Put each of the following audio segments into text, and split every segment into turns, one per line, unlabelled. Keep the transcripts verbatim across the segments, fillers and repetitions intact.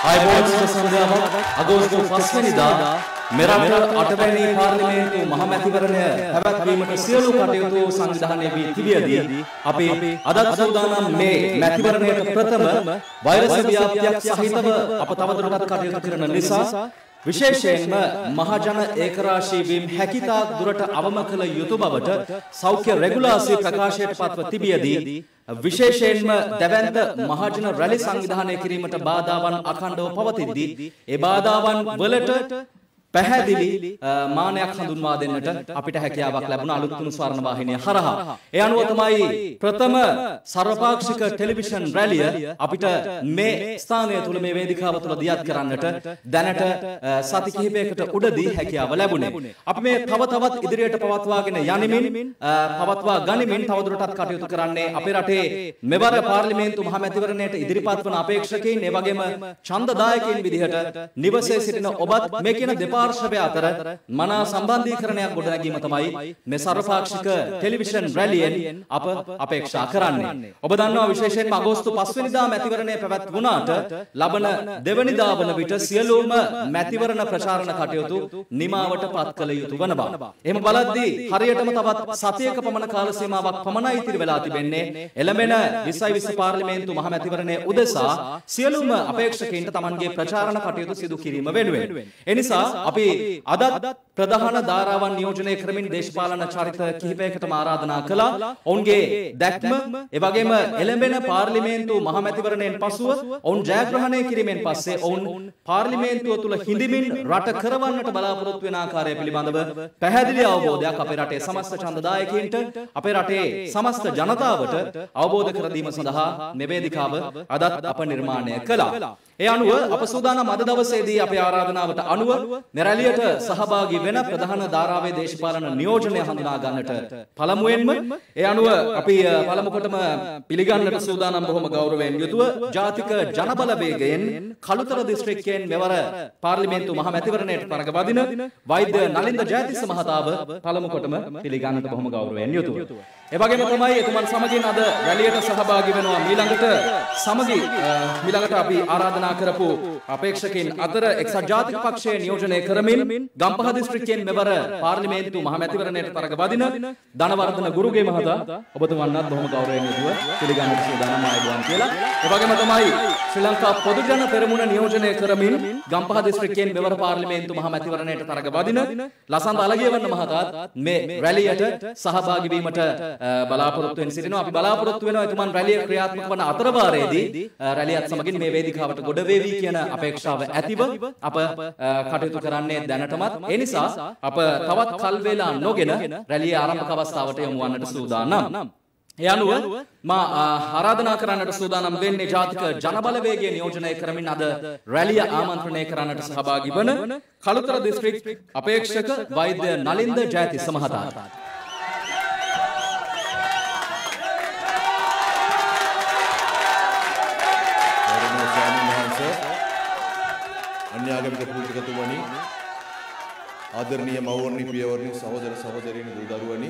ආයුබෝවන් සන්ධ්‍යාවක් අගෝස්තු පස්වෙනිදා මෙරට අටවැනි පාර්ලිමේන්තු මහ මැතිවරණය පැවැත්වීමට සියලු කටයුතු සංවිධානය වී තිබියදී අපි අදත් සූදානම් මේ මැතිවරණයට ප්‍රථම වෛරස් ව්‍යාප්තියක් සහිතව අප තවදුරටත් කටයුතු කරන නිසා විශේෂයෙන්ම මහජන ඒකරාශී වීම හැකිතාක් දුරට අවම කළ යුතු බවට සෞඛ්‍ය රෙගුලාසි ප්‍රකාශයට පත්ව තිබියදී විශේෂයෙන්ම දැවැන්ත මහජන රැලි සංවිධානය කිරීමට බාධාවන් අඛණ්ඩව පවතිද්දී ඒ බාධාවන් වලට පැහැදිලි මානයක් හඳුන්වා දෙන්නට අපිට හැකියාවක් ලැබුණා අලුත්තුණු ස්වර්ණ වාහිනිය හරහා. ඒ අනුව තමයි ප්‍රථම සර්වපාක්ෂික ටෙලිවිෂන් රැලිය අපිට මේ ස්ථානය තුල මේ වේදිකාව තුල දියත් කරන්නට දැනට සති කිහිපයකට උඩදී හැකියාව ලැබුණේ. අපි මේ තව තවත් ඉදිරියට පවත්වාගෙන යනිමින් පවත්වා ගනිමින් තවදුරටත් කටයුතු කරන්නේ අපේ රටේ මෙවර පාර්ලිමේන්තු මහ මැතිවරණයට ඉදිරිපත් වන අපේක්ෂකයින් ඒ වගේම ඡන්දදායකයින් විදිහට නිවසේ සිටින ඔබත් මේ කියන දෙපා පාර්ශවය අතර මනා සම්බන්ධීකරණයක් ගොඩනැගීම තමයි මේ සර්වපාක්ෂික ටෙලිවිෂන් රැලියෙන් අප අපේක්ෂා කරන්නේ. ඔබ දන්නවා විශේෂයෙන්ම අගෝස්තු පස්වෙනිදා මැතිවරණය පැවැත්වුණාට ලබන දෙවනිදා වන විට සියලුම මැතිවරණ ප්‍රචාරණ කටයුතු නිමාවට පත් කළ යුතු වන බව. එහෙම බලද්දී හරියටම තවත් සතියක පමණ කාල සීමාවක් පමණයි ඉතිරි වෙලා තිබෙන්නේ. එළඹෙන විස්සයි විස්ස පාර්ලිමේන්තු මහ මැතිවරණයේ උදෙසා සියලුම අපේක්ෂකයින්ට Tamanගේ ප්‍රචාරණ කටයුතු සිදු කිරීම වෙනුවෙන්. ඒ නිසා අපි අදත් ප්‍රධාන ධාරාවන් නියෝජනය කරමින් දේශපාලන චරිත කිහිපයකටම ආරාධනා කළා. ඔවුන්ගේ දැක්ම ඒ වගේම එළඹෙන පාර්ලිමේන්තු මහ මැතිවරණයෙන් පසුව ඔවුන් ජයග්‍රහණය කිරීමෙන් පස්සේ ඔවුන් පාර්ලිමේන්තුව තුල හිඳමින් රට කරවන්නට බලාපොරොත්තු වෙන ආකාරය පිළිබඳව පැහැදිලි අවබෝධයක් අපේ රටේ සමස්ත ඡන්දදායකයින්ට අපේ රටේ සමස්ත ජනතාවට අවබෝධ කර දීම සඳහා මේ වේදිකාව අදත් අප නිර්මාණය කළා. ඒ අනුව අප සූදානම් අද දවසේදී අපේ ආරාධනාවට අනුව රැලියට සහභාගී වෙන ප්‍රධාන ධාරාවේ දේශපාලන නියෝජනය හඳුනා ගන්නට පළමුවෙන්ම ඒ අනුව අපි පළමු කොටම පිළිගන්නට සූදානම් බොහොම ගෞරවයෙන් යුතුව ජාතික ජනබලවේගයෙන් කළුතර දිස්ත්‍රික්කයෙන් මෙවර පාර්ලිමේන්තු මහ මැතිවරණයට තරඟ වදින වෛද්‍ය නලින්ද ජයතිස්ස මහතාව පළමු කොටම පිළිගන්නට බොහොම ගෞරවයෙන් යුතුව. ඒ වගේම තමයි එතුමන් සමගින් අද රැලියට සහභාගී වෙනවා මීළඟට සමගි මීළඟට අපි ආරාධනා කරපු අපේක්ෂකයින් අතර එක්සත් ජාතික පක්ෂයේ නියෝජනය කරමින් ගම්පහ දිස්ත්‍රික්කයෙන් මෙවර පාර්ලිමේන්තු මහ මැතිවරණයට තරඟ වදින ධනවර්ධන ගුරුගේ මහතා ඔබතුමන්වත් බොහොම ගෞරවයෙන් යුතුව පිළිගන්නට සූදානම් ආයුබෝවන් කියලා. ඒ වගේම තමයි ශ්‍රී ලංකා පොදු ජන පෙරමුණ නියෝජනය කරමින් ගම්පහ දිස්ත්‍රික්කයෙන් මෙවර පාර්ලිමේන්තු මහ මැතිවරණයට තරඟ වදින ලසන්ත අලගියවන්න මහතාත් මේ රැලියට සහභාගී වීමට බලාපොරොත්තු වෙන සිටිනවා. අපි බලාපොරොත්තු වෙනවා එතුමන් රැළිය ක්‍රියාත්මක වන අතරවාරයේදී රැළියත් සමගින් මේ වේදිකාවට ගොඩ වේවි කියන අපේක්ෂාව ඇතිව අප කටයුතු කරන්නේ දැනටමත්. ඒ නිසා අප තවත් කල් වේලා නොගෙන රැළියේ ආරම්භක අවස්ථාවට යමු වන්නට සූදානම්. ඒ අනුව මා ආරාධනා කරන්නට සූදානම් වෙන්නේ ජාතික ජනබලවේගය නියෝජනය කරමින් අද රැළිය ආමන්ත්‍රණය කරන්නට සහභාගී වන කළුතර දිස්ත්‍රික් අපේක්ෂක වෛද්‍ය නලින්ද ජයතිස්ස මහතා.
අන්‍යාගමික පූජකතුමනි, ආදරණීය මව්වරණි, පියවරණි, සහෝදර සහෝදරීනි, දූ දරුවනි,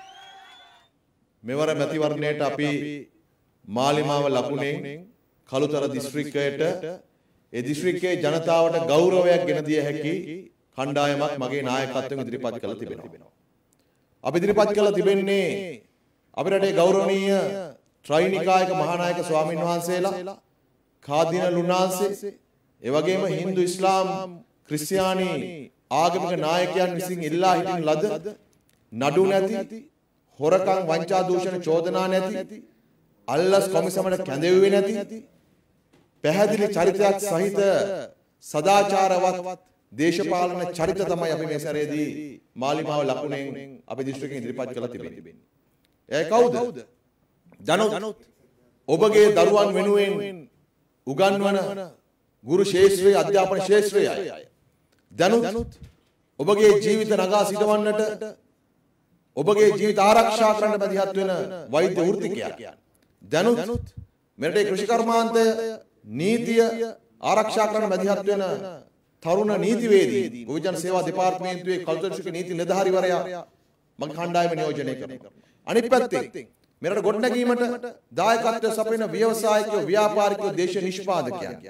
මෙවර මැතිවරණයට අපි මාලිමාව ලකුණෙන් කළුතර දිස්ත්‍රික්කයට ඒ දිස්ත්‍රික්කයේ ජනතාවට ගෞරවයක් ගෙන දිය හැකි කණ්ඩායමක් මගේ නායකත්වයෙන් ඉදිරිපත් කළ තිබෙනවා. අපි ඉදිරිපත් කළ තිබෙන්නේ අපේ රටේ ගෞරවනීය ත්‍රිනිකායක මහානායක ස්වාමීන් වහන්සේලා, කාදිනල් උන්වහන්සේ, ඒ වගේම හින්දු ඉස්ලාම් ක්‍රිස්තියානි ආගමික නායකයන් විසින් ඉල්ලා හිටින ලද නඩු නැති, හොරකම් වංචා දූෂණ චෝදනා නැති, අල්ලස් කොමිසමට කැඳෙව්වේ නැති, පැහැදිලි චරිතයක් සහිත සදාචාරවත් දේශපාලන චරිත තමයි අපි මේ සැරේදී මාලිමාව ලකුණෙන් අපේ දිස්ත්‍රික්කෙන් ඉදිරිපත් කරලා තිබෙන්නේ. එය කවුද? ජනොත් ඔබගේ දරුවන් වෙනුවෙන් උගන්වන ගුරු ශේෂ්ත්‍රයේ අධ්‍යාපන ශේෂ්ත්‍රයයි. දැනුත් ඔබගේ ජීවිත නගා සිටවන්නට, ඔබගේ ජීවිත ආරක්ෂා කරන්න බැදිහත් වෙන වෛද්‍ය වෘත්තිකයා. දැනුත් මෙරටේ කෘෂිකර්මාන්තය නීතිය ආරක්ෂා කරන්න බැදිහත් වෙන තරුණ නීතිවේදී ගොවිජන සේවා දෙපාර්තමේන්තුවේ කල්තර්ශික නීති නිලධාරිවරයා මගේ කණ්ඩායම නියෝජනය කරනවා. අනිත් පැත්තෙන් මෙරට ගොඩනැගීමට දායකත්වය සපයන ව්‍යවසායකයෝ, ව්‍යාපාරිකයෝ, දේශීය නිෂ්පාදකයන්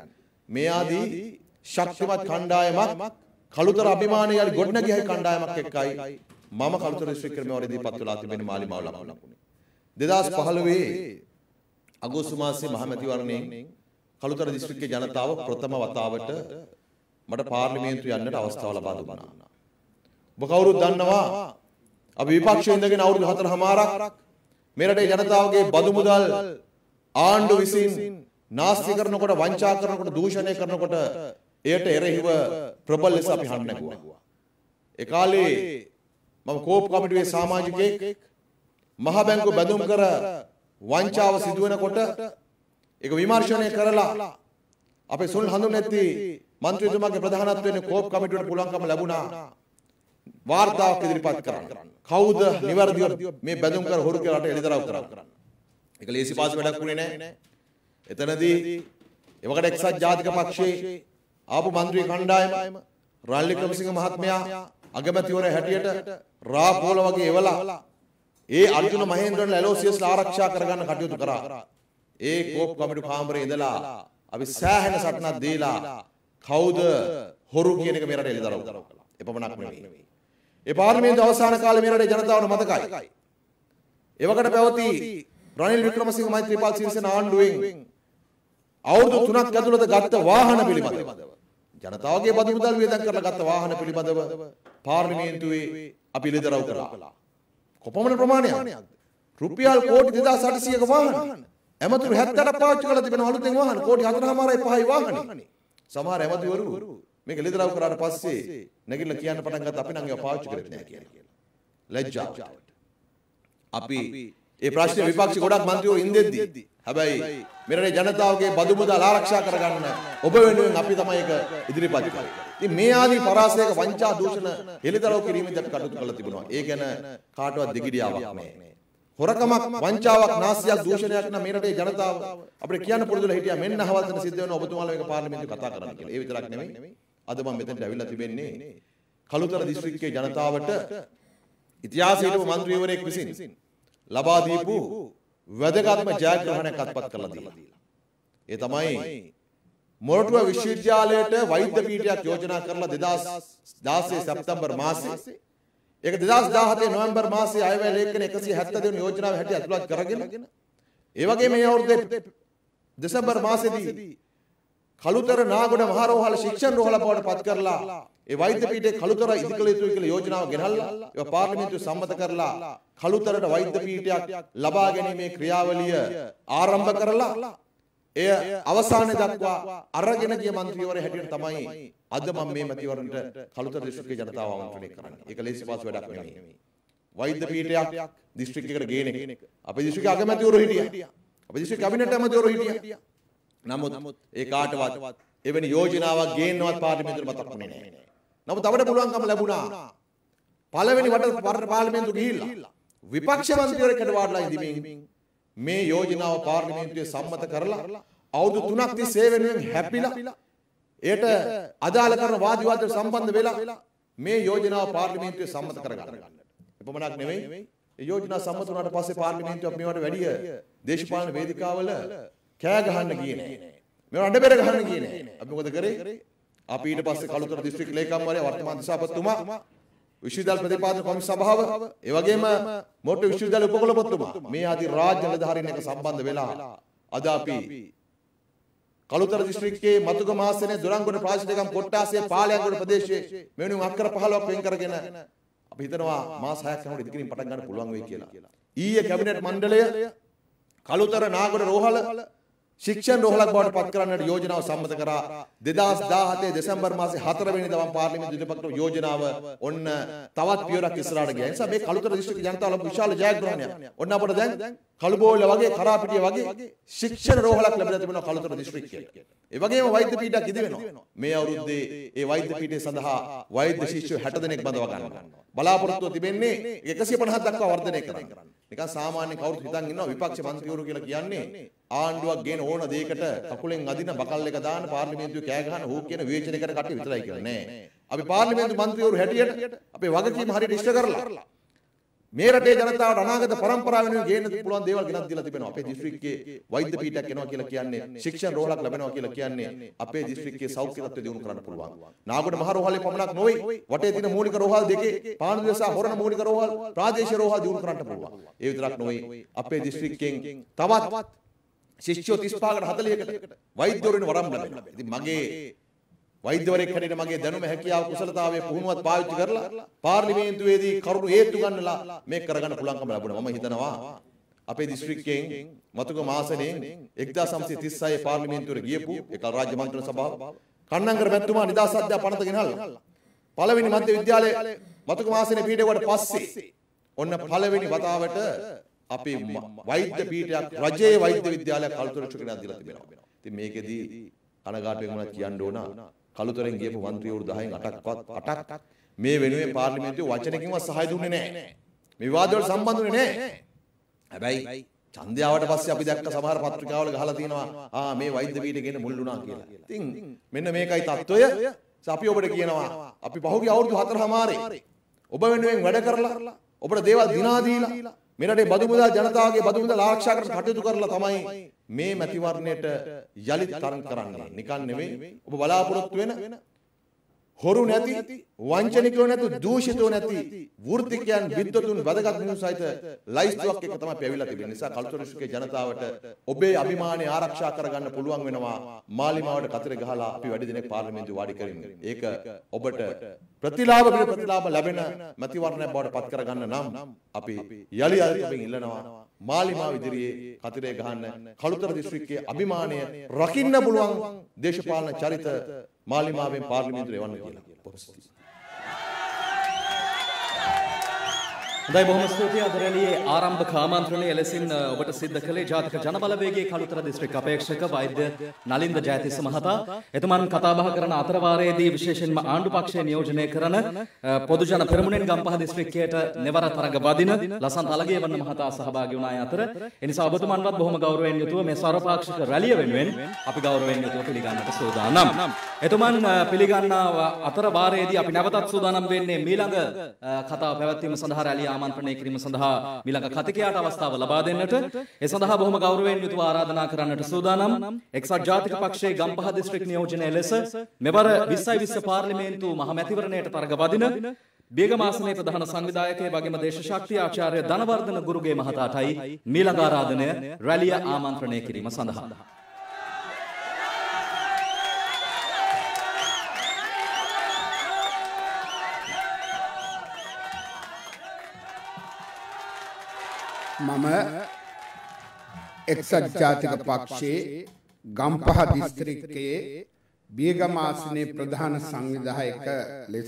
මේ ආදී ශක්තිමත් කණ්ඩායමක් කළුතර අභිමානය යලි ගොඩනැගිය හැකි කණ්ඩායමක් එක්කයි මම කළුතර දිස්ත්‍රික්කයේ මේ වරදී පත් වෙලා තිබෙන මාලිමාව ලකුණු දෙදාස් පහළොව අගෝස්තු මාසයේ මහමැතිවරණයෙන් කළුතර දිස්ත්‍රික්කයේ ජනතාව ප්‍රථම වතාවට මට පාර්ලිමේන්තුව යන්නට අවස්ථාව ලබා දුන්නා. ඔබ කවුරුත් දන්නවා අපි විපක්ෂයේ ඉඳගෙන අවුරුදු හතරමාරක් මේ රටේ ජනතාවගේ බදු මුදල් ආණ්ඩුව විසින් නාස්ති කරනකොට වංචා කරනකොට දූෂණය කරනකොට එයට එරෙහිව ප්‍රබල ලෙස අපි හඬ නැගුවා. ඒ කාලේ මම කෝප් කමිටුවේ සමාජිකයෙක් මහ බැංකුව බැඳුම් කර වංචාව සිදු වෙනකොට ඒක විමර්ශනය කරලා අපේ සුනිල් හඳුනැති මන්ත්‍රීතුමාගේ ප්‍රධානත්වයෙන් කෝප් කමිටුවට පුළුවන්කම ලැබුණා වාර්තාවක් ඉදිරිපත් කරන්න. කවුද නිවැරදිව මේ බැඳුම් කර හොරු කියලා රට එළිදරව් කරන්නේ? ඒක ලේසි පාසු වැඩක් වුණේ නැහැ. එතනදී එවකට එක්සත් ජාතික පක්ෂයේ ආපු මන්ත්‍රී කණ්ඩායම රාල් වික්‍රමසිංහ මහත්මයා අගමැතිවරයා හැටියට රාපෝල වගේ එවලා ඒ අර්ජුන මහේන්ද්‍රන් ඇලෝසියස්ලා ආරක්ෂා කරගන්න කටයුතු කරා. ඒ කෝප් කමිටු කාමරේ ඉඳලා අපි සෑහෙන සටනක් දීලා කවුද හොරු කියන එක මේ රටේ එළිදරව් කළා. එපමණක් නෙවෙයි. ඒ පාර්ලිමේන්තු අවසාන කාලේ මේ රටේ ජනතාවට මතකයි. එවකට පැවති රනිල් වික්‍රමසිංහ මෛත්‍රීපාල සිරිසේන ආණ්ඩුවෙන් අවුරුදු තුනක් ඇතුළත ගත්ත වාහන පිළිබඳව ජනතාවගේ බදු මුදල් වියදම් කරලා ගත්ත වාහන පිළිබඳව පාර්ලිමේන්තුවේ අපි එළිදරව් කළා. කොපමණ ප්‍රමාණයක්ද? රුපියල් කෝටි දෙදාස් අටසීයක වාහන. ඇමතුරු හැත්තෑටක් පාවිච්චි කරලා තිබෙන අලුතෙන් වාහන කෝටි හතරමාරයි පහයි වාහනේ. සමහර ඇමතිවරු මේක එළිදරව් කරාට පස්සේ නැගිටලා කියන්න පටන් ගත්තා අපි නම් ඒවා පාවිච්චි කරෙත් නැහැ කියලා. ලැජ්ජාවට. අපි ඒ ප්‍රශ්නේ විපක්ෂ ගොඩක් මන්ත්‍රීවරු ඉඳෙද්දි හැබැයි මෙරටේ ජනතාවගේ බදු මුදල් ආරක්ෂා කරගන්න ඔබ වෙනුවෙන් අපි තමයි ඒක ඉදිරිපත් කළේ. ඉතින් මේ ආදී පරාසයක වංචා දූෂණ එළිදරව් කිරීමෙන් අපි කටයුතු කරලා තිබුණා. ඒ ගැන කාටවත් දෙගිඩියාවක් නැහැ. හොරකමක් වංචාවක් නාස්තියක් දූෂණයක් නම් මේ රටේ ජනතාව අපිට කියන්න පුරුදුලා හිටියා මෙන්න අහවල් තැන සිද්ධ වෙනවා ඔබතුමාලා මේක පාර්ලිමේන්තුවේ කතා කරන්න කියලා. ඒ විතරක් නෙමෙයි. අද මම මෙතනට ඇවිල්ලා තිබෙන්නේ කළුතර දිස්ත්‍රික්කයේ ජනතාවට ඉතිහාසයේ මන්ත්‍රීවරයෙක් විසින් ලබා දීපු වැදගත්ම ජයග්‍රහණයක් අත්පත් කරලා දීලා. ඒ තමයි මොරටුව විශ්වවිද්‍යාලයට වෛද්‍ය පීඨයක් යෝජනා කරලා දෙදාස් දාසය සැප්තැම්බර් මාසයේ ඒක දෙදාස් දාහතේ නොවැම්බර් මාසයේ අයවැය ලේඛන එකසිය හැත්තෑ දෙවැනි යෝජනාව හැටියට අතුලත් කරගෙන ඒ වගේම මේ අවුරුද්දේ දෙසැම්බර් මාසයේදී කළුතර නාගොඩ මහරෝහල ශික්ෂණ රෝහල බවට පත් කරලා ඒ වෛද්‍ය පීඨයේ කළුතර ඉදිකළ යුතුයි කියලා යෝජනාව ගෙනල්ලා ඒක පාර්ලිමේන්තුවේ සම්මත කරලා කළුතරට වෛද්‍ය පීඨයක් ලබා ගැනීමේ ක්‍රියාවලිය ආරම්භ කරලා එය අවසානයේ දක්වා අරගෙන ගිය മന്ത്രിවරයා හැටියට තමයි අද මම මේ මැතිවරණයට කළුතර දිස්ත්‍රික්කයේ ජනතාව ආමන්ත්‍රණය කරන්නේ. ඒක ලේසි පාසු වැඩක් නෙමෙයි. වෛද්‍ය පීඨයක් දිස්ත්‍රික්කයකට ගේන එක. අපේ දිස්ත්‍රික්ක අගමැතිවරු හිටියා. අපේ දිස්ත්‍රික්ක කැබිනට් ඇමතිවරු හිටියා. නමුත් ඒ කාටවත් එවැනි යෝජනාවක් ගේන්නවත් පාර්ලිමේන්තුවට මතක් වුණේ නැහැ. නමුත් අපිට පුළුවන්කම ලැබුණා පළවෙනි වට පාර්ලිමේන්තුව ගිහිල්ලා විපක්ෂ මන්ත්‍රීවරයෙක්ට වාඩිලා ඉඳිමින් මේ යෝජනාව පාර්ලිමේන්තුවේ සම්මත කරලා අවුරුදු තුනක් තිස්සේ වෙනුවෙන් හැපිලා ඒට අදාළ කරන වාද විවාදවල සම්බන්ධ වෙලා මේ යෝජනාව පාර්ලිමේන්තුවේ සම්මත කරගන්න. එපමණක් නෙවෙයි මේ යෝජනාව සම්මත වුණාට පස්සේ පාර්ලිමේන්තුව මේවට වැඩිය දේශපාලන වේදිකාවල කෑ ගහන්න ගියේ නැහැ. මේවට අඬ බෙර ගහන්න ගියේ නැහැ. අපි මොකද කරේ? අපි ඊට පස්සේ කළුතර දිස්ත්‍රික් ලේකම්වරයා වර්තමාන දිසාපතිතුමා විශ්වවිද්‍යාල ප්‍රතිපාදන කොමිසම සභාව ඒ වගේම මොරටු විශ්වවිද්‍යාල උපකුලපතිතුමා මේ ආදී රාජ්‍ය නිලධාරීන් එක්ක සම්බන්ධ වෙලා අද අපි කළුතර දිස්ත්‍රික්කයේ මතුගම ආසනයේ දොරංගොඩ ප්‍රාදේශික කොට්ටාසේ පාලයන්ගොඩ ප්‍රදේශයේ මෙවැනි අක්කර පහළොවක් වෙන් කරගෙන අපි හිතනවා මාස හයක් යනකොට ඉදිරියෙන් පටන් ගන්න පුළුවන් වෙයි කියලා. ඊයේ කැබිනට් මණ්ඩලය කළුතර නාගොඩ රෝහල ශික්ෂණ රෝහලක් බවට පත් කරන්නට යෝජනාව සම්මත කරා. දෙදාස් දාහතේ දෙසැම්බර් මාසේ හතර වෙනිදා වම් පාර්ලිමේන්තු ඉදිරිපත් යෝජනාව ඔන්න තවත් පියවරක් ඉස්සරහට ගියා. ඒ නිසා මේ කළුතර දිස්ත්‍රික්ක ජනතාව විශාල ජයග්‍රහණයක්. ඔන්න අපට දැන් කළුබෝල වගේ කරාපිටිය වගේ ශික්ෂණ රෝහලක් ලැබිලා තිබෙනවා කළුතර දිස්ත්‍රික්කයේ. ඒ වගේම වෛද්‍ය පීඨයක් ඉදි වෙනවා. මේ අවුරුද්දේ ඒ වෛද්‍ය පීඨය සඳහා වෛද්‍ය ශිෂ්‍යයෝ හැට දෙනෙක් බඳවා ගන්නවා. බලාපොරොත්තුව තිබෙන්නේ එකසිය පනහක් දක්වා වර්ධනය කරන්න. නිකන් සාමාන්‍ය කවුරුත් හිතන් ඉන්නවා විපක්ෂ මන්ත්‍රීවරු කියලා කියන්නේ ආණ්ඩුවක් ගේන ඕන දෙයකට කකුලෙන් අදින බකල් එක දාන පාර්ලිමේන්තුවේ කෑ ගහන හූ කියන විවේචනය කරන කට්ටිය විතරයි කියලා නෑ. අපි පාර්ලිමේන්තු මන්ත්‍රීවරු හැටියට අපේ වගකීම හරියට ඉෂ්ට කරලා මේ රටේ ජනතාවට අනාගත පරම්පරාව වෙනුවෙන් ගේන්න පුළුවන් දේවල් ගෙනත් දීලා තිබෙනවා. අපේ දිස්ත්‍රික්කයේ වෛද්‍ය පීඨයක් එනවා කියලා කියන්නේ, ශික්ෂණ රෝහලක් ලැබෙනවා කියලා කියන්නේ අපේ දිස්ත්‍රික්කයේ සෞඛ්‍ය තත්ත්වය දියුණු කරන්න පුළුවන්. නාගොඩ මහ රෝහලේ පමණක් නොවේ, වටේ තියෙන මූලික රෝහල් දෙකේ පානදුර සහ හොරණ මූලික රෝහල්, ප්‍රාදේශීය රෝහල් දියුණු කරන්න පුළුවන්. ඒ විතරක් නොවේ, අපේ දිස්ත්‍රික්කයෙන් තවත් ශිෂ්‍යෝ තිස් පහකට හතළිහකට වෛද්‍යවරුන් වරම් ලැබෙනවා. ඉතින් මගේ වෛද්‍යවරයෙක් හැටියට මගේ දැනුම හැකියාව කුසලතාවයේ පුහුණුවත් පාවිච්චි කරලා පාර්ලිමේන්තුවේදී කරුණු හේතු ගන්නලා මේක කරගන්න පුළුවන්කම ලැබුණා. මම හිතනවා අපේ දිස්ත්‍රික්කයෙන් මතුක මාසෙනෙන් එක්දාස් නවසිය තිස් හය පාර්ලිමේන්තුවට ගියපු එකල් රාජ්‍ය මන්ත්‍රණ සභාව කන්නංගර මැතිතුමා නිදහස් අධ්‍යාපන පනත ගෙනල්ලා පළවෙනි මධ්‍ය විද්‍යාලයේ මතුක මාසෙනේ පීඩුවට පස්සේ ඔන්න පළවෙනි වතාවට අපේ වෛද්‍ය පීඨයක් රජයේ වෛද්‍ය විද්‍යාලයක් කළුතර චුකණක් දීලා තිබෙනවා. ඉතින් මේකෙදී අනගාටුවෙන් වුණා කියන්න ඕන කළුතරෙන් ගියපු മന്ത്രിවරු දහයෙන් අටක්වත් අටක් මේ වෙනුවෙන් පාර්ලිමේන්තුවේ වචනකින්වත් සහාය දුන්නේ නැහැ. මේ විවාද වලට සම්බන්ධ වෙන්නේ නැහැ. හැබැයි ඡන්දයාවට පස්සේ අපි දැක්ක සමහර පත්‍රිකාවල ගහලා තියෙනවා ආ මේ වෛද්‍ය පීඨ ගෙන මුල් වුණා කියලා. ඉතින් මෙන්න මේකයි තත්ත්වය. අපි ඔබට කියනවා අපි පහුගිය අවුරුදු හතරමාරේ ඔබ වෙනුවෙන් වැඩ කරලා ඔබට දේවල් දිනා දීලා මේ රටේ බදු මුදල් ජනතාවගේ බදු මුදල් ආරක්ෂා කරන්න කටයුතු කරලා තමයි මේ මැතිවරණයට යලිත් තරඟ කරන්නේ. නිකන් නෙමෙයි ඔබ බලාපොරොත්තු වෙන හොරු නැති, වංචනිකයෝ නැති, දූෂිතෝ නැති වෘත්තිකයන් විද්වතුන් වැදගත් මිනිස්සු සහිත ලයිස්තුවක් එක තමයි පැවිලා තිබෙන්නේ. නිසා කල්තොරසුකේ ජනතාවට ඔබේ අභිමානය ආරක්ෂා කරගන්න පුළුවන් වෙනවා. මාලිමාවට කතරේ ගහලා අපි වැඩි දිනක් පාර්ලිමේන්තුවේ වාඩි කරමින්. ඒක ඔබට ප්‍රතිලාභ පිළ ප්‍රතිලාභ ලැබෙන මැතිවරණයක් බවට පත් කරගන්න නම් අපි යලි යලිත් ඉල්ලනවා මාලිමාව ඉදිරියේ කතරේ ගහන්න කළුතර දිස්ත්‍රික්කයේ අභිමානය රකින්න පුළුවන් දේශපාලන චරිත මාලිමාවෙන් පාර්ලිමේන්තුවට එවන්න කියලා.
හොඳයි, බොහොම ස්තුතියි. අද රැළියේ ආරම්භක ආමන්ත්‍රණය එලෙසින් ඔබට සිද්ධ කළේ ජාතික ජනබලවේගයේ කළුතර දිස්ත්‍රික් අපේක්ෂක වෛද්‍ය නලින්ද ජයතිස්ස මහතා. එතුමන් කතා බහ කරන අතර වාරයේදී විශේෂයෙන්ම ආණ්ඩු පක්ෂය නියෝජනය කරන පොදු ජන පෙරමුණෙන් ගම්පහ දිස්ත්‍රික්කයට නෙවර තරඟ වදින ලසන්ත අලගියවන්න මහතා සහභාගී වුණා අතර. ඒ නිසා ඔබතුමන්වත් බොහොම ගෞරවයෙන් යුතුව මේ සර්වපාක්ෂික රැළිය වෙනුවෙන් අපි ගෞරවයෙන් යුතුව පිළිගන්නට සූදානම්. එතුමන් පිළිගන්නා අතර වාරයේදී අපි නැවතත් සූදානම් වෙන්නේ මීළඟ කතාව පැවැත්වීම සඳහා රැළිය ආමන්ත්‍රණය කිරීම සඳහා මීළඟ කතිකයාට අවස්ථාව ලබා දෙන්නට. ඒ සඳහා බොහොම ගෞරවයෙන් යුතුව ආරාධනා කරන්නට සූදානම්. එක්සත් ජාතික පක්ෂයේ ගම්පහ දිස්ත්‍රික් නියෝජනය ලෙස මෙවර විස්සයි විස්ස පාර්ලිමේන්තු මහ මැතිවරණයට තරඟ වදින බේගමාසනේ ප්‍රධාන සංවිධායකයේ වගේම දේශ ශක්තිය ආචාර්ය ධනවර්ධන ගුරුගේ මහතාටයි මීළඟ ආරාධනය රැළිය ආමන්ත්‍රණය කිරීම සඳහා.
මම එක්සත් ජාතික පක්ෂයේ ගම්පහ දිස්ත්‍රික්කයේ බියගමාසනේ ප්‍රධාන සංවිධායක ලෙස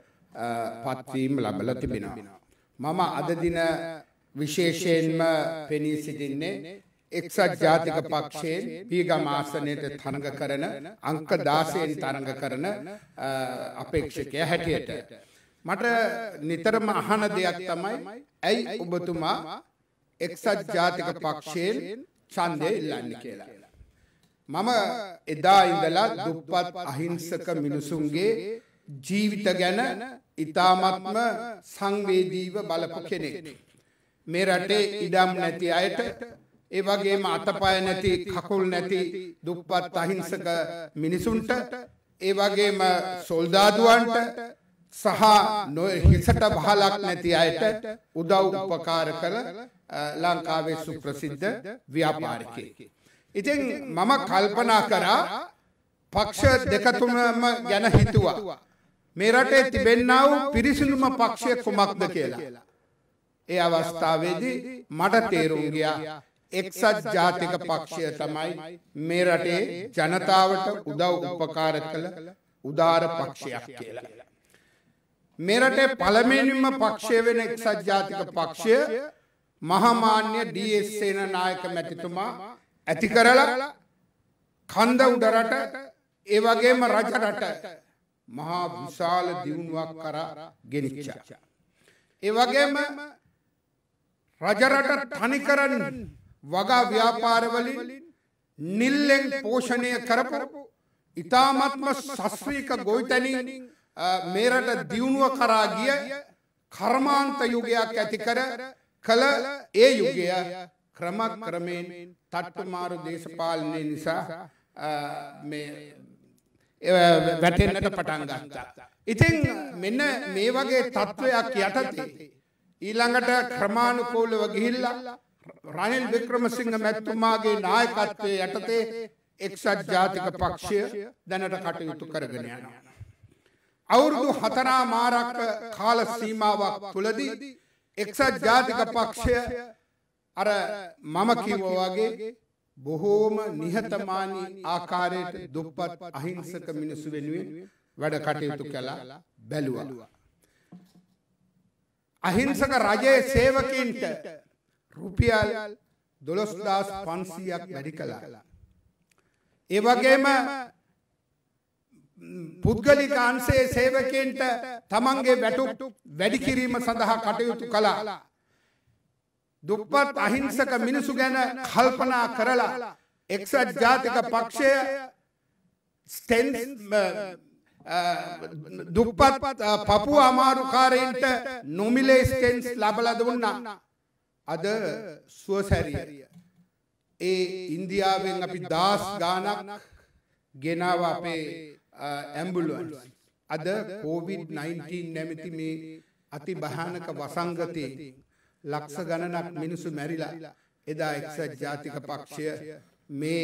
පත්වීම ලැබලා තිබෙනවා. මම අද දින විශේෂයෙන්ම පෙනී සිටින්නේ එක්සත් ජාතික පක්ෂයෙන් බියගමාසනේට තරඟ කරන අංක දාසයෙන් තරඟ කරන අපේක්ෂකයා හැටියට. මට නිතරම අහන දෙයක් තමයි ඇයි ඔබතුමා එක්සත් ජාතික පක්ෂයෙන් ඡන්දය ඉල්ලන්නේ කියලා. මම එදා ඉඳලා දුප්පත් අහිංසක මිනිසුන්ගේ ජීවිත ගැන ඉතාමත්ම සංවේදීව බලපු කෙනෙක්. මේ රටේ ඉඩම් නැති අයට, ඒ වගේම අතපය නැති, කකුල් නැති දුප්පත් අහිංසක මිනිසුන්ට, ඒ වගේම සොල්දාදුවන්ට සහ හිසට බහලක් නැති අයට උදව් උපකාර කළ ලංකාවේ සුප්‍රසිද්ධ ව්‍යාපාරිකයෙක්. ඉතින් මම කල්පනා කරා පක්ෂ දෙක තුනම ගැන හිතුවා. මේ රටේ තිබෙන්නා වූ පිරිසිදුම පක්ෂය කුමක්ද කියලා. ඒ අවස්ථාවේදී මට තේරුම් ගියා එක්සත් ජාතික පක්ෂය තමයි මේ රටේ ජනතාවට උදව් උපකාර කළ උදාර පක්ෂයක් කියලා. මේ රටේ පළමුවෙනිම පක්ෂය වෙන එක්සත් ජාතික පක්ෂය මහාමාන්‍ය ඩී එස් සේනානායක මැතිතුමා ඇති කරලා කන්ද උඩරට, ඒ වගේම රජ රට මහා විශාල දියුණුවක් කරා ගෙනිච්චා. ඒ වගේම රජ රට තනිකරන් වගා ව්‍යාපාර වලින් නිල්ලෙන් පෝෂණය කරපු ඉතාමත්ම ශාස්ත්‍රීය ගොවිතැනින් මේ රට දියුණුව කරා ගිය කර්මාන්ත යුගයක් ඇති කර කළ ඒ යුගය ක්‍රමක්‍රමයෙන් තට්ටුමාරු දේශපාලනය නිසා මේ වැටෙන්නට පටන් ගත්තා. ඉතින් මෙන්න මේ වගේ තත්ත්වයක් යටතේ ඊළඟට ක්‍රමානුකූලව ගිහිල්ලා රනිල් වික්‍රමසිංහ මැතිතුමාගේ නායකත්වයේ යටතේ එක්සත් ජාතික පක්ෂය දැනට කටයුතු කරගෙන යනවා. අවුරුදු හතරමාරක කාල සීමාවක් තුලදී එක්සත් ජාතික පක්ෂය අර මම කිව්වා වගේ බොහෝම නිහතමානී ආකාරයට දුප්පත් අහිංසක මිනිසු වෙනුවෙන් වැඩ කටයුතු කළා බැලුවා. අහිංසක රජයේ සේවකීන්ට රුපියල් දොළොස් හදාස් පන්සීයක් වැඩි කළා. ඒ වගේම පුද්ගලික අංශයේ සේවකීන්ට තමන්ගේ වැටුප් වැඩි කිරීම සඳහා කටයුතු කළා. දුප්පත් අහිංසක මිනිසු ගැන කල්පනා කරලා එක්සත් ජාතික පක්ෂය ස්ටෙන්ස් දුප්පත් පපුව අමාරුකාරයින්ට නොමිලේ ස්ටෙන්ස් ලබලා දුන්නා. අද සුවසැරිය ඒ ඉන්දියාවෙන් අපි දාස් ගානක් ගෙනාව අපේ ඇම්බුලන්ස්. අද කොවිඩ් නයින්ටීන් නැමැති මේ අති භයානක වසංගතයේ ලක්ෂ ගණනක් මිනිසු මැරිලා එදා එක්සත් ජාතික පක්ෂය මේ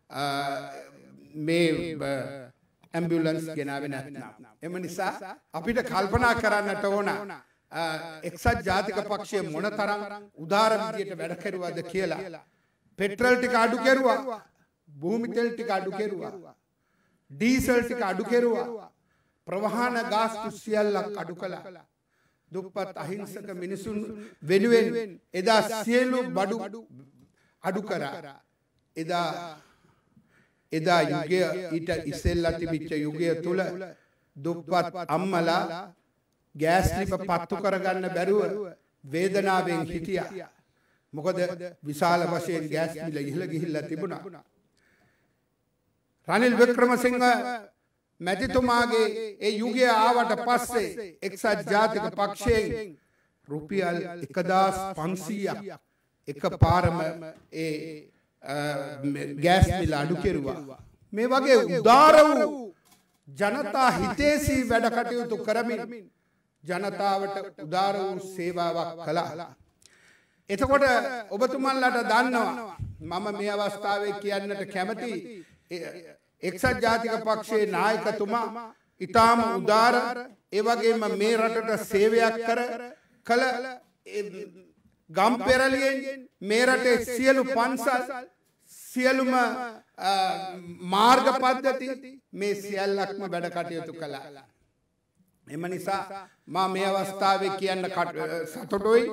මේ ඇම්බුලන්ස් ගෙනාවේ නැත්නම්. එම නිසා අපිට කල්පනා කරන්නට ඕන එක්සත් ජාතික පක්ෂය මොනතරම් උදාර විදියට වැඩ කෙරුවද කියලා. පෙට්‍රල් ටික අඩු කෙරුවා, භූමි තෙල් ටික අඩු කෙරුවා, ඩීසල් ටික අඩු කෙරුවා, ප්‍රවාහන ගාස්තු සියල්ලක් අඩු කළා. දුප්පත් අහිංසක මිනිසුන් වෙනුවෙන් එදා සියලු බඩු අඩු කරා. එදා එදා යුගය ඊට ඉස්සෙල්ලා තිබිච්ච යුගය තුල දුප්පත් අම්මලා ගෑස් ලිප පත්තු කරගන්න බැරුව වේදනාවෙන් හිටියා. මොකද විශාල වශයෙන් ගෑස් මිල ඉහළ ගිහිල්ලා තිබුණා. රනිල් වික්‍රමසිංහ මැතිතුමාගේ ඒ යුගය ආවට පස්සේ එක්සත් ජාතික පක්ෂයෙන් රුපියල් එකදාස් පන්සීයක් එක පාරම ඒ ගෑස් මිල අඩු කෙරුවා. මේ වගේ උදාර වූ ජනතා හිතේසී වැඩ කටයුතු කරමින් ජනතාවට උදාර වූ සේවාවක් කළා. එතකොට ඔබතුමන්ලට දන්නවා මම මේ අවස්ථාවේ කියන්නට කැමති එක්සත් ජාතික පක්ෂයේ නායකතුමා ඊටාම උදාර ඒ වගේම මේ රටට සේවයක් කර කළ ගම්පෙරළියෙන් මේ රටේ සියලු පන්සල් සියලුම මාර්ග පද්ධති මේ සියල්ලක්ම වැඩ කටයුතු කළා. එම නිසා මා මේ අවස්ථාවේ කියන්න සතුටුයි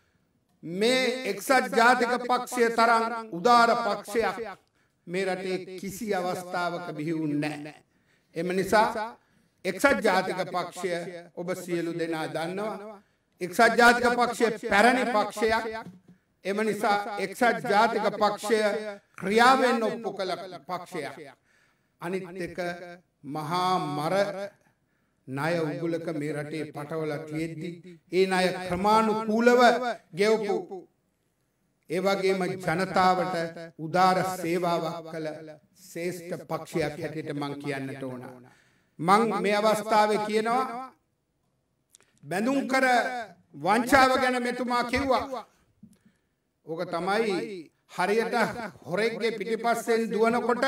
මේ එක්සත් ජාතික පක්ෂය තරම් උදාර පක්ෂයක් මේ රටේ කිසි අවස්ථාවක බිහි වුණේ නැහැ. එම නිසා එක්සත් ජාතික පක්ෂය ඔබ සියලු දෙනා දන්නවා එක්සත් ජාතික පක්ෂය පැරණි පක්ෂයක්. එම නිසා එක්සත් ජාතික පක්ෂය ක්‍රියාවෙන් ඔප්පු කළ පක්ෂයක්. අනිත් එක මහා මර ණය උගුලක මේ රටේ පටවලා තියෙද්දි ඒ ණය ක්‍රමානුකූලව ගෙවපු ඒ වගේම ජනතාවට උදාර සේවාවක් කළ ශ්‍රේෂ්ඨ පක්ෂයක් හැටියට මම කියන්නට ඕන. මම මේ අවස්ථාවේ කියනවා බැඳුම් කර වංචාව ගැන මෙතුමා කිව්වා. ඕක තමයි හරියට හොරෙක්ගේ පිටිපස්සෙන් දුවනකොට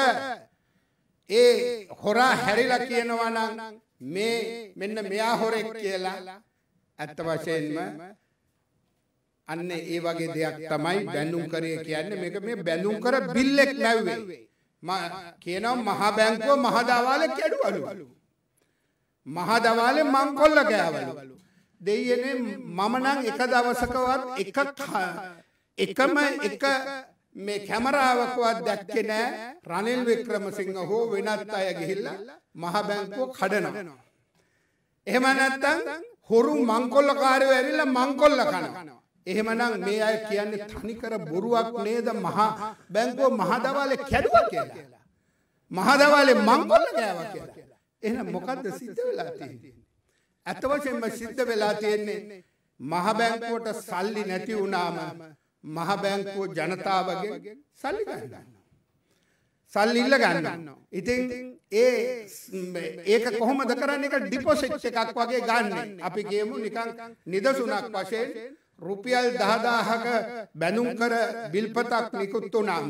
ඒ හොරා හැරිලා කියනවා නම් මේ මෙන්න මෙයා හොරෙක් කියලා. ඇත්ත වශයෙන්ම අන්න ඒ වගේ දෙයක් තමයි බැඳුම් කරේ කියන්නේ. මේක මේ බැඳුම් කර බිල්ලෙක් නැව්වේ. මම කියනවා මහා බැංකුව මහා දවාලේ කැඩුවලු. මහා දවාලේ මංකොල්ල ගෑවලු. දෙයියනේ මම නම් එක දවසකවත් එක එකම එක මේ කැමරාවකවත් දැක්කේ නෑ රනිල් වික්‍රමසිංහ හෝ වෙනත් අය ගිහිල්ලා මහා බැංකුව කඩනවා. එහෙම නැත්නම් හොරු මංකොල්ලකාරයෝ ඇවිල්ලා මංකොල්ල කනවා. එහෙමනම් මේ අය කියන්නේ තනිකර බොරුවක් නේද මහා බැංකුව මහා දවාලේ කැඩුවා කියලා. මහා දවාලේ මංකොල්ල ගෑවා කියලා. එහෙනම් මොකද්ද සිද්ධ වෙලා තියෙන්නේ? අත වශයෙන්ම සිද්ධ වෙලා තියෙන්නේ මහ බැංකුවට සල්ලි නැති වුණාම මහ බැංකුව ජනතාවගෙන් සල්ලි ගන්නවා. සල්ලි ඉල්ල ගන්නවා. ඉතින් ඒ ඒක කොහොමද කරන්නේ? ඒක ඩිපොසිට් එකක් වගේ ගන්න. අපි කියමු නිකන් නිදසුණක් වශයෙන් රුපියල් දහදාහක බැඳුම් කර බිල්පතක් නිකුත් වුණාම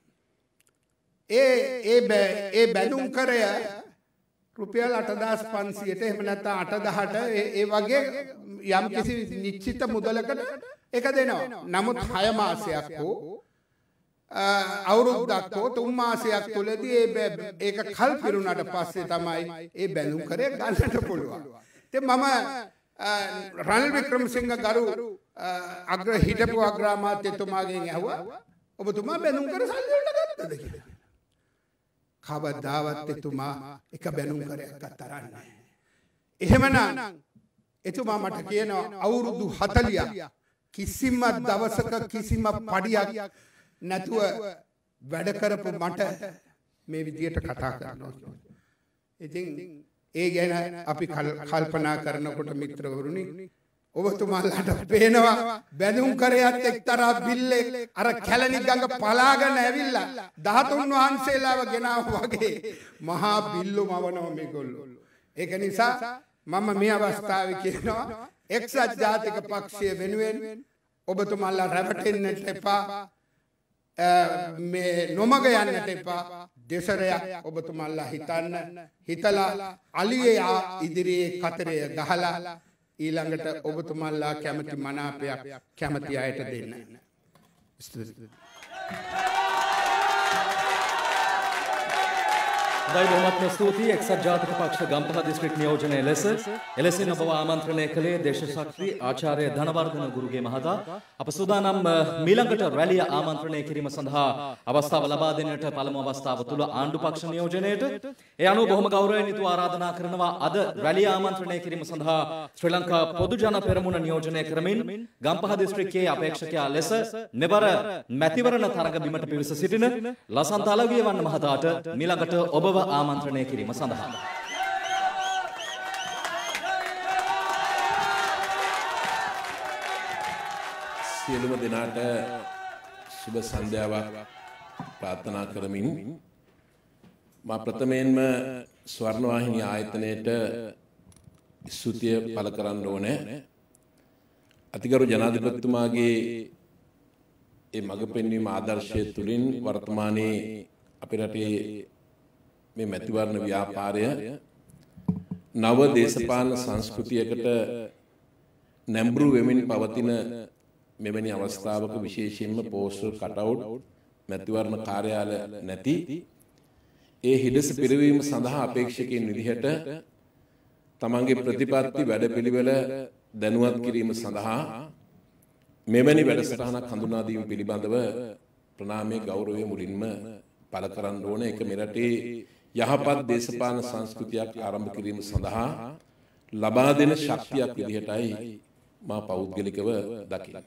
ඒ ඒ ඒ බැඳුම් කරය රුපියල් අටදාස් පන්සියයට එහෙම නැත්නම් අටදහට ඒ වගේ යම් කිසි නිශ්චිත මුදලකට ඒක දෙනවා. නමුත් හය මාසයක් හෝ අවුරුද්දක් හෝ තුන් මාසයක් තුලදී ඒක කල් පිරුණාට පස්සේ තමයි ඒ බැඳුම් කරේ ගන්නට පුළුවන්. ඉතින් මම රනිල් වික්‍රමසිංහ ගරු අග්‍ර හිටපු අග්‍රාමාත්‍යතුමාගෙන් ඇහුවා ඔබතුමා බැඳුම් කර සල්ලි වලට ගත්තද කියලා. කවදාවත් එතුමා එක බැනුම් කරයක් අතරන්නේ නැහැ. එහෙමනම් එතුමා මට කියනවා අවුරුදු හතලියක් කිසිම දවසක කිසිම පඩියක් නැතුව වැඩ කරපු මට මේ විදියට කතා කරනවා. ඉතින් ඒ ගැන අපි කල්පනා කරනකොට මිත්‍රවරුනි ඔබතුමාලාට පේනවා බැඳුම් කරයත් එක්තරා බිල්ලෙක් අර කැලණි ගඟ පලාගෙන ඇවිල්ලා ධාතුන් වහන්සේලාව ගෙනාවා වගේ මහා බිල්ලු මවනවා මේගොල්ලෝ. ඒක නිසා මම මේ අවස්ථාවේ කියනවා එක්සත් ජාතික පක්ෂය වෙනුවෙන් ඔබතුමාලා රැවටෙන්නට එපා, මේ නොමග යන්නට එපා. දෙසරයක් ඔබතුමාලා හිතන්න, හිතලා අලියේ ඉදිරියේ කතරය ගහලා ඊළඟට ඔබතුමාලා කැමති මනාපයක් කැමති අයට දෙන්න.
දෛව බොහොමත්ම ස්තුතියි. එක්සත් ජාතික පක්ෂ ගම්පහ දිස්ත්‍රික් නියෝජනයේ ලෙස එලෙසින් ඔබව ආමන්ත්‍රණය කළේ දේශශක්ති ආචාර්ය ධනවර්ධන ගුරුගේ මහතා. අප සූදානම් මීළඟට රැළිය ආමන්ත්‍රණය කිරීම සඳහා අවස්ථාව ලබා දෙන්නට පළමු අවස්ථාව තුල ආණ්ඩු පක්ෂ නියෝජනයේට ඒ අනුව බොහොම ගෞරවයෙන් යුතුව ආරාධනා කරනවා අද රැළිය ආමන්ත්‍රණය කිරීම සඳහා ශ්‍රී ලංකා පොදු ජන පෙරමුණ නියෝජනය කරමින් ගම්පහ දිස්ත්‍රික්කයේ අපේක්ෂකයා ලෙස මෙවර මැතිවරණ තරඟ බිමට පිවිස සිටින ලසන්ත අලගියවන්න මහතාට මීළඟට ඔබව ආමන්ත්‍රණය කිරීම සඳහා
සියලුම දෙනාට සුබ සන්ධ්‍යාවක් ප්‍රාර්ථනා කරමින් මා ප්‍රථමයෙන්ම ස්වර්ණවාහිනී ආයතනයේට ස්තුතිය පළ කරන්න ඕනේ. අතිගරු ජනාධිපතිතුමාගේ ඒ මඟ පෙන්වීම ආදර්ශය තුළින් වර්තමානයේ අපේ රටේ මේ මැතිවරණ ව්‍යාපාරය නව දේශපාලන සංස්කෘතියකට නැඹුරු වෙමින් පවතින මෙවැනි අවස්ථාවක විශේෂයෙන්ම පෝස්ටර් කටවුට් මැතිවරණ කාර්යාල නැති ඒ හිඩස පිරවීම සඳහා අපේක්ෂකයින් විදිහට තමන්ගේ ප්‍රතිපත්ති වැඩපිළිවෙල දැනුවත් කිරීම සඳහා මෙවැනි වැඩසටහනක් හඳුනා දීම පිළිබඳව ප්‍රණාමයේ ගෞරවය මුලින්ම පළ කරන්න ඕනේ. ඒක මෙරටේ යහපත් දේශපාලන සංස්කෘතියක් ආරම්භ කිරීම සඳහා ලබා දෙන ශක්තියක් විදිහටයි මා පෞද්ගලිකව දකින්නේ.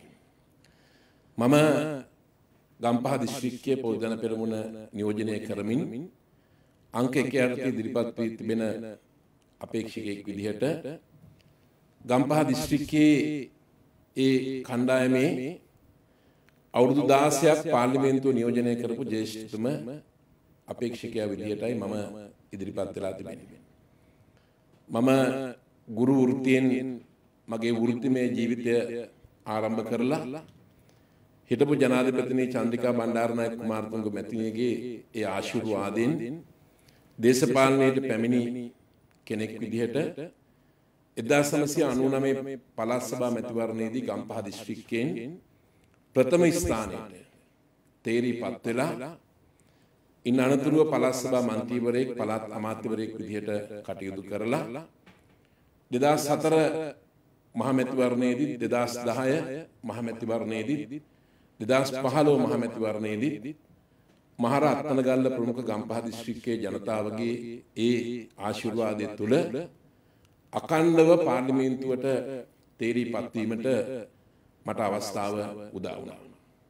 මම ගම්පහ දිස්ත්‍රික්කයේ පොදු ජන පෙරමුණ නියෝජනය කරමින් අංක එක යටතේ ඉදිරිපත් වී තිබෙන අපේක්ෂකයෙක් විදිහට ගම්පහ දිස්ත්‍රික්කයේ ඒ කණ්ඩායමේ අවුරුදු දාසයක් පාර්ලිමේන්තුව නියෝජනය කරපු ජ්‍යෙෂ්ඨතම අපේක්ෂකයා විදිහටයි මම ඉදිරිපත් වෙලා තිබෙන්නේ. මම ගුරු වෘත්තියෙන් මගේ වෘත්තිමය ජීවිතය ආරම්භ කරලා හිටපු ජනාධිපතිනි චන්ද්‍රිකා බණ්ඩාරනායක කුමාරතුංග මැතිණියගේ ඒ ආශිර්වාදයෙන් දේශපාලනයට පැමිණි කෙනෙක් විදිහට එක්දාස් නවසිය අනූ නවය පළාත් සභා මැතිවරණයේදී ගම්පහ දිස්ත්‍රික්කයෙන් ප්‍රථම ස්ථානයට තේරීපත් වෙලා ඉන් අනතුරුව පළාත් සභා මන්ත්‍රීවරයෙක් පළාත් අමාත්‍යවරයෙක් විදිහට කටයුතු කරලා දෙදාස් හතර මහ මැතිවරණයේදී දෙදාස් දහය මහ මැතිවරණයේදී දෙදාස් පහළොව මහ මැතිවරණයේදී මහර අත්තනගල්ල ප්‍රමුඛ ගම්පහ දිස්ත්‍රික්කයේ ජනතාවගේ ඒ ආශිර්වාදය තුළ අඛණ්ඩව පාර්ලිමේන්තුවට තේරීපත් වීමට මට අවස්ථාව උදා වුණා.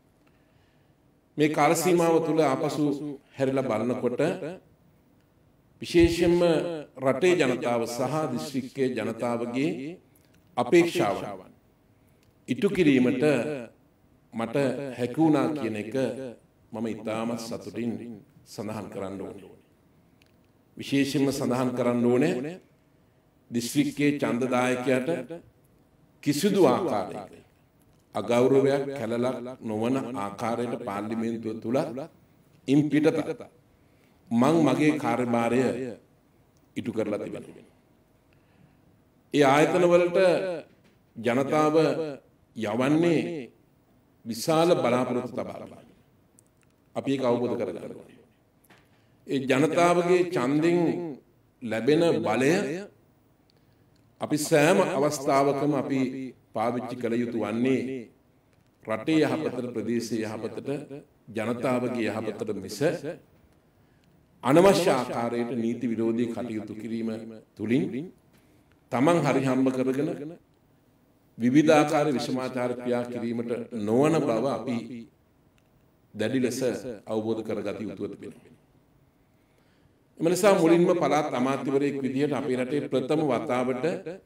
මේ කාල සීමාව තුළ ආපසු හැරිලා බලනකොට විශේෂයෙන්ම රටේ ජනතාව සහ දිස්ත්‍රික්කයේ ජනතාවගේ අපේක්ෂාවන් ඉටු කිරීමට මට හැකි වුණා කියන එක මම ඉතාමත් සතුටින් සඳහන් කරන්න ඕනේ. විශේෂයෙන්ම සඳහන් කරන්න ඕනේ දිස්ත්‍රික්කයේ ඡන්දදායකයාට කිසිදු ආකාරයක අගෞරවයක් කැළලක් නොවන ආකාරයට පාර්ලිමේන්තුව තුල ඉන් පිටත මං මගේ කාර්යභාරය ඉටු කරලා තිබෙනවා. ඒ ආයතන වලට ජනතාව යවන්නේ විශාල බලාපොරොත්තු තබා. අපි ඒක අවබෝධ කරගන්න ඕනේ. ඒ ජනතාවගේ ඡන්දෙන් ලැබෙන බලය අපි සෑම අවස්ථාවකම අපි පාවිච්චි කළ යුතු වන්නේ රටේ යහපතට, ප්‍රදේශයේ යහපතට, ජනතාවගේ යහපතට මිස අනවශ්‍ය ආකාරයට නීති විරෝධී කටයුතු කිරීම තුලින් තමන් හරි හම්බ කරගෙන විවිධාකාර විෂමාචාර ක්‍රියා කිරීමට නොවන බව අපි දැඩි ලෙස අවබෝධ කරගත යුතුව තිබෙනවා. එම නිසා මුලින්ම පළාත් අමාත්‍යවරයෙක් විදිහට අපේ රටේ ප්‍රථම වතාවට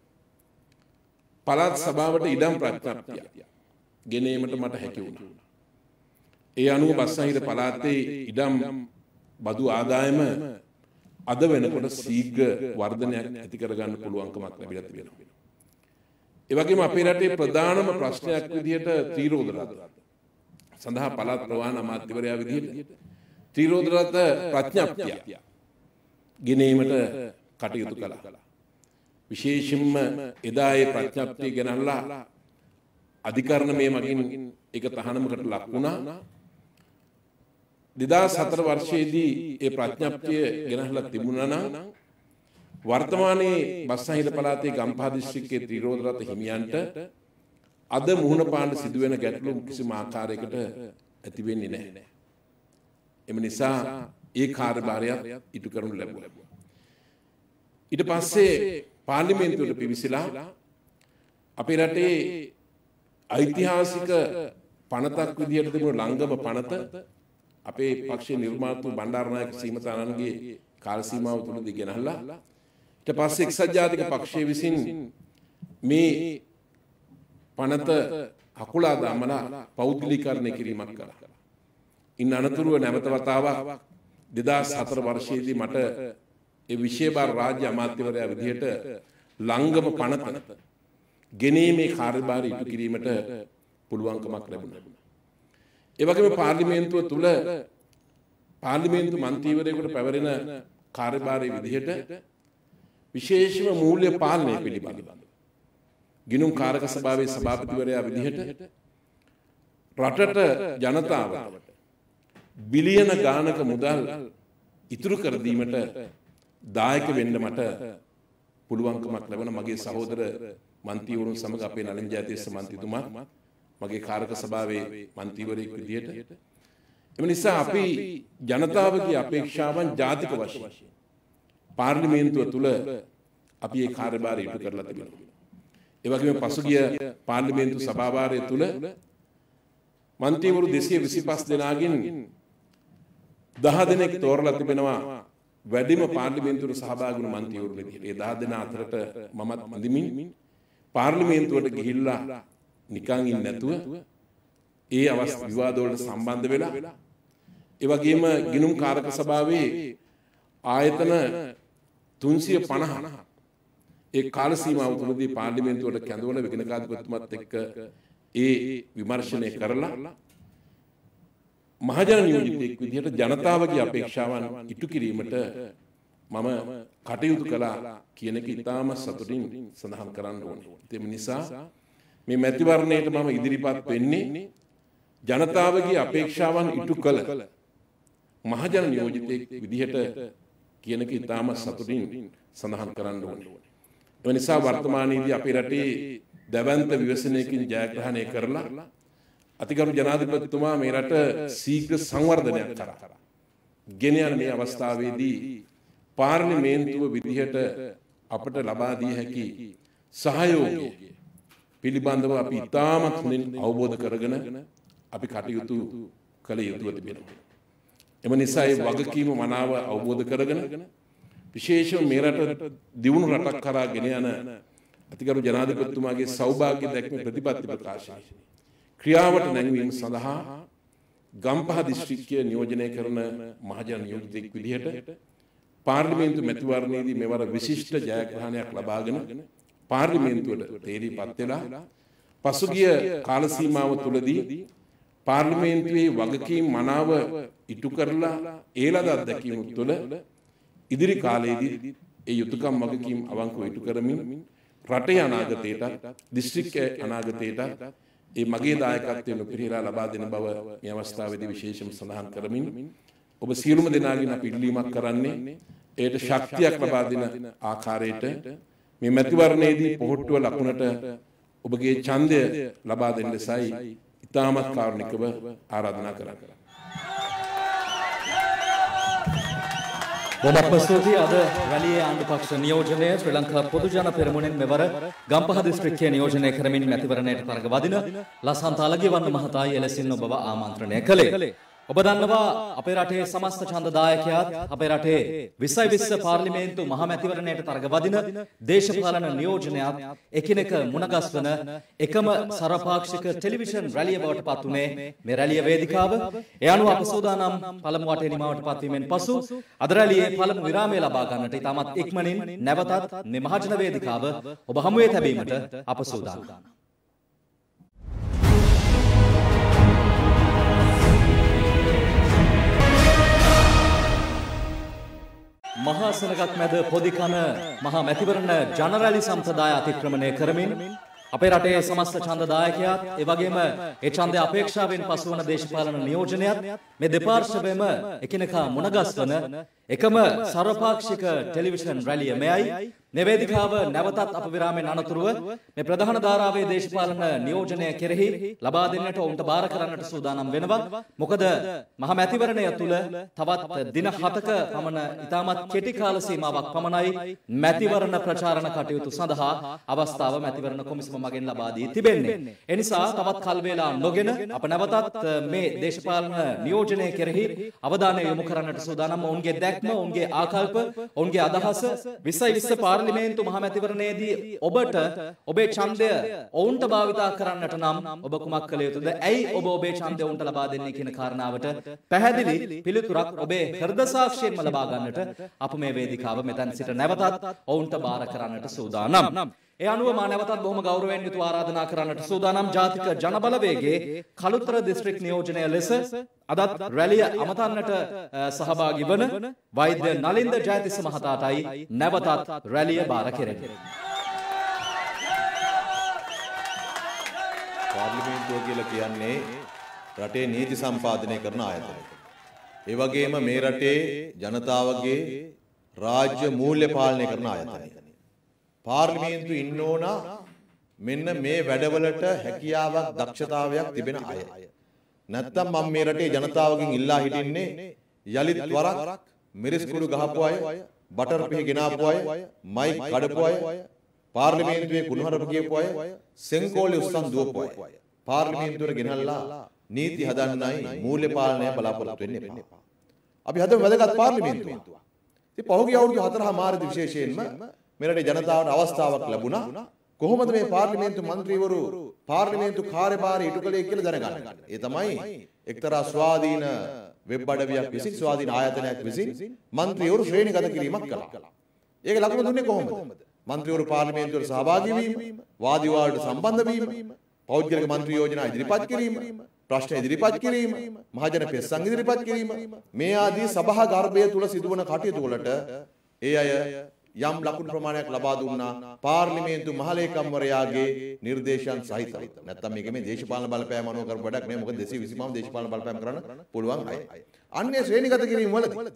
පළාත් සභාවට ඉඩම් ප්‍රඥප්තිය ගෙනීමට මට හැකි වුණා. ඒ අනුව බස්සහිර පළාතේ ඉඩම් බදු ආදායම අද වෙනකොට ශීඝ්‍ර වර්ධනයක් ඇති කරගන්න පුළුවන්කමක් ලැබිලා තිබෙනවා. ඒ වගේම අපේ රටේ ප්‍රධානම ප්‍රශ්නයක් විදිහට ත්‍රිරෝද රථ සඳහා පළාත් ප්‍රවාහන අමාත්‍යවරයා විදිහට ත්‍රිරෝද රථ ප්‍රඥප්තිය ගෙනීමට කටයුතු කළා. විශේෂයෙන්ම එදා ඒ ප්‍රඥප්තිය ගෙනල්ලා අධිකරණමය මගින් ඒක තහනමකට ලක් වුණා. දෙදාස් හතර වර්ෂයේදී ඒ ප්‍රඥප්තිය ගෙනහලා තිබුණා නම් වර්තමානයේ බස්සහිර පළාතේ ගම්පහ දිස්ත්‍රික්කයේ ත්‍රිරෝද රථ හිමියන්ට අද මුහුණ පාන්න සිදුවෙන ගැටලු කිසිම ආකාරයකට ඇති වෙන්නේ නැහැ. එම නිසා ඒ කාර්යභාරයත් ඉටු කරනු ලැබුවා. ඊට පස්සේ පාර්ලිමේන්තුවට පිවිසලා අපේ රටේ ඓතිහාසික පනතක් විදියට තිබුණු ලංගම පනත අපේ පක්ෂයේ නිර්මාතෘ බණ්ඩාරනායක සීමතානන්ගේ කාල සීමාව තුළදී ගෙනහලා ඊට පස්සේ එක්සත් ජාතික පක්ෂයේ විසින් මේ පනත හකුලා දාමලා පෞද්ගලීකරණය කිරීමක් කළා. ඉන් අනතුරුව නැවත වතාවක් දෙදාස් හතර වර්ෂයේදී මට ඒ විශේෂ රාජ්‍ය අමාත්‍යවරයා විදිහට ලංගම පනත ගෙනීමේ කාර්යභාරය ඉටු කිරීමට පුළුවන්කමක් ලැබුණා. ඒ වගේම පාර්ලිමේන්තුව තුල පාර්ලිමේන්තු මන්ත්‍රීවරයෙකුට පැවරෙන කාර්යභාරයේ විදිහට විශේෂම මූල්‍ය පාලනය පිළිබඳව ගිණුම් කාරක සභාවේ සභාපතිවරයා විදිහට රටට ජනතාවට බිලියන ගානක මුදල් ඉතුරු කර දීමට දායක වෙන්න මට පුළුවන්කමක් ලැබුණා. මගේ සහෝදර මන්ත්‍රීවරුන් සමග අපේ නලින් ජයතිස්ස මන්ත්‍රීතුමා මගේ කාරක සභාවේ මන්ත්‍රීවරයෙක් විදිහට. එම නිසා අපි ජනතාවගේ අපේක්ෂාවන් ජාතික වශයෙන් පාර්ලිමේන්තුව තුල අපි ඒ කාර්යභාරය ඉටු කරලා තිබෙනවා. ඒ වගේම පසුගිය පාර්ලිමේන්තු සභාවාරය තුල මන්ත්‍රීවරු දෙසිය විසිපස් දෙනාගෙන් දහ දෙනෙක් තෝරලා තිබෙනවා වැඩිම පාර්ලිමේන්තුවට සහභාගී වුණු මන්ත්‍රීවරු විදිහට. ඒ දහ දෙනා අතරට මමත් මැදිමින් පාර්ලිමේන්තුවට ගිහිල්ලා නිකන් ඉන්නේ නැතුව ඒ අවස්ථා විවාද වලට සම්බන්ධ වෙලා ඒ වගේම ගිණුම් කාරක සභාවේ ආයතන තුන්සිය පනහ ඒ කාල සීමාව තුළදී පාර්ලිමේන්තුවට කැඳවන විගණකාධිපතිතුමත් එක්ක ඒ විමර්ශනය කරලා මහජන නියෝජිතයෙක් විදිහට ජනතාවගේ අපේක්ෂාවන් ඉටු කිරීමට මම කටයුතු කළා කියන එක ඉතාම සතුටින් සඳහන් කරන්න ඕනේ. ඒ නිසා මේ මැතිවරණයට මම ඉදිරිපත් වෙන්නේ ජනතාවගේ අපේක්ෂාවන් ඉටු කළ මහජන නියෝජිතයෙක් විදිහට කියන එක ඉතාම සතුටින් සඳහන් කරන්න ඕනේ. ඒ නිසා වර්තමානයේදී අපේ රටේ දැවැන්ත විවසනයකින් ජයග්‍රහණය කරලා අතිගරු ජනාධිපතිතුමා මේ රට ශීඝ්‍ර සංවර්ධනයක් කරා. ගෙන යන මේ අවස්ථාවේදී පාර්ලිමේන්තුව විදිහට අපට ලබා දී හැකි සහයෝගය පිළිබඳව අපි ඉතාමත් හොඳින් අවබෝධ කරගෙන අපි කටයුතු කළ යුතුව තිබෙනවා. එම නිසා මේ වගකීම මනාව අවබෝධ කරගෙන විශේෂයෙන් මේ රට දියුණු රටක් කරා ගෙන යන අතිගරු ජනාධිපතිතුමාගේ සෞභාග්‍ය දැක්ම ප්‍රතිපත්ති ප්‍රකාශනය ක්‍රියාවට නැංවීම සඳහා ගම්පහ දිස්ත්‍රික්කය නියෝජනය කරන මහජන නියෝජිතෙක් විදිහට පාර්ලිමේන්තු මැතිවරණයේදී මෙවර විශිෂ්ට ජයග්‍රහණයක් ලබාගෙන පාර්ලිමේන්තුවට තේරීපත් වෙලා පසුගිය කාල සීමාව තුළදී පාර්ලිමේන්තුවේ වගකීම් මනාව ඉටු කරලා ඒ ලද අත්දැකීම් තුළ ඉදිරි කාලයේදී ඒ යුතුයකම් වගකීම් අවංකව ඉටු කරමින් රටේ අනාගතයට දිස්ත්‍රික්කයේ අනාගතයට ඒ මගේ දායකත්වයෙන් උපරිලා ලබා දෙන බව මේ අවස්ථාවේදී විශේෂම සඳහන් කරමින් ඔබ සියලුම දෙනාගෙන් අපි ඉල්ලීමක් කරන්නේ ඒට ශක්තියක් ලබා දෙන ආකාරයට මේ මැතිවරණයේදී පොහොට්ටුව ලකුණට ඔබගේ ඡන්දය ලබා දෙන්න ලෙසයි ඉතාමත් කාරුණිකව ආරාධනා කරන්නේ.
බොහොම ස්තුතියි. අද රැළියේ ආණ්ඩු පක්ෂ නියෝජනය ශ්‍රී ලංකා පොදු ජන පෙරමුණෙන් මෙවර ගම්පහ දිස්ත්‍රික්කය නියෝජනය කරමින් මැතිවරණයට තරඟ වදින ලසන්ත අලගිවන්න මහතායි එලෙසින් ඔබව ආමන්ත්‍රණය කළේ. ඔබ දන්නවා අපේ රටේ සමස්ත ඡන්ද දායකයාත් අපේ රටේ විස්සයි විස්ස පාර්ලිමේන්තු මහ මැතිවරණයට තරඟ වදින දේශපාලන නියෝජනයත් එකිනෙක මුණගස්වන එකම සර්වපාක්ෂික ටෙලිවිෂන් රැළිය බවට පත් වුණේ මේ රැළිය වේදිකාව. ඒ අනුව අප සූදානම් පළමු වටේ නිමාවට පත්වීමෙන් පසු අද රැළියේ පළමු විරාමය ලබා ගන්නට ඉතාමත් ඉක්මනින් නැවතත් මේ මහජන වේදිකාව ඔබ හමුවේ තැබීමට අප සූදානම්. මහා සෙනගක් මැද පොදිකන මහා මැතිවරණ ජනරැලි සම්ප්‍රදාය අතික්‍රමණය කරමින් අපේ රටේ සමස්ත ඡන්ද දායකයාත් ඒ වගේම ඒ ඡන්දය අපේක්ෂාවෙන් පසු වන දේශපාලන නියෝජනයත් මේ දෙපාර්ශ්වයම එකිනෙකා මුණගස්වන එකම සර්වපාක්ෂික ටෙලිවිෂන් රැළිය මෙයයි. මේ වේදිකාව නැවතත් අප විරාමයෙන් අනතුරුව මේ ප්‍රධාන ධාරාවේ දේශපාලන නියෝජනය කෙරෙහි ලබා දෙන්නට ඔවුන්ට බාර කරන්නට සූදානම් වෙනවා. මොකද මහා මැතිවරණය තුළ තවත් දින හතක පමණ ඉතාමත් කෙටි කාල සීමාවක් පමණයි මැතිවරණ ප්‍රචාරණ කටයුතු සඳහා අවස්ථාව මැතිවරණ කොමිසම මගෙන් ලබා දී තිබෙන්නේ. ඒ නිසා තවත් කල් වේලා නොගෙන අප නැවතත් මේ දේශපාලන නියෝජනය කෙරෙහි අවධානය යොමු කරන්නට සූදානම්. ඔවුන්ගේ දැක්ම, ඔවුන්ගේ ආකල්ප, ඔවුන්ගේ අදහස විස්සයි විස්ස පාර්ලිමේන්තු මහ මැතිවරණයේදී ඔබට ඔබේ ඡන්දය ඔවුන්ට භාවිතා කරන්නට නම් ඔබ කුමක් කළ යුතුද? ඇයි ඔබ ඔබේ ඡන්දය ඔවුන්ට ලබා දෙන්නේ කියන කාරණාවට පැහැදිලි පිළිතුරක් ඔබේ හෘද සාක්ෂියෙන්ම ලබා ගන්නට අප මේ වේදිකාව මෙතන සිට නැවතත් ඔවුන්ට බාර කරන්නට සූදානම්. ඒ අනුව මා නැවතත් බොහොම ගෞරවයෙන් යුතුව ආරාධනා කරන්නට සූදානම් ජාතික ජනබලවේගයේ කළුතර දිස්ත්‍රික් නියෝජනය ලෙස අදත් රැළිය අමතන්නට සහභාගී වන වෛද්‍ය නලින්ද ජයතිස්ස මහතාටයි නැවතත් රැළිය බාර කෙරෙන්නේ.
පාර්ලිමේන්තුව කියලා කියන්නේ රටේ නීති සම්පාදනය කරන ආයතනයක්. ඒ වගේම මේ රටේ ජනතාවගේ රාජ්‍ය මූල්‍ය පාලනය කරන ආයතනයක්. පාර්ලිමේන්තුව ඉන්න ඕන මෙන්න මේ වැඩවලට හැකියාවක් දක්ෂතාවයක් තිබෙන අය. නැත්තම් මම මේ රටේ ජනතාවගෙන් ඉල්ලා හිටින්නේ යලිත් වරක් මිරිස් කුඩු ගහපු අය, බටර් පිහි ගෙනාපු අය, මයික් කඩපු අය, පාර්ලිමේන්තුවේ කුණුහරුප කියපු අය, සෙන්කෝලේ උස්සන් දුවපු අය. පාර්ලිමේන්තුවට ගෙනල්ලා නීති හදන්නයි මූල්‍ය පාලනය බලාපොරොත්තු වෙන්න එපා. අපි හදමු වැදගත් පාර්ලිමේන්තුවක්. ඉතින් පහුගිය අවුරුදු හතරමාරදී විශේෂයෙන්ම මේ රටේ ජනතාවට අවස්ථාවක් ලැබුණා කොහොමද මේ පාර්ලිමේන්තු මන්ත්‍රීවරු පාර්ලිමේන්තු කාර්යභාරය ඉටු කළේ කියලා දැනගන්න. ඒ තමයි එක්තරා ස්වාධීන වෙබ් අඩවියක් විසින් ස්වාධීන ආයතනයක් විසින් මන්ත්‍රීවරු ශ්‍රේණිගත කිරීමක් කළා. ඒක ලකුණු දුන්නේ කොහොමද? මන්ත්‍රීවරු පාර්ලිමේන්තුවට සහභාගී වීම, වාද විවාදවලට සම්බන්ධ වීම, පෞද්ගලික මන්ත්‍රී යෝජනා ඉදිරිපත් කිරීම, ප්‍රශ්න ඉදිරිපත් කිරීම, මහජන පෙස්සන් ඉදිරිපත් කිරීම මේ ආදී සභා ගර්භය තුල සිදුවන කටයුතු වලට ඒ අය යම් ලකුණු ප්‍රමාණයක් ලබා දුන්නා පාර්ලිමේන්තු මහලේකම්වරයාගේ නිර්දේශයන් සහිතව. නැත්තම් මේක මේ දේශපාලන බලපෑම අනුව කරපු වැඩක් නෙවෙයි. මොකද දෙසිය විසි පහම දේශපාලන බලපෑම් කරන්න පුළුවන් අය. අන්නේ ශ්‍රේණිගත කිරීම වලදී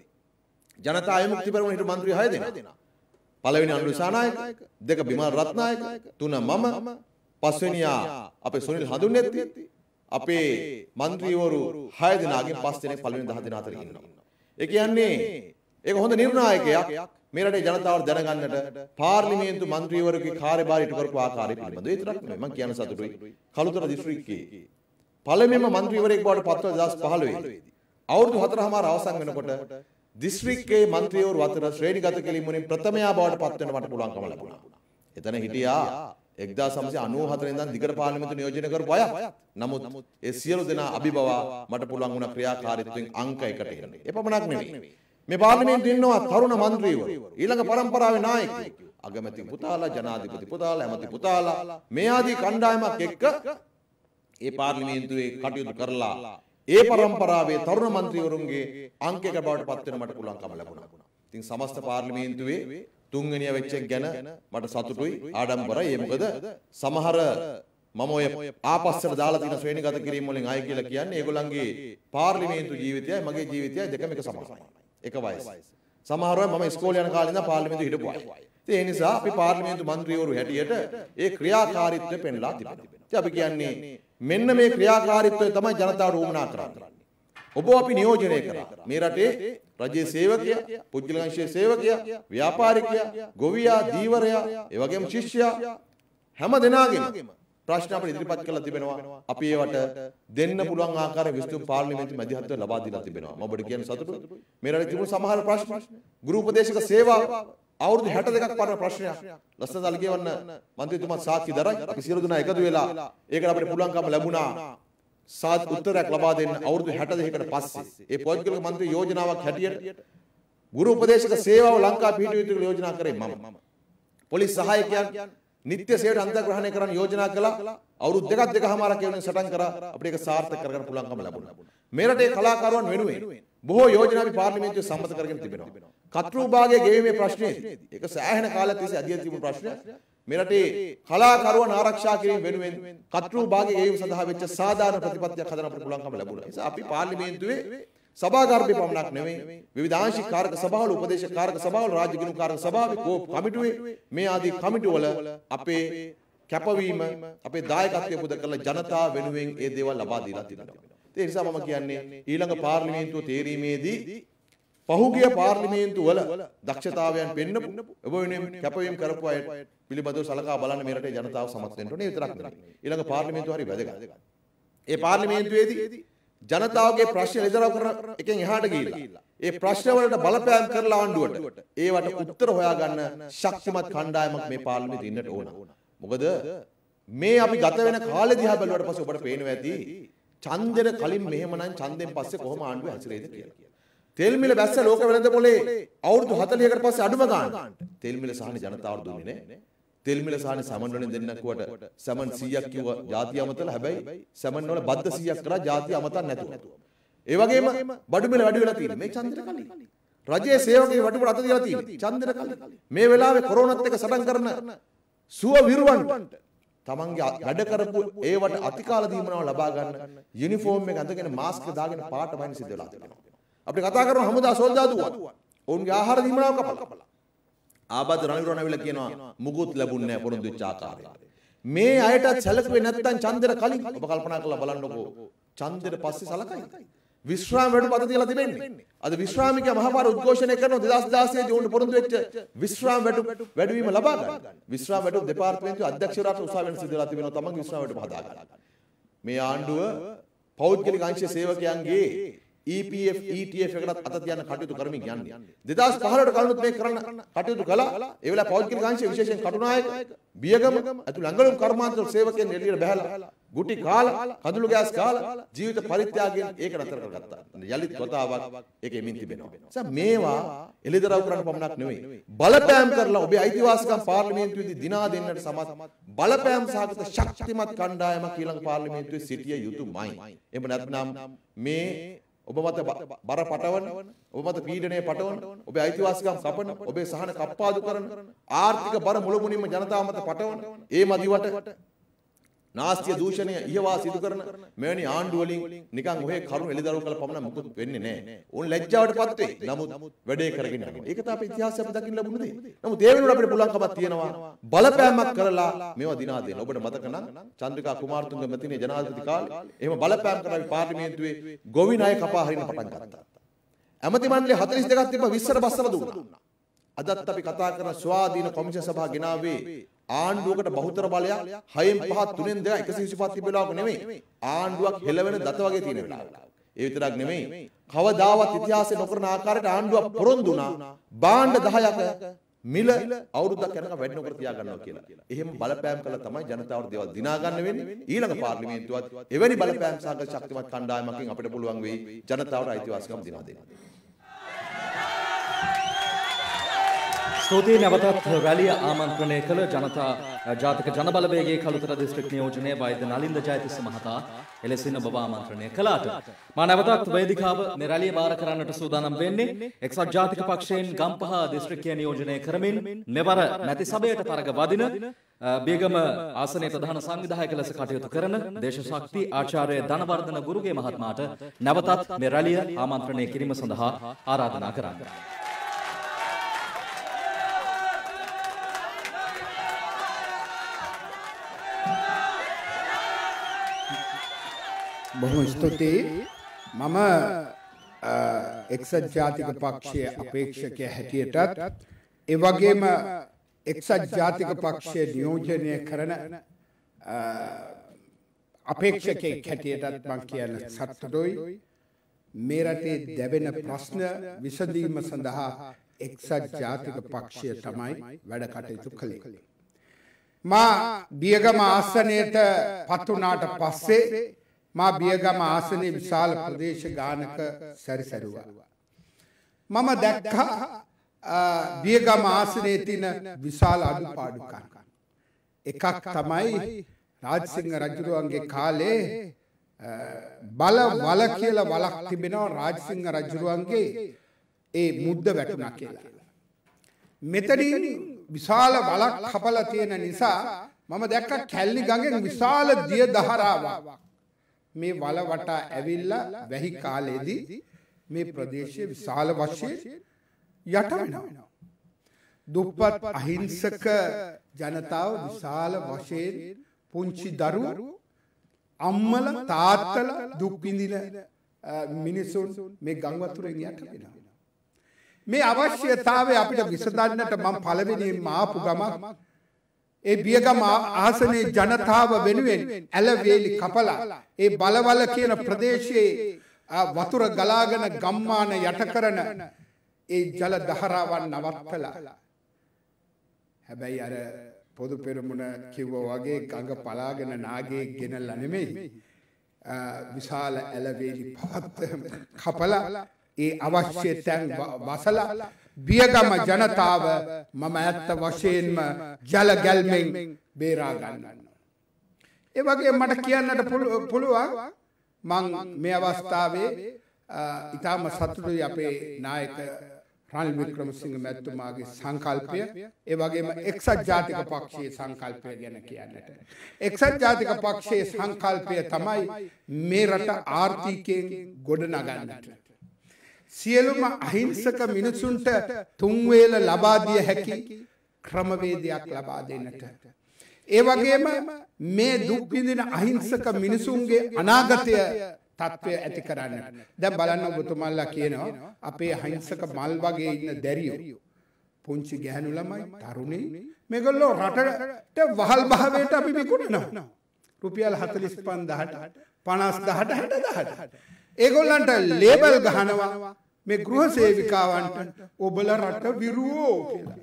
ජනතා විමුක්ති පෙරමුණ හිටපු මන්ත්‍රී හය දෙනා. පළවෙනි අනුර සානායක, දෙක බිමල් රත්නායක, තුන මම, පස්වෙනියා අපේ සුනිල් හඳුන්නේත්ති, අපේ මන්ත්‍රීවරු හය දෙනාගෙන් පස් දෙනෙක් පළවෙනි දහ දෙනා අතර ඉන්නවා. ඒ කියන්නේ ඒක හොඳ නිර්ණායකයක්. මේ රටේ ජනතාවට දැනගන්නට පාර්ලිමේන්තු මන්ත්‍රීවරුගේ කාර්යභාරය ඉටු කරපු ආකාරය පිළිබඳව විතරක් නෙමෙයි මම කියන සතුටුයි. කළුතර දිස්ත්‍රික්කයේ පළමුවෙන්ම මන්ත්‍රීවරයෙක් බවට පත්ව දෙදාස් පහළොව දී අවුරුදු හතරමාර අවසන් වෙනකොට දිස්ත්‍රික්කයේ මන්ත්‍රීවරු අතර ශ්‍රේණිගත කිරීම වලින් ප්‍රථමයා බවට පත් වෙන මට පුළුවන්කම ලැබුණා. එතන හිටියා එක්දාස් නවසිය අනූ හතර ඉඳන් දිගට පාර්ලිමේන්තු නියෝජනය කරපු අය. නමුත් ඒ සියලු දෙනා අභිබවා මට පුළුවන් වුණා ක්‍රියාකාරීත්වයෙන් අංක එකට එන්න. ඒ පමණක් නෙවෙයි. මේ පාර්ලිමේන්තුවේ ඉන්නවා තරුණ മന്ത്രിවරු. ඊළඟ පරම්පරාවේ නායකයෝ. අගමැති පුතාලා, ජනාධිපති පුතාලා, ඇමති පුතාලා මේ ආදී කණ්ඩායමක් එක්ක ඒ පාර්ලිමේන්තුවේ කටයුතු කරලා ඒ පරම්පරාවේ තරුණ മന്ത്രിවරුන්ගේ අංකයක බවට පත් වෙන මට පුළුවන්කම ලැබුණා. ඉතින් සමස්ත පාර්ලිමේන්තුවේ තුන්වෙනිය වෙච්ච එක ගැන මට සතුටුයි, ආඩම්බරයි. ඒ මොකද සමහර මම ඔය ආපස්සට දාලා තියෙන ශ්‍රේණිගත කිරීම වලින් ආය කියලා කියන්නේ ඒගොල්ලන්ගේ පාර්ලිමේන්තු ජීවිතයයි මගේ ජීවිතයයි දෙකම එක සමානයි. එක වයසයි. සමහර අය මම ඉස්කෝලේ යන කාලේ ඉඳන් පාර්ලිමේන්තු හිටපු අය. ඒ නිසා අපි පාර්ලිමේන්තු മന്ത്രിවරු හැටියට ඒ ක්‍රියාකාරීත්වය පෙන්ලා තිබෙනවා. ඉතින් අපි කියන්නේ මෙන්න මේ ක්‍රියාකාරීත්වය තමයි ජනතාවට උවමනා කරන්නේ. ඔබ අපි නියෝජනය කරා. මේ රටේ රජයේ සේවකයා, පුද්ගලිකංශයේ සේවකයා, ව්‍යාපාරිකයා, ගොවියා, දීවරයා, ඒ වගේම ශිෂ්‍යයා හැම දෙනාගේම ප්‍රශ්න අපිට ඉදිරිපත් කරලා තිබෙනවා. අපි ඒවට දෙන්න පුළුවන් ආකාරයේ විස්තෘත පාර්ලිමේන්තු මැදිහත්ව ලබා දීලා තිබෙනවා. මම ඔබට කියන සතුටුයි. මේ රටේ තිබුණු සමහර ප්‍රශ්න ගෘහ උපදේශක සේවාව අවුරුදු හැට දෙකක් පරණ ප්‍රශ්නයක්. ලස්සනදල් කියවන්න මන්ත්‍රීතුමා සාක්ෂි දරයි. අපි සියලු දෙනා එකතු වෙලා ඒකට අපිට පුළුවන්කම ලැබුණා. සාත් උත්තරයක් ලබා දෙන්න අවුරුදු හැට දෙකකට පස්සේ ඒ පෞද්ගලික මන්ත්‍රී යෝජනාවක් හැටියට ගුරු උපදේශක සේවාව ලංකා පිහිටුව යුතු යෝජනා කරේ මම. පොලිස් සහායකයන් නිත්‍ය සේවයට අන්තර්ග්‍රහණය කරන්න යෝජනා කළා. අවුරුදු දෙකක් දෙකමාරක් ඒ වෙනුවෙන් සටන් කරා. අපිට ඒක සාර්ථක කරගන්න පුළුවන්කම ලැබුණා. මේ රටේ කලාකරුවන් වෙනුවෙන් බොහෝ යෝජනා අපි පාර්ලිමේන්තුවේ සම්මත කරගෙන තිබෙනවා. කතෘ භාගයේ ගෙවීමේ ප්‍රශ්නයේදී ඒක සෑහෙන කාලයක් තිස්සේ අධ්‍යයනය තිබුණු ප්‍රශ්නයක්. මේ රටේ කලාකරුවන් ආරක්ෂා කිරීම වෙනුවෙන් කතෘ භාගයේ ගෙවීම සඳහා වෙච්ච සාධාරණ ප්‍රතිපත්තියක් හදන්න අපිට පුළුවන්කම ලැබුණා. ඒ නිසා අපි පාර්ලිමේන්තුවේ සභාගර්භයේ පමණක් නෙවෙයි විවිධාංශික කාරක සභාවල, උපදේශක කාරක සභාවල, රාජ්‍ය ගිණුම් කාරක සභාවේ, කෝප් කමිටුවේ මේ ආදී කමිටුවල අපේ කැපවීම, අපේ දායකත්වය පුද කරලා ජනතාව වෙනුවෙන් ඒ දේවල් ලබා දීලා තිබෙනවා. ඒ නිසා මම කියන්නේ ඊළඟ පාර්ලිමේන්තුව තේරීමේදී පහුගිය පාර්ලිමේන්තු වල දක්ෂතාවයන් පෙන්නපු ඔබ වෙනුවෙන් කැපවීම කරපු අය පිළිබඳව සලකා බලන්න මේ රටේ ජනතාව සමත් වෙන්න ඕනේ. ඒ විතරක් නෙවෙයි. ඊළඟ පාර්ලිමේන්තුව හරි වැදගත්. ඒ පාර්ලිමේන්තුවේදී ජනතාවගේ ප්‍රශ්න එළිදරව් කරන එකෙන් එහාට ගිහිල්ලා ඒ ප්‍රශ්න වලට බලපෑම් කරලා ආණ්ඩුවට ඒවට උත්තර හොයාගන්න ශක්තිමත් කණ්ඩායමක් මේ පාර්ලිමේන්තුවේ ඉන්නට ඕන. මොකද මේ අපි ගත වෙන කාලේ දිහා බැලුවට පස්සේ ඔබට පේනවා ඇති ඡන්දෙට කලින් මෙහෙමනම් ඡන්දෙන් පස්සේ කොහොම ආණ්ඩුව හැසිරෙයිද කියලා. තෙල් මිල බැස්ස ලෝක වෙළඳ පොලේ අවුරුදු හතළිහකට පස්සේ අඩුම ගන්න තෙල් මිල සහන ජනතාවට දුන්නේ නැහැ. තෙල් මිල සහන සමන් වලින් දෙන්නකුවට සමන් සීයක් කිව්ව ಜಾති අමතල, හැබැයි සමන් වල බද්ද සීයක් කරා ಜಾති අමතක් නැතුව. ඒ වගේම බඩු මිල වැඩි වෙලා තියෙනවා මේ ඡන්දෙට කලින්. රජයේ සේවකගේ වටිපොළ අත දාලා තියෙනවා ඡන්දෙට කලින්. මේ වෙලාවේ කොරෝනාත් එක්ක සටන් කරන සුව විරුවන්ට තමන්ගේ වැඩ කරපු ඒවට අතිකාල දීමනාව ලබා ගන්න යුනිෆෝම් එක අඳගෙන මාස්ක් දාගෙන පාට වයින් සිද්ධ වෙලා තියෙනවා. අපි කතා කරන හමුදා සොල්දාදුවා ඔවුන්ගේ ආහාර දීමනාව කපලා. ආබාද රණවිරුවන් ඇවිල්ලා කියනවා මුකුත් ලැබුන්නේ නැහැ පොරොන්දු වෙච්ච ආකාරයට. මේ අයටත් සැලකුවේ නැත්තම් ඡන්දෙට කලින් ඔබ කල්පනා කරලා බලන්නකෝ ඡන්දෙට පස්සේ සලකයි. විශ්‍රාම වැඩ පත තියලා තිබෙන්නේ. අද විශ්‍රාමිකය මහපාර උද්ඝෝෂණය කරන දෙදාස් දාසය දී උන් පොරොන්දු වෙච්ච විශ්‍රාම වැඩ වැඩිවීම ලබා ගන්න. විශ්‍රාම වැඩ දෙපාර්තමේන්තුවේ අධ්‍යක්ෂවරයාට උසාවියෙන් සිදුවලා තිබෙනවා තමන්ගේ විශ්‍රාම වැඩ හදා ගන්න. මේ ආණ්ඩුව පෞද්ගලික අංශයේ සේවකයන්ගේ E P F E T F එකකට අත තියන්න කටයුතු කරමින් යන්නේ. දෙදාස් පහළොවට කලිනුත් මේක කරන්න කටයුතු කළා. ඒ වෙලාව පෞද්ගලික අංශයේ විශේෂයෙන් කටුනායක, බියගම ඇතුළු ඇඟලුම් කර්මාන්තවල සේවකයන් එළියට බහැලා ගුටි කාලා, කඳුළු ගෑස් කාලා ජීවිත පරිත්‍යාගයෙන් ඒක නතර කරගත්තා. යලිත් වතාවක් ඒක එමින් තිබෙනවා. නිසා මේවා එළිදරව් කරන්න පමණක් නෙවෙයි. බලපෑම් කරලා ඔබේ අයිතිවාසිකම් පාර්ලිමේන්තුවේදී දිනා දෙන්නට සමත් බලපෑම් සහගත ශක්තිමත් කණ්ඩායමක් ඊළඟ පාර්ලිමේන්තුවේ සිටිය යුතුමයි. එහෙම නැත්නම් මේ ඔබ මත බර පටවන, ඔබ මත පීඩනය පටවන, ඔබේ අයිතිවාසිකම් කපන, ඔබේ සහන කප්පාදු කරන, ආර්ථික බර මුළුමුණින්ම ජනතාව මත පටවන, ඒ මදිවට නාස්තිය දූෂණය ඉහවා සිදු කරන මෙවැනි ආණ්ඩු වලින් නිකන් ඔහේ කරුණ එළිදරව් කළ පමණ මුකුත් වෙන්නේ නැහැ. උන් ලැජ්ජාවටපත් වෙයි. නමුත් වැඩේ කරගෙන යනවා. ඒක තමයි ඉතිහාසය අපි දකින්න ලැබුණ දේ. නමුත් ඒ වෙනුවට අපිට පුළුවන්කමක් තියෙනවා බලපෑමක් කරලා මේවා දිනා දෙන්න. ඔබට මතක නම් චන්ද්‍රිකා කුමාරතුංග මැතිණිය ජනාධිපති කාලේ එහෙම බලපෑම් කරලා අපි පාර්ලිමේන්තුවේ ගොවි ණය කපා හරින්න පටන් ගත්තා. ඇමති මණ්ඩලයේ හතළිස් දෙකක් තිබ්බ විස්සට බස්සලා දුන්නා. අදත් අපි කතා කරන ස්වාධීන කොමිෂන් සභාව ගෙනාවේ ආණ්ඩුවකට බහුතර බලයක් හයෙන් පහ තුනෙන් දෙක එකසිය විසිපහ තිබ්බ වෙලාවක නෙමෙයි. ආණ්ඩුවක් හෙලවෙන දත වගේ තියෙන වෙලාවක. ඒ විතරක් නෙමෙයි. කවදාවත් ඉතිහාසයේ නොකරන ආකාරයට ආණ්ඩුවක් පොරොන්දු වුණා. භාණ්ඩ දහයක මිල අවුරුද්දක් යනකම් වැඩි නොකර තියා ගන්නවා කියලා. එහෙම බලපෑම් කළා තමයි ජනතාවට දේවල් දිනා ගන්න වෙන්නේ. ඊළඟ පාර්ලිමේන්තුවත් එවැනි බලපෑම් සහගත ශක්තිමත් කණ්ඩායමකින් අපිට පුළුවන් වෙයි ජනතාවට අයිතිවාසිකම් දිනා දෙන්න.
ස්තුතියි නැවතත් රැලිය ආමන්ත්‍රණය කළ ජනතා ජාතික ජනබලවේගයේ කළුතර දිස්ත්‍රික් නියෝජනයේ වෛද්‍ය නලින්ද ජයතිස්ස මහතා එලෙසින් ඔබ ආමන්ත්‍රණය කළාට මා නැවතත් වේදිකාව මේ රැළිය බාර කරන්නට සූදානම් වෙන්නේ එක්සත් ජාතික පක්ෂයෙන් ගම්පහ දිස්ත්‍රික්කය නියෝජනය කරමින් මෙවර මැති සභයට තරග වදින බේගම ආසනයේ ප්‍රධාන සංවිධායක ලෙස කටයුතු කරන දේශශක්ති ආචාර්ය ධනවර්ධන ගුරුගේ මහත්මයාට නැවතත් මේ රැළිය ආමන්ත්‍රණය කිරීම සඳහා ආරාධනා කරන්න.
බොහොම ස්තුතියි. මම එක්සත් ජාතික පක්ෂයේ අපේක්ෂකයා හැටියටත් ඒ වගේම එක්සත් ජාතික පක්ෂයේ නියෝජනය කරන අපේක්ෂකයෙක් හැටියටත් මම කියන සතුටුයි. මේ රටේ දැවෙන ප්‍රශ්න විසඳීම සඳහා එක්සත් ජාතික පක්ෂය තමයි වැඩ කටයුතු කළේ. මා බියගම ආසනයට පත් වුණාට පස්සේ මා බියගම ආසනයේ විශාල ප්‍රදේශ ගානක සැරිසරුවා. මම දැක්කා බියගම ආසනයේ තියෙන විශාල අඩුපාඩුකම්. එකක් තමයි රාජසිංහ රජුරුවන්ගේ කාලේ බල වල කියලා වලක් තිබෙනවා රාජසිංහ රජුරුවන්ගේ ඒ මුද්ද වැටුණා කියලා. මෙතනින් විශාල වලක් කපලා තියෙන නිසා මම දැක්කා කැලණි ගඟෙන් විශාල දිය දහරාවක් මේ වල වටා ඇවිල්ලා වැහි කාලයේදී මේ ප්‍රදේශයේ විශාල වශයෙන් යට වෙනවා. දුප්පත් අහිංසක ජනතාව විශාල වශයෙන් පුංචි දරුවෝ අම්මල තාත්තල දුක් විඳින මිනිසුන් මේ ගම් වතුරෙන් යට වෙනවා. මේ අවශ්‍යතාවය අපිට විසඳන්නට මම පළවෙනිම ආපු ගමක් ඒ බියගම ආසනයේ ජනතාව වෙනුවෙන් ඇලවේලි කපලා ඒ බලවල කියන ප්‍රදේශයේ වතුර ගලාගෙන ගම්මාන යට කරන ඒ ජල දහරාවන් නවත්තලා. හැබැයි අර පොදු පෙරමුණ කිව්වා වගේ ගඟ පලාගෙන නාගේ ගෙනල්ලා නෙමෙයි. විශාල ඇලවේලි පවත් කපලා ඒ අවශ්‍ය තැන් වසලා බියගම ජනතාව මම ඇත්ත වශයෙන්ම ජල ගැල්මෙන් බේරා ගන්නවා. ඒ වගේ මට කියන්නට පුළුවන් මං මේ අවස්ථාවේ ඊටම සතුටුයි අපේ නායක රනිල් වික්‍රමසිංහ මැතිතුමාගේ සංකල්පය ඒ වගේම එක්සත් ජාතික පක්ෂයේ සංකල්පය ගැන කියන්නට. එක්සත් ජාතික පක්ෂයේ සංකල්පය තමයි මේ රට ආර්ථිකයෙන් ගොඩනගන්නට. සියලුම අහිංසක මිනිසුන්ට තුන් වේල ලබා දිය හැකි ක්‍රමවේදයක් ලබා දෙන්නට. ඒ වගේම මේ දුක් විඳින අහිංසක මිනිසුන්ගේ අනාගතය තත්ත්වය ඇති කරන්න. දැන් බලන්න ඔබතුමාලා කියනවා අපේ අහිංසක මල් වගේ ඉන්න දැරියෝ පුංචි ගැහණු ළමයි තරුණයි මේගොල්ලෝ රටට වහල් භාවයට අපි විකුණනවා. රුපියල් හතළිස් පන්දාහට පනස් දහට හැට දහට. ඒගොල්ලන්ට ලේබල් ගහනවා මේ ගෘහ සේවිකාවන්ට ඔබලා රට විරුවෝ කියලා.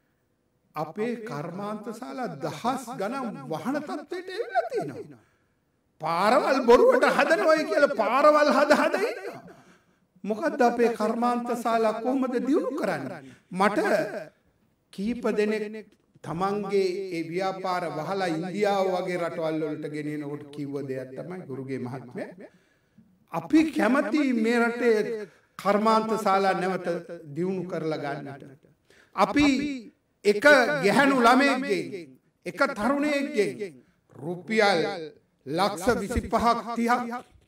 අපේ කර්මාන්තශාලා දහස් ගණන් වහන තත්ත්වයට එවිලා තියෙනවා. පාරවල් බොරුවට හදනවයි කියලා පාරවල් හද හද ඉන්නවා. මොකද්ද අපේ කර්මාන්තශාලා කොහොමද දියුණු කරන්නේ? මට කීප දෙනෙක් තමන්ගේ ඒ ව්‍යාපාර වහලා ඉන්දියාව වගේ රටවල් වලට ගෙනියනකොට කිව්ව දෙයක් තමයි ගුරුගේ මහත්මයා අපි කැමති මේ රටේ කර්මාන්තශාලා නැවත දියුණු කරලා ගන්නට. අපි එක ගැහණු ළමයෙක්ගෙන් එක තරුණයෙක්ගෙන් රුපියල් ලක්ෂ විසිපහක් තිහක්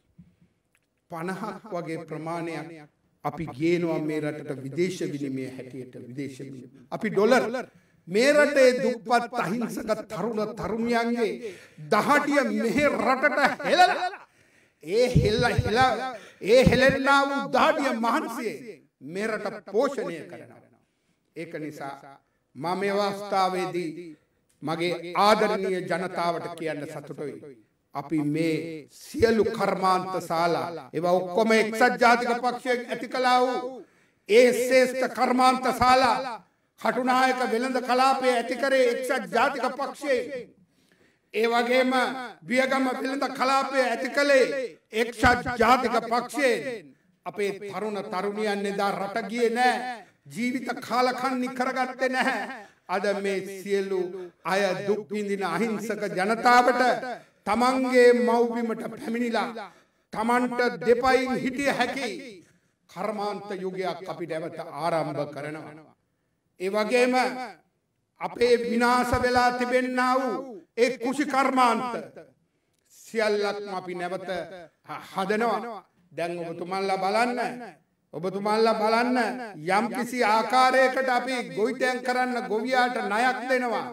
පනහක් වගේ ප්‍රමාණයක් අපි ගේනවා මේ රටට විදේශ විනිමය හැටියට විදේශ විනිමය. අපි ඩොලර් මේ රටේ දුප්පත් අහිංසක තරුණ තරුණියන්ගේ දහටිය මෙහෙ රටට හෙළලා ඒ හෙල්ල හෙල ඒ හෙලෙන්නා වූ දහටිය මහන්සියෙන් මේ රට පෝෂණය කරනවා. ඒක නිසා මම මේ අවස්ථාවේදී මගේ ආදරණීය ජනතාවට කියන්න සතුටුයි. අපි මේ සියලු කර්මාන්ත ශාලා ඒවා ඔක්කොම එක්සත් ජාතික පක්ෂයෙන් ඇති කළා වූ ඒ ශ්‍රේෂ්ඨ කර්මාන්ත ශාලා කටුනායක වෙළඳ කලාපයේ ඇති කරේ එක්සත් ජාතික පක්ෂයේ. ඒ වගේම වියගම වෙළඳ කලාපයේ ඇති කළේ එක්සත් ජාතික පක්ෂයේ. අපේ තරුණ තරුණියන් එදා රට ගියේ නැහැ. ජීවිත කාලකන්ණි කරගත්තේ නැහැ. අද මේ සියලු අය දුක් විඳින අහිංසක ජනතාවට තමන්ගේ මව්බිමට පැමිණිලා තමන්ට දෙපයින් හිටිය හැකි කර්මාන්ත යුගයක් අපි නැවත ආරම්භ කරනවා. ඒ වගේම අපේ විනාශ වෙලා තිබෙන්නා වූ ඒ කුෂි කර්මාන්ත සියල්ලක්ම අපි නැවත හදනවා. දැන් ඔබතුමන්ලා බලන්න ඔබතුමන්ලා බලන්න යම් කිසි ආකාරයකට අපි ගොවිතැන් කරන්න ගොවියාට ණයක් දෙනවා.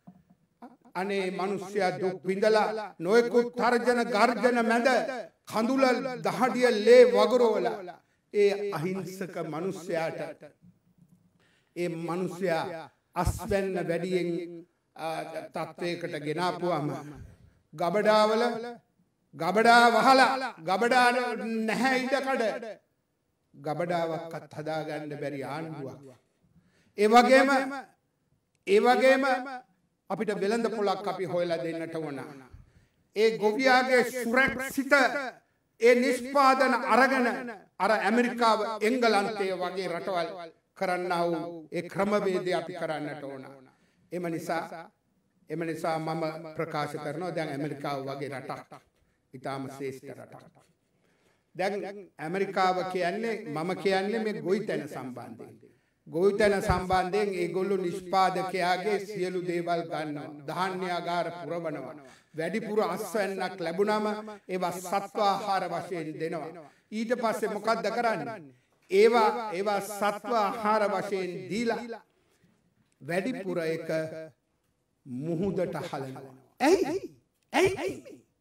අනේ මිනිස්සයා දුක් විඳලා නොයෙකුත් තර්ජන ගර්ජන මැද කඳුල දහඩිය ලේ වගුරවලා ඒ අහිංසක මිනිස්සයාට ඒ මිනිස්සයා අස්වැන්න වැඩියෙන් තත්වයකට ගෙනාපුවම ගබඩාවල ගබඩා වහලා ගබඩා නැහැ ඉඩකඩ ගබඩාවක්වත් හදාගන්න බැරි ආණ්ඩුවක්. ඒ වගේම ඒ වගේම අපිට වෙළඳ පොලක් අපි හොයලා දෙන්නට ඕන. ඒ ගොවියාගේ සුරක්ෂිත ඒ නිෂ්පාදන අරගෙන අර ඇමරිකාව එංගලන්තය වගේ රටවල් කරන්නා වූ ඒ ක්‍රමවේදය අපි කරන්නට ඕන. එම නිසා එම නිසා මම ප්‍රකාශ කරනවා දැන් ඇමරිකාව වගේ රටක් ඉතාම ශ්‍රේෂ්ඨ රටක්. දැන් ඇමරිකාව කියන්නේ මම කියන්නේ මේ ගොවිතැන සම්බන්ධයෙන්. ගොවිතැන සම්බන්ධයෙන් ඒගොල්ලෝ නිෂ්පාදකයාගේ සියලු දේවල් ගන්නවා. ධාන්‍යාගාර පුරවනවා. වැඩිපුර අස්වැන්නක් ලැබුණම ඒවා සත්ව ආහාර වශයෙන් දෙනවා. ඊට පස්සේ මොකද්ද කරන්නේ? ඒවා ඒවා සත්ව ආහාර වශයෙන් දීලා වැඩිපුර එක මුහුදට හලනවා. ඇයි? ඇයි?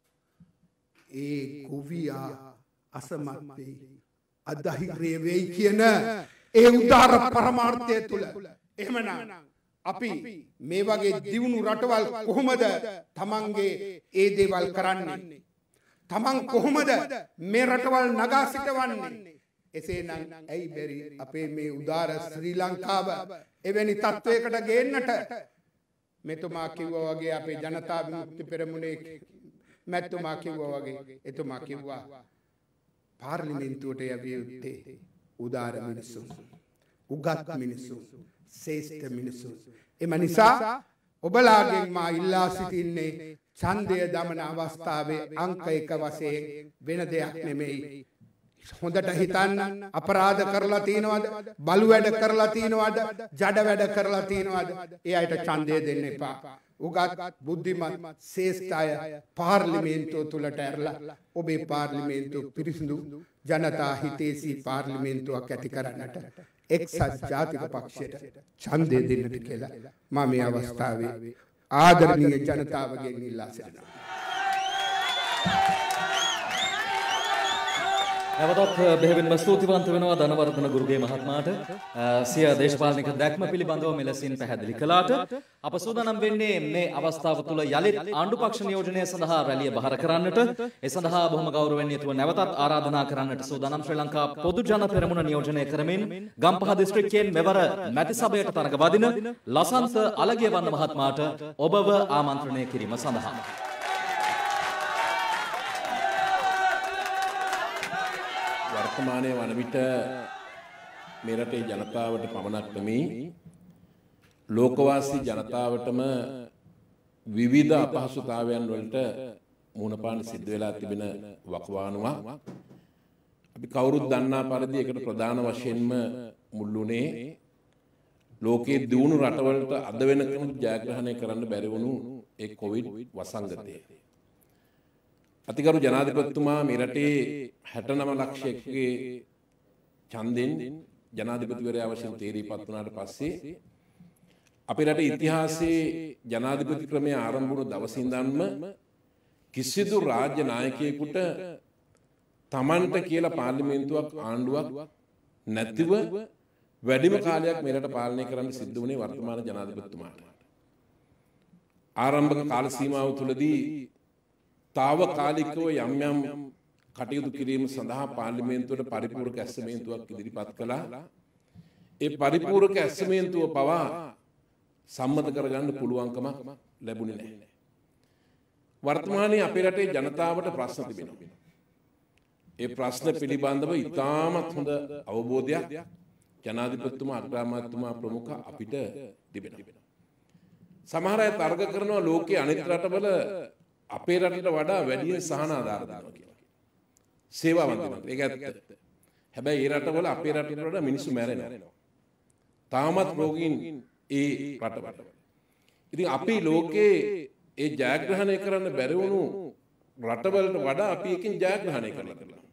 ඒ ගොවියා අසමත් වෙයි. අධෛර්ය වෙයි කියන ඒ උදාර පරමාර්ථය තුල එහෙමනම් අපි මේ වගේ දියුණු රටවල් කොහොමද තමන්ගේ ඒ දේවල් කරන්නේ? තමන් කොහොමද මේ රටවල් නගා සිටවන්නේ? එසේනම් ඇයි බැරි අපේ මේ උදාර ශ්‍රී ලංකාව එවැනි තත්වයකට ගේන්නට? මෙතුමා කිව්වා වගේ අපේ ජනතා විමුක්ති පෙරමුණේ මැතිතුමා කිව්වා වගේ එතුමා කිව්වා පාර්ලිමේන්තුවට යවිය යුත්තේ උදාර මිනිසුන්, උගත් මිනිසුන්, ශ්‍රේෂ්ඨ මිනිසුන්. එම නිසා ඔබලාගෙන් මා ඉල්ලා සිටින්නේ ඡන්දය දමන අවස්ථාවේ අංක එක වශයෙන් වෙන දෙයක් නෙමෙයි. හොඳට හිතන්න, අපරාධ කරලා තියනවද? බලු වැඩ කරලා තියනවද? ජඩ වැඩ කරලා තියනවද? ඒ අයට ඡන්දය දෙන්න එපා. උගත් බුද්ධිමත් ශ්‍රේෂ්ඨ අය පාර්ලිමේන්තුව තුලට ඇරලා ඔබේ පාර්ලිමේන්තුව පිරිසිදු ජනතා හිතේසී පාර්ලිමේන්තුවක් ඇති කරන්නට එක්සත් ජාතික පක්ෂයට ඡන්දය දෙන්නට කියලා මම මේ අවස්ථාවේ ආදරණීය ජනතාවගෙන් ඉල්ලා සිටිනවා.
නැවතත් බෙහෙවින්ම ස්තුතිවන්ත වෙනවා ධනවර්ධන ගුරුගේ මහත්මයාට සිය දේශපාලනික දැක්ම පිළිබඳව මෙලෙසින් පැහැදිලි කළාට අප සූදානම් වෙන්නේ මේ අවස්ථාව තුළ යලිත් ආණ්ඩු පක්ෂ නියෝජනය සඳහා රැළිය බහර කරන්නට. ඒ සඳහා බොහොම ගෞරවයෙන් යුතුව නැවතත් ආරාධනා කරන්නට සූදානම් ශ්‍රී ලංකා පොදු ජන පෙරමුණ නියෝජනය කරමින් ගම්පහ දිස්ත්‍රික්කයෙන් මෙවර මැති සභයට තරඟ වදින ලසන්ත අලගියවන්න මහත්මයාට ඔබව ආමන්ත්‍රණය කිරීම සඳහා
වර්තමානයේ වන විට මේ රටේ ජනතාවට පමණක් නෙමෙයි ලෝකවාසී ජනතාවටම විවිධ අපහසුතාවයන් වලට මුහුණ පාන්න සිද්ධ වෙලා තිබෙන වකවානුවක් අපි කවුරුත් දන්නා පරිදි ඒකට ප්‍රධාන වශයෙන්ම මුල්ුණේ ලෝකයේ දියුණු රටවලට අද වෙනකම් ජයග්‍රහණය කරන්න බැරි වුණු ඒ කොවිඩ් වසංගතය. අතිගරු ජනාධිපතිතුමා මේ රටේ හැට නව ලක්ෂයකගේ ඡන්දෙන් ජනාධිපතිවරයා වශයෙන් තීරීපත් වුණාට පස්සේ අපේ රටේ ඉතිහාසයේ ජනාධිපති ක්‍රමය ආරම්භ වුණු දවසේ ඉඳන්ම කිසිදු රාජ්‍ය නායකයෙකුට තමන්ට කියලා පාර්ලිමේන්තුවක් ආණ්ඩුවක් නැතිව වැඩිම කාලයක් මේ රට පාලනය කරන්න සිද්ධ වුණේ වර්තමාන ජනාධිපතිතුමාට. ආරම්භක කාල සීමාව තුළදී තාවකාලිකව යම් යම් කටයුතු කිරීම සඳහා පාර්ලිමේන්තුවට පරිපූර්ණ ඇස්තමේන්තුවක් ඉදිරිපත් කළා. ඒ පරිපූර්ණක ඇසමේන්තුව පවා සම්මත කරගන්න පුළුවන්කමක් ලැබුණේ නැහැ. වර්තමානයේ අපේ රටේ ජනතාවට ප්‍රශ්න තිබෙනවා. ඒ ප්‍රශ්න පිළිබඳව ඉතාමත් හොඳ අවබෝධයක් ජනාධිපතිතුමා අග්‍රාමාත්‍යතුමා ප්‍රමුඛ අපිට තිබෙනවා. සමහර අය තර්ක කරනවා ලෝකයේ අනිත් රටවල අපේ රටට වඩා වැඩියෙන් සහන ආධාර දෙනවා කියලා. සේවාවන් දෙනවා. ඒක ඇත්ත. හැබැයි ඒ රටවල අපේ රටට වඩා මිනිස්සු මැරෙනවා. තාමත් රෝගීන් ඒ රටවල. ඉතින් අපි ලෝකේ ඒ ජයග්‍රහණය කරන්න බැරි වුණු රටවලට වඩා අපි එකකින් ජයග්‍රහණය කරලා තියෙනවා.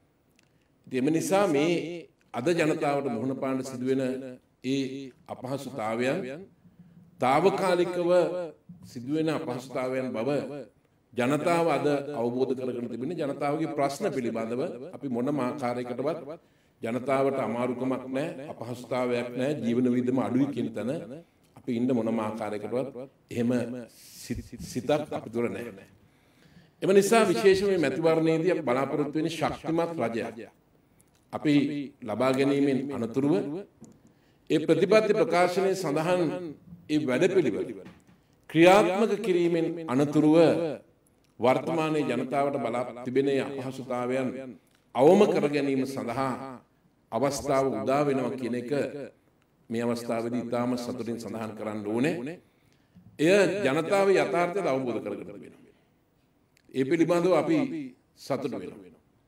ඉතින් ඒ නිසා මේ අද ජනතාවට මුහුණ පාන්න සිදුවෙන ඒ අපහසුතාවයන් తాවකාලිකව සිදුවෙන අපහසුතාවයන් බව ජනතාව අද අවබෝධ කරගෙන තිබෙන ජනතාවගේ ප්‍රශ්න පිළිබඳව අපි මොනම ආකාරයකටවත් ජනතාවට අමාරුකමක් නැහැ අපහසුතාවයක් නැහැ ජීවන විදම අඩුයි කියන තැන අපි ඉන්න මොනම ආකාරයකටවත් එහෙම සිතක් අපි දුර නැහැ. එම නිසා විශේෂයෙන් මේ මැතිවරණයේදී අපි බලාපොරොත්තු වෙන්නේ ශක්තිමත් රජයක්. අපි ලබා ගැනීමෙන් අනතුරුව ඒ ප්‍රතිපත්ති ප්‍රකාශනයේ සඳහන් ඒ වැඩපිළිවෙල ක්‍රියාත්මක කිරීමෙන් අනතුරුව වර්තමානයේ ජනතාවට බලා තිබෙන අපහසුතාවයන් අවම කර ගැනීම සඳහා අවස්ථාව උදා වෙනවා කියන එක මේ අවස්ථාවේදී ඉතාම සතුටින් සඳහන් කරන්න ඕනේ. එය ජනතාවේ යථාර්ථය අවබෝධ කරගන්න වෙනවා. ඒ පිළිබඳව අපි සතුටු වෙනවා.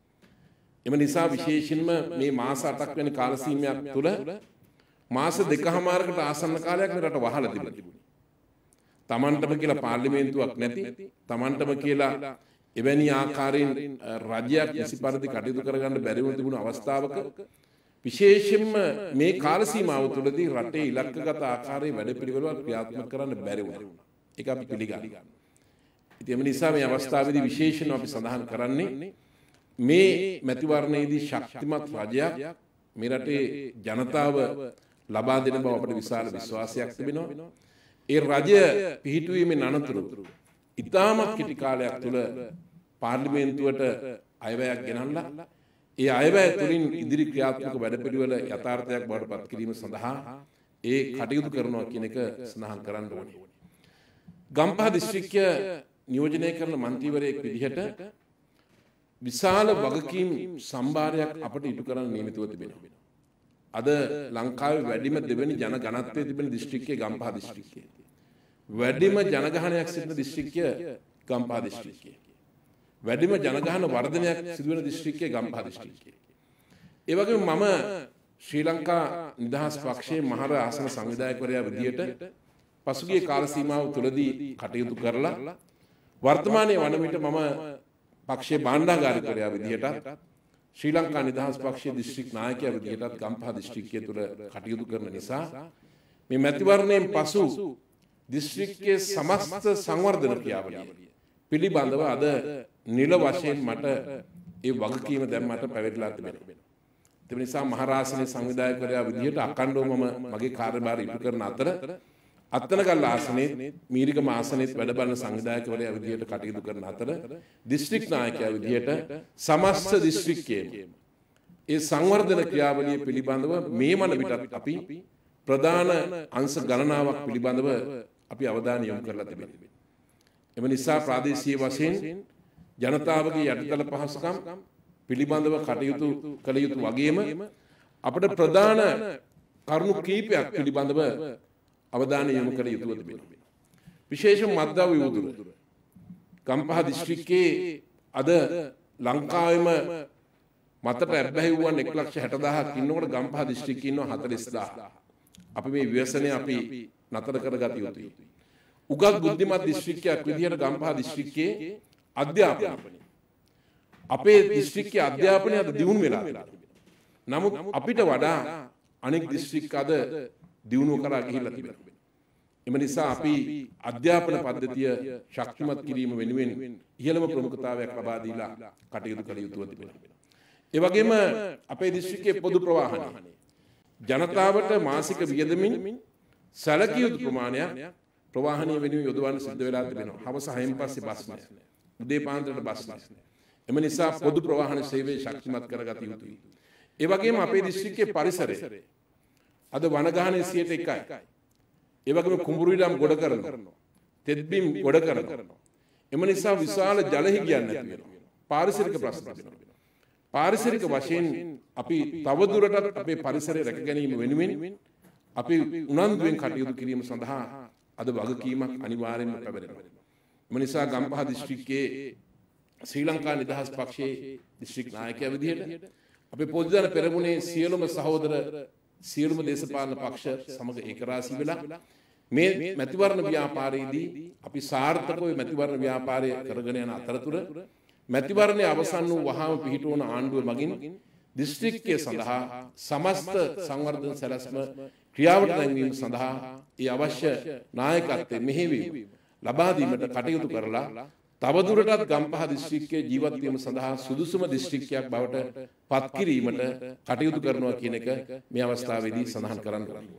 එම නිසා විශේෂයෙන්ම මේ මාස අටක් වැනි කාල සීමාවක් තුළ මාස දෙකමාරකට ආසන්න කාලයක් මේ රට වහලා තිබුණා. තමන්ටම කියලා පාර්ලිමේන්තුවක් නැති, තමන්ටම කියලා එවැනි ආකාරයෙන් රජයක් කිසි පරිදි කටයුතු කරගන්න බැරි වුණ තිබුණු අවස්ථාවක විශේෂයෙන්ම මේ කාල සීමාව තුළදී රටේ ඉලක්කගත ආකාරයේ වැඩපිළිවෙළක් ක්‍රියාත්මක කරන්න බැරි වුණා. ඒක අපි පිළිගන්නවා. ඉතින් එම නිසා මේ අවස්ථාවේදී විශේෂයෙන්ම අපි සඳහන් කරන්නේ මේ මැතිවරණයේදී ශක්තිමත් රජයක් මේ රටේ ජනතාව ලබා දෙන බව අපට විශාල විශ්වාසයක් තිබෙනවා. ඒ රජය පිහිටුවීමෙන් අනතුරුව ඉතාමත් කෙටි කාලයක් තුළ පාර්ලිමේන්තුවට අයවැයක් ගෙනල්ලා ඒ අයවැය තුළින් ඉදිරි ක්‍රියාත්මක වැඩපිළිවෙල යථාර්ථයක් බවට පත් කිරීම සඳහා ඒ කටයුතු කරනවා කියන එක සඳහන් කරන්න ඕනේ. ගම්පහ දිස්ත්‍රික්කය නියෝජනය කරන මන්ත්‍රීවරයෙක් විදිහට විශාල වගකීම් සම්භාරයක් අපට ඉටු කරන්න නියමිතව තිබෙනවා. අද ලංකාවේ වැඩිම දෙවෙනි ජන ගණත්වයේ තිබෙන දිස්ත්‍රික්කය ගම්පහ දිස්ත්‍රික්කය. වැඩිම ජනගහනයක් සිටින දිස්ත්‍රික්කය ගම්පහ දිස්ත්‍රික්කය. වැඩිම ජනගහන වර්ධනයක් සිදුවෙන දිස්ත්‍රික්කය ගම්පහ දිස්ත්‍රික්කය. ඒ වගේම මම ශ්‍රී ලංකා නිදහස් පක්ෂයේ මහර ආසන සංවිධායකවරයා විදියට පසුගිය කාල සීමාව තුළදී කටයුතු කරලා වර්තමානයේ වන විට මම පක්ෂයේ භාණ්ඩාගාරිකවරයා විදිහටත් ශ්‍රී ලංකා නිදහස් පක්ෂයේ දිස්ත්‍රික් නායකයා විදිහටත් ගම්පහ දිස්ත්‍රික්කය තුළ කටයුතු කරන නිසා මේ මැතිවරණයෙන් පසු දිස්ත්‍රික්කයේ සමස්ත සංවර්ධන ක්‍රියාවලිය පිළිබඳව අද නිල වශයෙන් මට ඒ වගකීම දැන් මට පැවරලා තිබෙනවා. ඒ නිසා මහරාසනයේ සංවිධායකවරයා විදිහට අඛණ්ඩව මම මගේ කාර්යභාරය ඉටු කරන අතර අත්තනගල්ල ආසනයේ මීරිගම ආසනයේ වැඩ බලන සංවිධායකවරයා විදිහට කටයුතු කරන අතර දිස්ත්‍රික් නායකයා විදිහට සමස්ත දිස්ත්‍රික්කයේම ඒ සංවර්ධන ක්‍රියාවලිය පිළිබඳව මේ මන විටත් අපි ප්‍රධාන අංශ ගණනාවක් පිළිබඳව අපි අවධානය යොමු කරලා තිබෙනවා. එම නිසා ප්‍රාදේශීය වශයෙන් ජනතාවගේ යටිතල පහසුකම් පිළිබඳව කටයුතු කළ යුතු වගේම අපට ප්‍රධාන කරුණු කීපයක් පිළිබඳව අවධානය යොමු කළ යුතුව තිබෙනවා. විශේෂයෙන් මද්දා විවුදුර ගම්පහ දිස්ත්‍රික්කයේ අද ලංකාවෙම මතට ඇබ්බැහි වූවන් එක ලක්ෂ හැට දහසක් ඉන්නකොට ගම්පහ දිස්ත්‍රික්කයේ ඉන්නවා හතළිස් දහසක්. අපි මේ ව්‍යසනය අපි නතර කරගත යුතුයි. උගත් බුද්ධිමත් දිස්ත්‍රික්කයක් විදිහට ගම්පහ දිස්ත්‍රික්කයේ අධ්‍යාපනය අපේ දිස්ත්‍රික්කයේ අධ්‍යාපනය අද දියුණු වෙලා තියෙනවා. නමුත් අපිට වඩා අනෙක් දිස්ත්‍රික් අද දියුණුව කරා ගිහිල්ලා තිබෙනවා. එම නිසා අපි අධ්‍යාපන පද්ධතිය ශක්තිමත් කිරීම වෙනුවෙන් ඉහළම ප්‍රමුඛතාවයක් ලබා දීලා කටයුතු කළ යුතුව තිබෙනවා. ඒ වගේම අපේ දිස්ත්‍රික්කයේ පොදු ප්‍රවාහනය ජනතාවට මාසික වියදමින් සැලකිය යුතු ප්‍රමාණයක් ප්‍රවාහනය වෙනුවෙන් යොදවන්න සිද්ධ වෙලා තිබෙනවා. හවස හයෙන් පස්සේ බස් නැහැ. උදේ පාන්දරට බස් නැහැ. එම නිසා පොදු ප්‍රවාහන සේවය ශක්තිමත් කරගත යුතුයි. ඒ වගේම අපේ දිස්ත්‍රික්කයේ පරිසරය අද වනගහනේ සියයට එකයි. ඒ වගේම කුඹුරු ඉඩම් ගොඩ කරනවා. තෙත්බිම් ගොඩ කරනවා. එම නිසා විශාල ජල හිගියක් නැති වෙනවා. පාරිසරික ප්‍රශ්න තිබෙනවා. පාරිසරික වශයෙන් අපි තවදුරටත් අපේ පරිසරය රැක ගැනීම වෙනුවෙන් අපි උනන්දුවෙන් කටයුතු කිරීම සඳහා අද වගකීමක් අනිවාර්යෙන්ම පැවරෙනවා. එම නිසා ගම්පහ දිස්ත්‍රික්කයේ ශ්‍රී ලංකා නිදහස් පක්ෂයේ දිස්ත්‍රික් නායකයා විදිහට අපේ පොදුජන පෙරමුණේ සියලුම සහෝදර සියලුම දේශපාලන පක්ෂ සමග ඒකරාශී වෙලා මේ මැතිවරණ ව්‍යාපාරයේදී අපි සාර්ථකව මැතිවරණ ව්‍යාපාරය කරගෙන යන අතරතුර මැතිවරණයේ අවසන් වූ වහාම පිහිටවන ආණ්ඩුව මගින් දිස්ත්‍රික්කයේ සඳහා සමස්ත සංවර්ධන සැලැස්ම ක්‍රියාවට නැංවීම සඳහා ඒ අවශ්‍ය නායකත්වයේ මෙහෙයවීම ලබා දීමට කටයුතු කරලා තවදුරටත් ගම්පහ දිස්ත්‍රික්කයේ ජීවත් වීම සඳහා සුදුසුම දිස්ත්‍රික්කයක් බවට පත් කිරීමට කටයුතු කරනවා කියන එක මේ අවස්ථාවේදී සඳහන් කරන්න ඕනේ.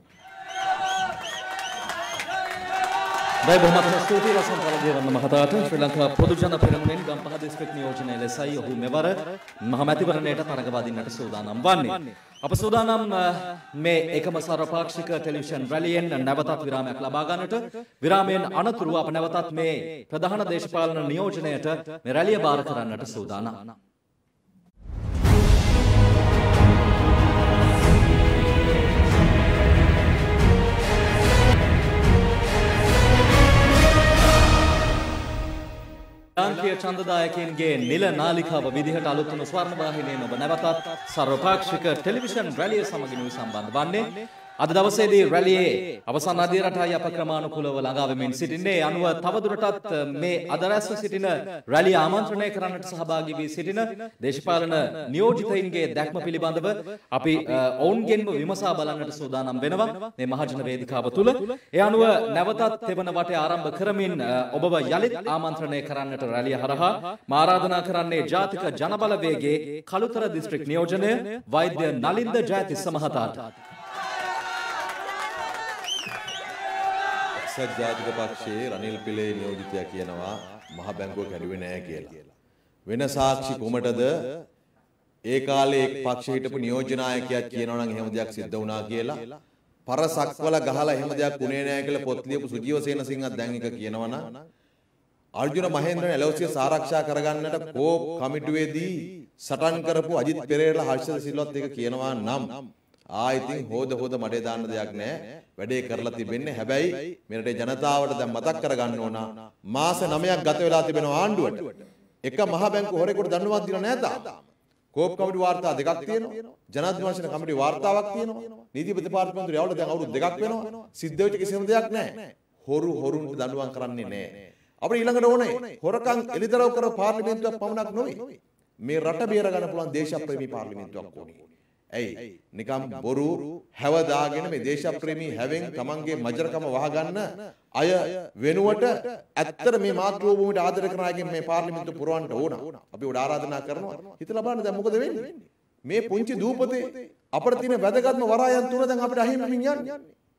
දැන් බොහොමත් ස්තුතියි රසම් පළදේවන්න මහතාට. ශ්‍රී ලංකා පොදු ජන පෙරමුණෙන් ගම්පහ දිස්ත්‍රික් නියෝජනය ලෙසයි ඔහු මෙවර මහ මැතිවරණයට තරඟවදින්නට සූදානම් වන්නේ. අප සූදානම් මේ එකම සර්වපාක්ෂික ටෙලිවිෂන් රැලියෙන් නැවතත් විරාමයක් ලබා ගන්නට. විරාමයෙන් අනතුරුව අප නැවතත් මේ ප්‍රධාන දේශපාලන නියෝජනයට මේ රැලිය බාර කරන්නට සූදානම්. ලාංකීය ඡන්දදායකයන්ගේ නිල නාලිකාව විදිහට අලුත් වුණු ස්වර්ණ වාහිනියෙන් ඔබ නැවතත් සර්වපාක්ෂික ටෙලිවිෂන් රැළිය සමගින් සම්බන්ධ වන්නේ. අද දවසේදී රැළියේ අවසන් අදියරටයි අප ක්‍රමානුකූලව ළඟා වෙමින් සිටින්නේ. අනුව තවදුරටත් මේ අද රැස්ව සිටින රැළිය ආමන්ත්‍රණය කරන්නට සහභාගී වී සිටින දේශපාලන නියෝජිතයින්ගේ දැක්ම පිළිබඳව අපි ඔවුන්ගෙන්ම විමසා බලන්නට සූදානම් වෙනවා මේ මහජන වේදිකාව තුල. ඒ අනුව නැවතත් තෙවන වටේ ආරම්භ කරමින් ඔබව යලිත් ආමන්ත්‍රණය කරන්නට රැළිය හරහා මා ආරාධනා කරන්නේ ජාතික ජනබලවේගයේ කළුතර දිස්ත්‍රික් නියෝජනය වෛද්‍ය නලින්ද ජයතිස්ස මහතාට.
එක්සත් ජාතික පක්ෂයේ රනිල් පිලේ නියෝජිතයා කියනවා මහ බැංකුව කැඩුවේ නැහැ කියලා. වෙන සාක්ෂි කොමටද? ඒ කාලේ එක් පක්ෂ හිටපු නියෝජ්‍ය නායකයෙක් කියනවා නම් එහෙම දෙයක් සිද්ධ වුණා කියලා. පරසක්වල ගහලා එහෙම දෙයක් වුණේ නැහැ කියලා පොත් ලියපු සුජීව සේනසිංහත් දැන් එක කියනවා නම් අර්ජුන මහේන්ද්‍රන් එලෝසියස් ආරක්ෂා කරගන්නට කෝප් කමිටුවේදී සටන් කරපු අජිත් පෙරේරා හර්ෂද සිල්වත් එක කියනවා නම් ආයිතින් හොද හොද මඩේ දාන්න දෙයක් නැහැ. වැඩේ කරලා තිබෙන්නේ. හැබැයි මේ රටේ ජනතාවට දැන් මතක් කරගන්න ඕන මාස නවයක් ගත වෙලා තිබෙනවා ආණ්ඩුවට. එක මහ බැංකුව හොරෙකුට දඬුවමක් දීලා නැහැ තාම. කෝප් කමිටු වාර්තා දෙකක් තියෙනවා. ජනාධිපති කමිටු වාර්තාවක් තියෙනවා. නීති දෙපාර්තමේන්තුවේ යවලා දැන් අවුරුදු දෙකක් වෙනවා. සිද්ධ වෙච්ච කිසිම දෙයක් නැහැ. හොරු හොරුන්ට දඬුවම් කරන්නේ නැහැ. අපිට ඊළඟට ඕනේ හොරකම් එලිදරව් කර පාර්ලිමේන්තුවක් පමණක් නෙවෙයි. මේ රට බේර ගන්න පුළුවන් දේශප්‍රේමී පාර්ලිමේන්තුවක් ඕනේ. ඇයි නිකම් බොරු හැවදාගෙන මේ දේශප්‍රේමී හැවෙන් තමන්ගේ මජරකම වහගන්න අය වෙනුවට ඇත්තට මේ මාතෘ භූමියට ආදරය කරන අයගෙන් මේ පාර්ලිමේන්තුව පුරවන්න ඕන. අපි උඩ ආරාධනා කරනවා. හිතලා බලන්න දැන් මොකද වෙන්නේ? මේ පුංචි දූපතේ අපිට තියෙන වැදගත්ම වරායන් තුන දැන් අපිට අහිමිමින් යන්නේ.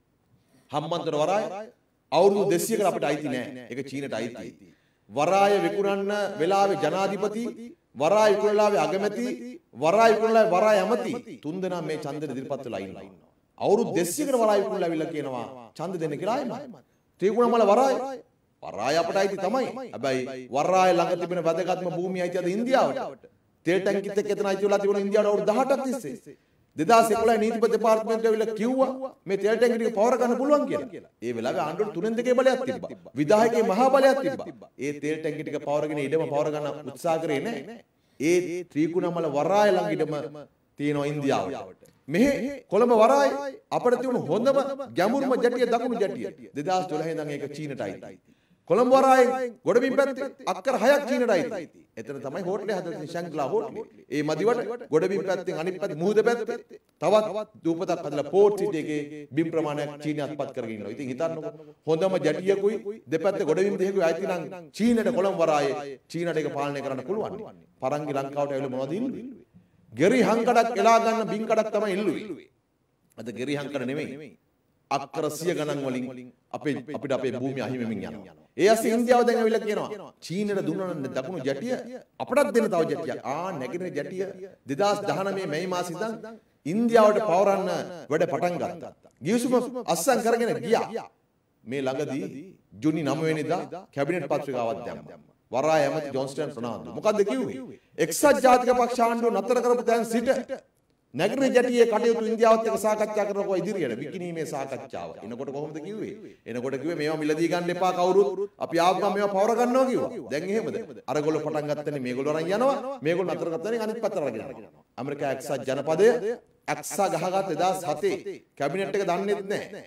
හම්බන්තොට වරාය අවුරුදු දෙසීයකට අපිට අයිති නෑ. ඒක චීනට අයිතියි. වරාය විකුණන්න වෙලාවේ ජනාධිපති, වරාය විකුණලාවේ අගමැති, වරාය විකුණලාවේ වරාය ඇමති තුන් දෙනා මේ ඡන්දෙ ඉදිරිපත් වෙලා ඉන්නවා. අවුරුදු දෙසීයකට වරාය විකුණලා අවිල්ලා කියනවා ඡන්ද දෙන්න කියලා ආයෙම. ත්‍රිකුණාමල වරාය වරාය අපට අයිති තමයි. හැබැයි වරාය ළඟ තිබෙන වැදගත්ම භූමිය අයිති අද ඉන්දියාවට. තෙල් ටැංකිත් එක්ක එතන අයිති වෙලා තිබුණ ඉන්දියාවට අවුරුදු දහඅටක් තිස්සේ. දෙදාස් එකොළහ නීතිපති දෙපාර්තමේන්තුව ඇවිල්ලා කිව්වා මේ තෙල් ටැංකිය ටික පවර ගන්න පුළුවන් කියලා. ඒ වෙලාවේ ආණ්ඩුවට තුනෙන් දෙකේ බලයක් තිබ්බා. විධායකයේ මහා බලයක් තිබ්බා. ඒ තෙල් ටැංකිය ටික පවරගෙන ඉඩම පවර ගන්න උත්සාහ කරේ නැහැ. ඒ ත්‍රිකුණාමල වරාය ළඟිටම තියෙනවා ඉන්දියාවට. මෙහි කොළඹ වරාය අපිට තිබුණු හොඳම ගැඹුරුම ජැටිය දකුණු ජැටිය. දෙදාස් දොළහ ඉඳන් ඒක චීනට අයිති. කොළඹ වරායෙන් ගොඩබිම් පැත්තේ අක්කර හයක් චීනට අයිති. එතන තමයි හෝටලේ හදන්නේ ශංකලා හෝටලේ. ඒ මදිවට ගොඩබිම් පැත්තෙන් අනිත් පැත්තේ මුහුද පැත්තේ තවත් දූපතක් හදලා පෝට් සිටි එකේ බිම් ප්‍රමාණයක් චීනය අත්පත් කරගෙන ඉන්නවා. ඉතින් හිතන්නකෝ හොඳම ජැටියකුයි දෙපැත්තේ ගොඩබිම් දෙකකුයි අයිති නම් චීනට කොළඹ වරායේ චීනට ඒක පාලනය කරන්න පුළුවන්. පරංගි ලංකාවට ඇවිල්ලා මොනවද ඉල්ලුවේ? ගෙරි හංකඩක් එලා ගන්න බිම් කඩක් තමයි ඉල්ලුවේ. අද ගෙරි හංකඩ නෙමෙයි. අක්කර සිය ගණන් වලින් අපේ අපිට අපේ භූමිය අහිමි වෙමින් යනවා. ඒ ඇස්සේ ඉන්දියාව දැන් ඇවිල්ලා කියනවා චීනට දුන්නා දකුණු ජැටිය අපටත් දෙන්න තව ජැටියක්. ආ නැගිටින ජැටිය දෙදාස් දහනවය මැයි මාසේ ඉඳන් ඉන්දියාවට පවරන්න වැඩ පටන් ගත්තා. ගිවිසුම අස්සම් කරගෙන ගියා. මේ ළඟදී ජූනි නවය වෙනිදා කැබිනට් පත්‍රිකාවක් දැම්මා. වරාය ඇමති ජොන්ස්ටන් ප්‍රනාන්දු. මොකද්ද කිව්වේ? එක්සත් ජාතික පක්ෂ ආණ්ඩුව නතර කරපු තැන් සිට නැගිටින ජැටියේ කටයුතු ඉන්දියාවත් එක්ක සාකච්ඡා කරනවා ඉදිරියට විකිණීමේ සාකච්ඡාව. එනකොට කොහොමද කිව්වේ? එනකොට කිව්වේ මේවා මිලදී ගන්න එපා කවුරුත්. අපි ආවම මේවා පවර ගන්නවා කිව්වා. දැන් එහෙමද? අරගොල්ලෝ පටන් ගත්තනේ මේගොල්ලෝ අරන් යනවා. මේගොල්ලෝ නතර කරත්තනේ අනිත් පැත්තට අරගෙන යනවා. ඇමරිකා එක්සත් ජනපදය ඇක්සා ගහගත් දෙදාස් හතේ කැබිනට් එක දන්නේත් නැහැ.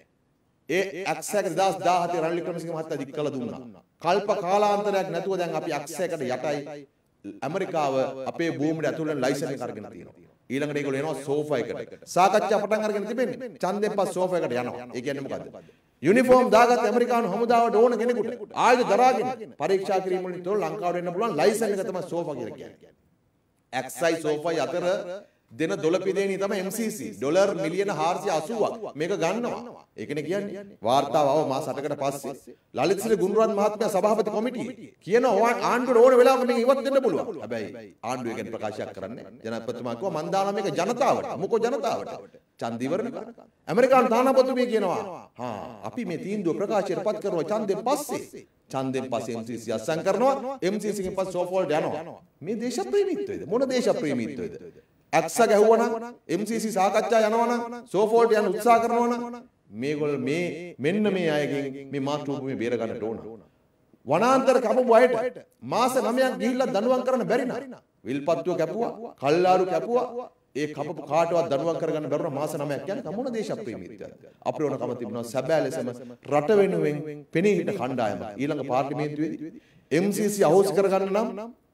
ඒ ඇක්සා එක දෙදාස් දාහතේ රනිල් වික්‍රමසිංහ මහත්තයා දික් කළා දුන්නා. කල්ප කාලාන්තරයක් නැතුව දැන් අපි ඇක්සාකට යටයි ඇමරිකාව අපේ භූමියට ඇතුළේ ලයිසන් එක අරගෙන තියෙනවා. ඊළඟට ඒගොල්ලෝ එනවා සෝෆා එකට. සාකච්ඡා පටන් අරගෙන තිබෙන්නේ. ඡන්දයෙන් පස්සේ සෝෆා එකට යනවා. ඒ කියන්නේ මොකද්ද? යුනිෆෝම් දාගත් ඇමරිකානු හමුදාවට ඕන කෙනෙකුට ආයුධ දරාගෙන පරීක්ෂා කිරීම වලින් තොර ලංකාවට එන්න පුළුවන් ලයිසන් එක තමයි සෝෆා කියලා කියන්නේ. ඇක්සයි සෝෆායි අතර දෙන දොළ පිදේනි තමයි එම් සී සී ඩොලර් මිලියන හාරසිය අසූවක් මේක ගන්නවා. ඒකනේ කියන්නේ. වාර්තාව ආව මාස අටකට පස්සේ ලලිත් සිරි ගුණරත්න මහත්මයා සභාපති කොමිටිය කියනවා ආණ්ඩුවට ඕන වෙලාවක මේක ඉවත් වෙන්න පුළුවන්. හැබැයි ආණ්ඩුව ගැන ප්‍රකාශයක් කරන්නේ ජනාධිපතිතුමා කිව්වා මන් දානවා මේක ජනතාවට. මොකෝ ජනතාවට? ඡන්ද ඉවරනේ. ඇමරිකානු තානාපතිතුමිය කියනවා හා අපි මේ තීන්දුව ප්‍රකාශයට පත් කරනවා ඡන්දෙන් පස්සේ. ඡන්දෙන් පස්සේ එම් සී සී අත්සන් කරනවා. එම් සී සී කින් පස්සේ සෝෆෝල්ට යනවා. මේ දේශප්‍රේමීත්වයද? මොන දේශප්‍රේමීත්වයද? ඇක්සා ගැහුවනම් එම් සී සී සාකච්ඡා යනවනම් සෝෆෝල්ට යන උත්සාහ කරනවනම් මේගොල්ලෝ මේ මෙන්න මේ අයගෙන් මේ මාතෘභූමිය බේර ගන්නට ඕන. වනාන්තර කපපු අයට මාස නවයක් ගිහිල්ලා දඬුවම් කරන්න බැරි නා. විල්පත්තුව කැපුවා, කල්ලාරු කැපුවා. ඒ කපපු කාටවත් දඬුවම් කරගන්න බැරුණ මාස නවයක් කියන්නේ මොන දේශප්‍රේමීත්වයක්ද? අපේ ඕනකම තිබුණා සැබෑ ලෙසම රට වෙනුවෙන් පෙනී හිට කණ්ඩායම ඊළඟ පාර්ලිමේන්තුවේදී එම් සී සී අහෝසි කරගන්න නම්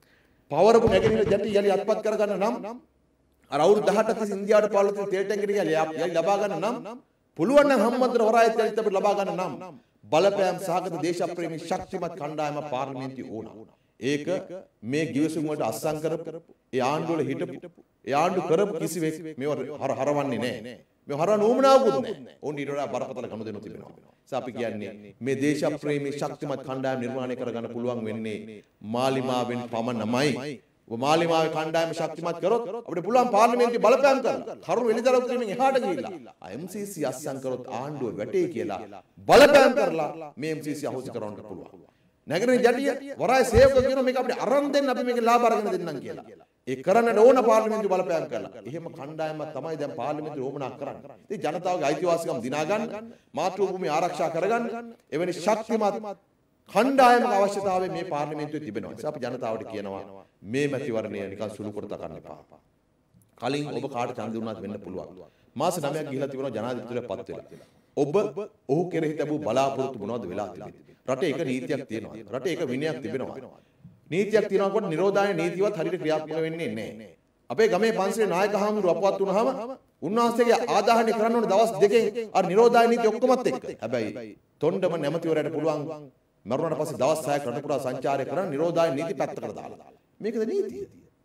පවරපු නැගෙනහිර ජැටි යලි අත්පත් කරගන්න නම් අර අවුරුදු දහඅටක ඉන්දියාවට පාලන තෙල් ටැංකියක යලි ලබා ගන්න නම් පුළුවන් නම් හම්බන්තොට වරායත් යලිත් අපිට ලබා ගන්න නම් බලපෑම් සහගත දේශප්‍රේමී ශක්තිමත් කණ්ඩායම පාර්ලිමේන්තුවේ ඕන. ඒක මේ ගිවිසුම් වලට අත්සන් කරපු ඒ ආණ්ඩුවල හිටපු ඒ ආණ්ඩු කරපු කිසිවෙක් මේව හර හරවන්නේ නැහැ. මේ හරවන්න උවමනාවකුත් නැහැ. ඕන් ඊට වඩා බරපතල ගනුදෙනු තිබෙනවා. ඒ අපි කියන්නේ මේ දේශප්‍රේමී ශක්තිමත් කණ්ඩායම නිර්මාණය කරගන්න පුළුවන් වෙන්නේ මාලිමාවෙන් පමණමයි. මාලිමාවේ කණ්ඩායම ශක්තිමත් කරොත් අපිට පුළුවන් පාර්ලිමේන්තුවේ බලපෑම් කරලා කරුණු එළිදරව් කිරීමෙන් එහාට ගිහිල්ලා එම් සී සී අත්සන් කරොත් ආණ්ඩුව වැටේ කියලා බලපෑම් කරලා මේ එම් සී සී අහෝසි කරවන්න පුළුවන්. නැගරේ ජැටිය වරාය සේවක කියන මේක අපිට අරන් දෙන්න අපි මේකේ ලාභ අරගෙන දෙන්නම් කියලා. ඒ කරන්නට ඕන පාර්ලිමේන්තුව බලපෑම් කරලා. එහෙම කණ්ඩායමක් තමයි දැන් පාර්ලිමේන්තුවේ ඕමනා කරන්නේ. ඉතින් ජනතාවගේ අයිතිවාසිකම් දිනා ගන්න, මාතෘභූමිය ආරක්ෂා කරගන්න එවැනි ශක්තිමත් කණ්ඩායමක අවශ්‍යතාවය මේ පාර්ලිමේන්තුවේ තිබෙනවා. ඒ නිසා අපි ජනතාවට කියනවා මේ මැතිවරණය නිකන් සුළු කොට තකන්න එපා. කලින් ඔබ කාට ඡන්ද දුන්නත් වෙන්න පුළුවන්. මාස නවයක් ගිහිලා තිබුණා ජනාධිපතිතුමා පත් වෙලා. ඔබ ඔහු කෙරෙහි තිබූ බලාපොරොත්තු මොනවද වෙලා තිබෙන්නේ? රටේ එක නීතියක් තියෙනවා. රටේ එක විනයක් තිබෙනවා. නීතියක් තියෙනකොට නිරෝධායන නීතිවත් හරියට ක්‍රියාත්මක වෙන්නේ නැහැ. අපේ ගමේ පන්සලේ නායක හාමුදුරුව අපවත් වුණාම උන්වහන්සේගේ ආදාහනය කරන්න ඕනේ දවස් දෙකෙන් අර නිරෝධායන නීති ඔක්කොමත් එක්ක. හැබැයි තොණ්ඩම නැමතිවරයාට පුළුවන් මරුණාට පස්සේ දවස් හයක් රට පුරා සංචාරය කරන් නිරෝධායන නීති පැත්තකට දාලා. මේකද නීතිය?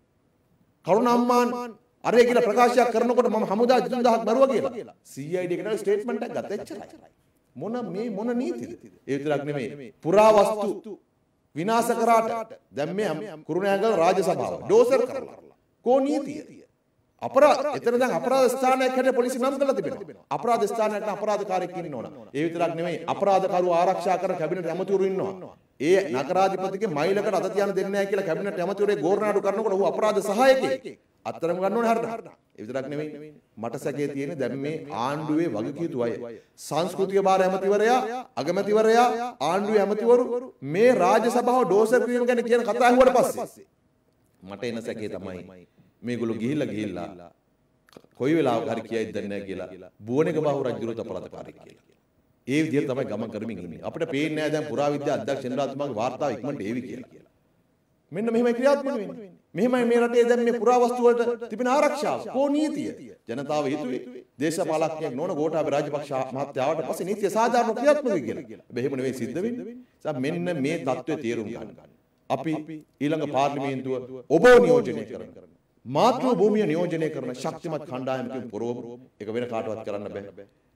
කරුණාම්මාන් අරේ කියලා ප්‍රකාශයක් කරනකොට මම හමුදා දෙතුන් දහසක් මරුවා කියලා සී ආයි ඩී එකට ස්ටේට්මන්ට් එකක් ගත්තා එච්චරයි. මොන මේ මොන නීතිද? ඒ විතරක් නෙමෙයි පුරාවස්තු විනාශ කරාට දැන් මේ කුරුණෑගල රාජසභාව ඩෝසර් කරලා කෝ නීතිය? අපරාධ එතන දැන් අපරාධ ස්ථානයක් හැටියට පොලිසිය නම් කරලා තිබෙනවා. අපරාධ ස්ථානයකට අපරාධකාරයෙක් ඉන්න ඕන. ඒ විතරක් නෙමෙයි අපරාධකරුව ආරක්ෂා කරන කැබිනට් ඇමතිවරු ඉන්නවා. ඒ නගරාධිපතිගේ මයිලකට අත තියන්න දෙන්නේ නැහැ කියලා කැබිනට් ඇමතිවරේ ගෝරනාඩු කරනකොට ඌ අපරාධ සහායකයෙක්. අත්තරම ගන්න ඕනේ හරියට. ඒ විතරක් නෙමෙයි මට සැකේ තියෙන්නේ දැන් මේ ආණ්ඩුවේ වගකීතු අය සංස්කෘතික භාර ඇමතිවරයා අගමැතිවරයා ආණ්ඩුවේ ඇමතිවරු මේ රාජසභාව ඩෝසර් කිරීම ගැන කියන කතා අහුවට පස්සේ මට එන සැකේ තමයි මේගොල්ලෝ ගිහිල්ලා ගිහිල්ලා කොයි වෙලාවක හරි කියයිද දන්නේ නැහැ කියලා බුවණක බහුව රජුරුත් අපරාධකාරයෙක් කියලා. ඒ විදිහට තමයි ගමන් කරමින් ඉන්නේ. අපිට පේන්නේ නැහැ දැන් පුරාවිද්‍යා අධ්‍යක්ෂ චන්ද්‍රාත්මගේ වාර්තාව ඉක්මනට ඒවි කියලා. මෙන්න මෙහෙමයි ක්‍රියාත්මක වෙන්නේ. මෙහෙමයි මේ රටේ දැන් මේ පුරාවස්තු වලට තිබෙන ආරක්ෂාව. කෝ නීතිය? ජනතාව හිතුවේ දේශපාලකයෙක් නොවන ගෝඨාභය රාජපක්ෂ මහත්තයා ආවට පස්සේ නීතිය සාධාරණ ක්‍රියාත්මක වෙයි කියලා. හැබැයි එහෙම නෙවෙයි සිද්ධ වෙන්නේ. මෙන්න මේ தত্ত্বය තේරුම් ගන්න. අපි ඊළඟ පාර්ලිමේන්තුව ඔබ නියෝජනය කරනවා. මාතෘ භූමිය නියෝජනය කරන ශක්තිමත් කණ්ඩායමකින් පුරවමු. ඒක වෙන කාටවත් කරන්න බෑ.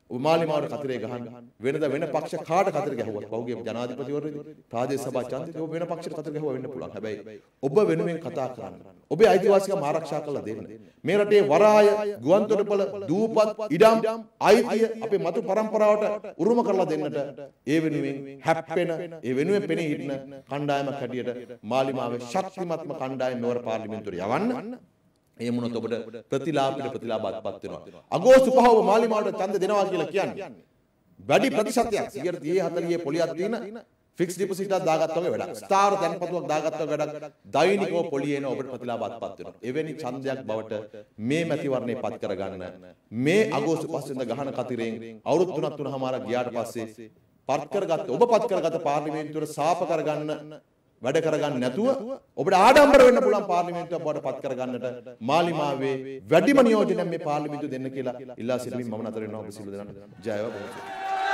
මාලිමාවට කතරේ ගහන්න වෙනද වෙන පක්ෂ කාට කතර ගැහුවත් පහුගිය ජනාධිපතිවරයෙක් ප්‍රාදේශ සභා ඡන්දෙදී ඔබ වෙන පක්ෂයකට කතර ගැහුවා වෙන්න පුළුවන්. හැබැයි ඔබ වෙනුවෙන් කතා කරන්න. ඔබේ අයිතිවාසිකම් ආරක්ෂා කරලා දෙන්න. මේ රටේ වරාය, ගුවන්තොටුපළ, දූපත්, ඉඩම්, අයිතිය අපේ මතු පරම්පරාවට උරුම කරලා දෙන්නට ඒ වෙනුවෙන් හැප්පෙන, ඒ වෙනුවෙන් පෙනී හිටින කණ්ඩායමක් හැටියට මාලිමාවේ ශක්තිමත්ම කණ්ඩායම මෙවර පාර්ලිමේන්තුවට යවන්න. ඒ මොනොත් ඔබට ප්‍රතිලාභයට ප්‍රතිලාභයක්පත් වෙනවා. අගෝස්තු පහ ඔබ මාලිමාවට ඡන්ද දෙනවා කියලා කියන්නේ වැඩි ප්‍රතිශතයක් සියයට තිහ හතලිහේ පොලියක් තියෙන ෆික්ස් ඩිපොසිට් එකක් දාගත්තා වගේ වැඩක්. ස්ටාර් තැන්පතුවක් දාගත්තා වගේ වැඩක්. දෛනිකව පොලියේ එන ඔබට ප්‍රතිලාභයක්පත් වෙනවා. එවැනි ඡන්දයක් බවට මේ මැතිවරණය පත් කරගන්න මේ අගෝස්තු පහ වෙනිදා ගහන කතිරෙන් අවුරුදු තුනක් තුනමාරක් ගියාට පස්සේ පත් කරගත්ත ඔබ පත් කරගත්ත පාර්ලිමේන්තුවට සාප කරගන්න වැඩ කරගන්න නැතුව ඔබට ආඩම්බර වෙන්න පුළුවන් පාර්ලිමේන්තුවක් බවට පත් කරගන්නට මාලිමාවේ වැඩිම නියෝජනයක් මේ පාර්ලිමේන්තුව දෙන්න කියලා ඉල්ලා සිටිමින් මම නතර වෙනවා. ඔබ සියලු දෙනාට ජය වේවා.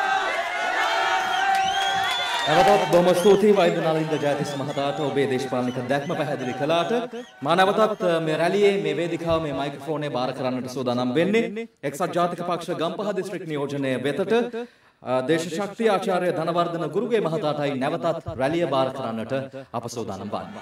නැවතත් බොහොම ස්තුතියි වෛද්‍ය නලින්ද ජයතිස් මහතාට ඔබේ දේශපාලනික දැක්ම පැහැදිලි කළාට. මා නැවතත් මේ රැළියේ මේ වේදිකාව මේ මයික්‍රොෆෝනේ බාර කරන්නට සූදානම් වෙන්නේ එක්සත් ජාතික පක්ෂ ගම්පහ දිස්ත්‍රික් නියෝජනය වෙතට දේශ ශක්තිය ආචාර්ය ධනවර්ධන ගුරුගේ මහතාටයි නැවතත් රැළිය බාර කරන්නට අප සූදානම් වන්නේ.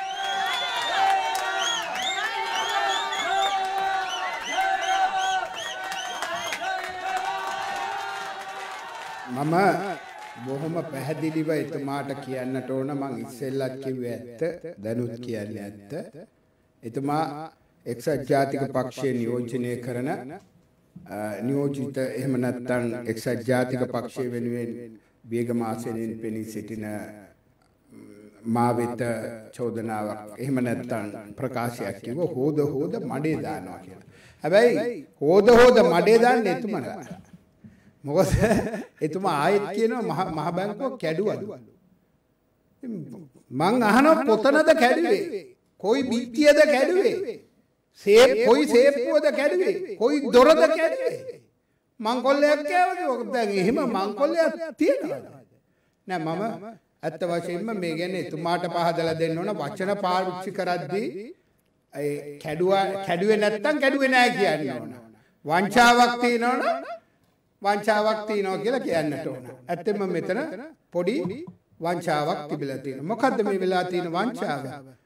මම බොහොම පැහැදිලිව එතුමාට කියන්නට ඕන මං ඉස්සෙල්ලත් කිව්වේ ඇත්ත දැනුත් කියන්නේ ඇත්ත. එතුමා එක්සත් ජාතික පක්ෂයේ නියෝජනය කරන නියෝජිත එහෙම නැත්නම් එක්සත් ජාතික පක්ෂයේ වෙනුවෙන් වේගමාසෙනින් පෙනී සිටින මා වෙත චෝදනාවක් එහෙම නැත්නම් ප්‍රකාශයක් කිව්ව හොද හොද මඩේ දානවා කියලා. හැබැයි හොද හොද මඩේ දාන්නේ එතුමා. මොකද එතුමා ආයෙත් කියනවා මහ බැංකුව කැඩුවද? මං අහනවා කොතනද කැඩුවේ? කොයි බිත්තියද කැඩුවේ? සේප් කොයි සේප්පුවද කැඩුවේ? කොයි දොරද කැඩුවේ? මංකොල්ලයක් කෑවද? ඔක දැන් එහෙම මංකොල්ලයක් තියනවද? නෑ මම ඇත්ත වශයෙන්ම මේ ගැන එතුමාට පහදලා දෙන්න ඕන වචන පාවිච්චි කරද්දී ඒ කැඩුවා කැඩුවේ නැත්තම් කැඩුවේ නෑ කියන්න ඕන. වංචාවක් තියනවනම් වංචාවක් තියනවා කියලා කියන්නට ඕන. ඇත්තෙන්ම මෙතන පොඩි වංචාවක් තිබිලා තියෙනවා. මොකද්ද මේ වෙලා තියෙන වංචාව?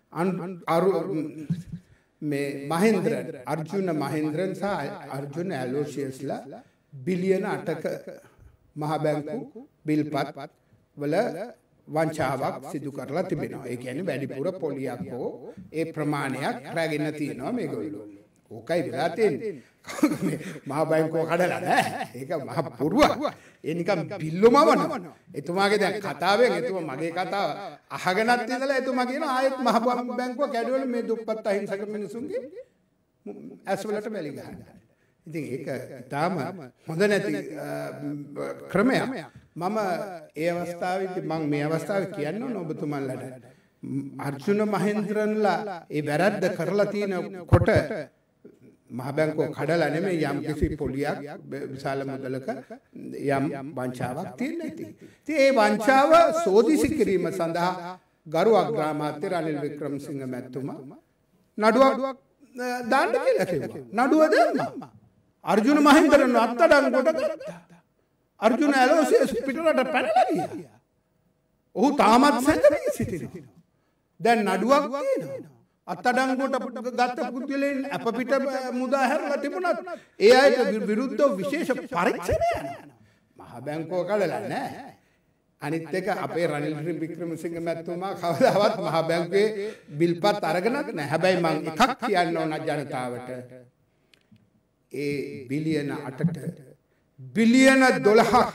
මේ මහේන්ද්‍රන් අර්ජුන මහේන්ද්‍රන් සහ අර්ජුන ඇලෝසියස්ලා බිලියන අටක මහ බැංකු බිල්පත් වල වංචාවක් සිදු කරලා තිබෙනවා. ඒ කියන්නේ වැඩිපුර පොලියක් හෝ ඒ ප්‍රමාණයක් රැගෙන තියෙනවා මේගොල්ලෝ. ඕකයි වෙලා තියෙන්නේ. මහ බැංකුව කඩලා නෑ. ඒක මහ පුරුවක්. ඒ නිකන් බිල්ලුමවන. එතුමාගේ දැන් කතාවෙන් එතුමා මගේ කතාව අහගෙනත් ඉඳලා එතුමා කියන ආයෙත් මහ බැංකුව කැඩුවල මේ දුප්පත් අහිංසක මිනිසුන්ගේ ඇස්වලට වැලි ගහනවා. ඉතින් ඒක තාම හොඳ නැති ක්‍රමයක්. මම ඒ අවස්ථාවේදී මම මේ අවස්ථාවේ කියන්න ඕන ඔබතුමන්ලට අර්ජුන මහේන්ද්‍රන්ලා ඒ වැරද්ද කරලා තියෙනකොට මහ බැංකුව කඩලා නෙමෙයි යම් කිසි පොලියක් විශාල මුදලක යම් වංචාවක් තියෙන ඇති. ඉතින් ඒ වංචාව සෝදිසි කිරීම සඳහා ගරු අග්‍රාමාත්‍ය රනිල් වික්‍රමසිංහ මැතිතුමා නඩුවක් දාන්න කියලා කිව්වා. නඩුව දැම්මා. අර්ජුන මහේන්ද්‍රන් අත්අඩංගුවට ගත්තා. අර්ජුන ඇලෝසියස් පිටරට පැනලා ගියා. ඔහු තාමත් සැකසී සිටිනවා. දැන් නඩුවක් තියෙනවා. අත්අඩංගුවට ගත්ත පුද්ගලයන් අප පිට මුදා හැරලා තිබුණත් ඒ අයට විරුද්ධව විශේෂ පරීක්ෂණය යනවා. මහ බැංකුව කඩලා නැහැ. අනිත් එක අපේ රනිල් වික්‍රමසිංහ මැතිතුමා කවදාවත් මහ බැංකුවේ බිල්පත් අරගෙනත් නැහැ. හැබැයි මම එකක් කියන්න ඕන ජනතාවට. ඒ බිලියන අටට බිලියන දොළහක්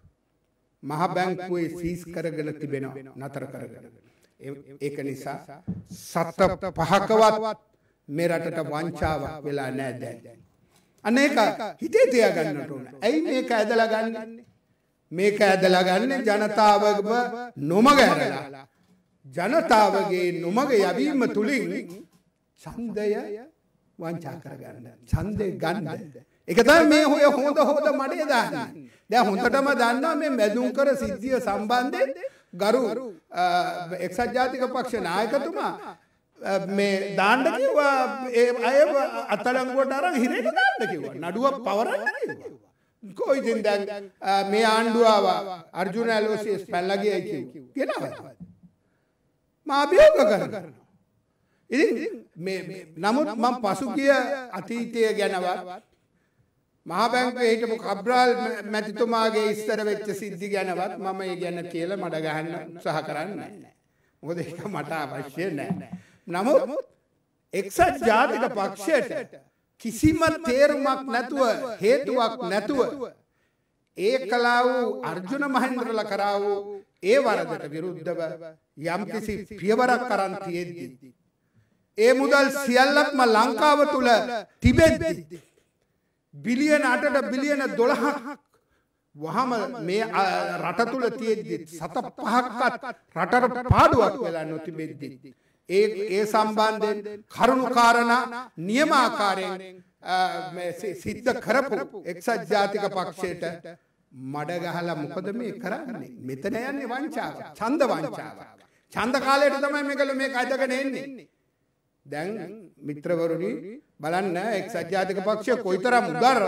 මහ බැංකුවේ සීස් කරගෙන තිබෙනවා නතර කරගෙන. ඒක නිසා සත පහකවත් මේ රටට වංචාවක් වෙලා නැහැ දැන්. අනේක හිතේ තියාගන්නට ඕන. ඇයි මේක ඇදලා ගන්නෙ? මේක ඇදලා ගන්නෙ ජනතාවව නොමග ඇරලා. ජනතාවගේ නොමග යවීම තුලින් ඡන්දය වංචා කරගන්න. ඡන්දේ ගන්න. ඒක තමයි මේ හොය හොඳ හොඳ මඩේ දාන්නේ. දැන් හොඳටම දන්නවා මේ මැදුම් කර සිද්ධිය සම්බන්ධයෙන් ගරු එක්සත් ජාතික පක්ෂ නායකතුමා මේ දාන්න කිව්වා. ඒ අය අත්අඩංගුවට අරන් හිරේට දාන්න කිව්වා. නඩුව පවරන්න කිව්වා. කොයි ඉතින් දැන් මේ ආණ්ඩුව ආවා අර්ජුන ඇලෝසියස් පැනලා ගියයි කිව්ව. කියනවා. මා අභියෝග කරනවා. ඉතින් මේ නමුත් මම පසුගිය අතීතය ගැනවත් මහා බැංකුවේ හිටපු කබ්‍රාල් මැතිතුමාගේ ඉස්තර වෙච්ච සිද්ධි ගැනවත් මම ඒ ගැන කියලා මඩ ගහන්න උත්සාහ කරන්නේ නැහැ. මොකද ඒක මට අවශ්‍ය නැහැ. නමුත් එක්සත් ජාතික පක්ෂයට කිසිම තේරුමක් නැතුව හේතුවක් නැතුව ඒ කලා වූ අර්ජුන මහින්ද්‍රලා කරා වූ ඒ වරදට විරුද්ධව යම්කිසි පියවරක් කරන් තියෙද්දි ඒ මුදල් සියල්ලක්ම ලංකාව තුල තිබෙද්දි බිලියන අටට බිලියන දොළහක් වහම මේ රට තුල තියෙද්දි සත පහක්වත් රටට පාඩුවක් වෙලා නොතිබෙද්දි ඒ ඒ සම්බන්ධයෙන් කරුණු කාරණා නියමාකාරයෙන් සිද්ධ කරපු එක්සත් ජාතික පක්ෂයට මඩ ගහලා මොකද මේ කරන්නේ? මෙතන යන්නේ වංචාව, ඡන්ද වංචාව. ඡන්ද කාලයට තමයි මේකල මේක අදගෙන එන්නේ. දැන් මිත්‍රවරුනි බලන්න එක්සත් ජාතික පක්ෂය කොයිතරම් උදාර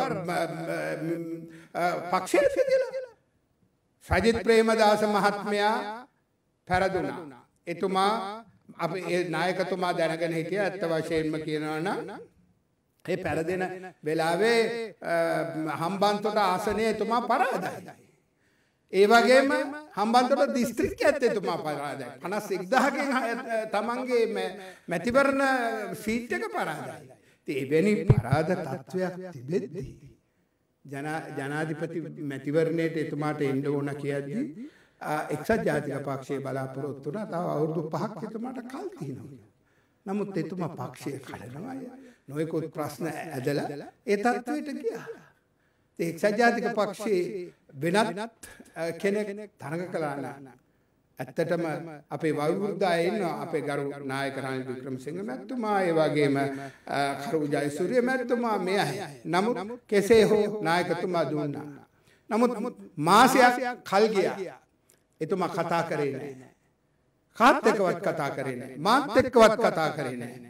පක්ෂයද කියලා. සජිත් ප්‍රේමදාස මහත්මයා පෙරදුනා. එතුමා අපි ඒ නායකතුමා දැනගෙන හිටියා. ඇත්ත වශයෙන්ම කියනවා නම් ඒ පෙරදෙන වෙලාවේ හම්බන්තොට ආසනයේ එතුමා පරාදයි. ඒ වගේම හම්බන්තොට දිස්ත්‍රික්කයේත් එතුමා පරාදයි. පනස් එක්දහකින් තමන්ගේ මැතිවරණ සීට් එක පරාදයි. ඉතින් එවැනි පරාද තත්වයක් තිබෙද්දී ජනාධිපති මැතිවරණයට එතුමාට එන්න ඕන කියද්දී එක්සත් ජාතික පක්ෂයේ බලාපොරොත්තු වුණා තව අවුරුදු පහක් එතුමාට කල් තියෙනවා. නමුත් එතුමා පක්ෂය කඩනවා. නොයෙකුත් ප්‍රශ්න ඇදලා ඒ තත්වයට ගියා. ඒ එක්සත් ජාතික පක්ෂයේ වෙනත් කෙනෙක් තරඟ කළා නම් ඇත්තටම අපේ වයෝවෘද්ධ අය ඉන්නවා. අපේ ගරු නායක රනිල් වික්‍රමසිංහ මැතිතුමා, ඒ වගේම කරු ජයසූරිය මැතිතුමා මේ අය. නමුත් කෙසේ හෝ නායකතුමා දුන්නා. නමුත් මාසයක් කල් ගියා. එතුමා කතා කරේ නැහැ. කාත් එක්කවත් කතා කරේ නැහැ. මාත් එක්කවත් කතා කරේ නැහැ.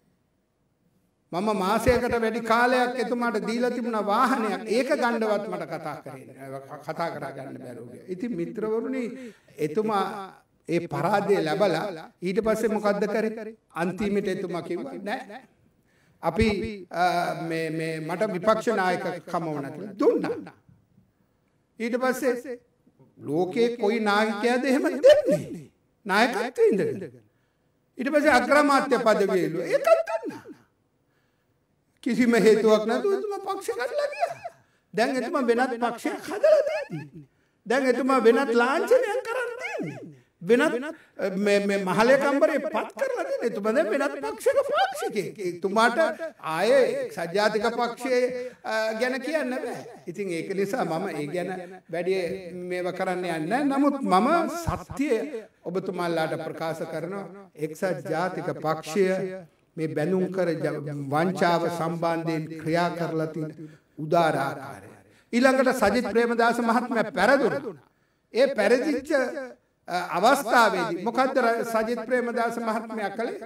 මම මාසයකට වැඩි කාලයක් එතුමාට දීලා තිබුණා වාහනයක්. ඒක ගන්නවත් මට කතා කරේ නැහැ. කතා කරා ගන්න බැරුව ගියා. ඉතින් මිත්‍රවරුනි එතුමා ඒ පරාදය ලැබලා ඊට පස්සේ මොකද්ද කරේ? අන්තිමට එතුමා කිව්වා නෑ. අපි මේ මේ මට විපක්ෂ නායකකම වුණා කියලා දුන්නා. ඊට පස්සේ ලෝකේ කොයි නායකයාද එහෙම දෙන්නේ? නායකත්වයේ ඉඳගෙන. ඊට පස්සේ අග්‍රාමාත්‍ය පදවිය එළුවා. ඒකත් ගන්නා. කිසිම හේතුවක් නැතුව එතුමා පක්ෂ කඩලා ගියා. දැන් එතුමා වෙනත් පක්ෂයක් හදලා තියෙන්නේ. දැන් එතුමා වෙනත් ලාංඡනයක් කරන් තියෙන්නේ. වෙනත් මේ මේ මහලේ කම්බරේ පත් කරලා තියෙන්නේ. එතුමා දැන් වෙනත් පක්ෂයක පාක්ෂිකයෙක්. එතුමාට ආයේ සජාතික පක්ෂයේ ගැන කියන්න බෑ. ඉතින් ඒක නිසා මම ඒ ගැන වැඩි මේව කරන්න යන්නේ නැහැ. නමුත් මම සත්‍ය ඔබතුමාලාට ප්‍රකාශ කරනවා එක්සත් ජාතික පක්ෂය මේ බැඳුම් කර වංචාව සම්බන්ධයෙන් ක්‍රියා කරලා තියෙන උදාර ආකාරය. ඊළඟට සජිත් ප්‍රේමදාස මහත්මයා පෙරදුනා. ඒ පෙරදිච්ච අවස්ථාවේදී මොකද්ද සජිත් ප්‍රේමදාස මහත්මයා කළේ?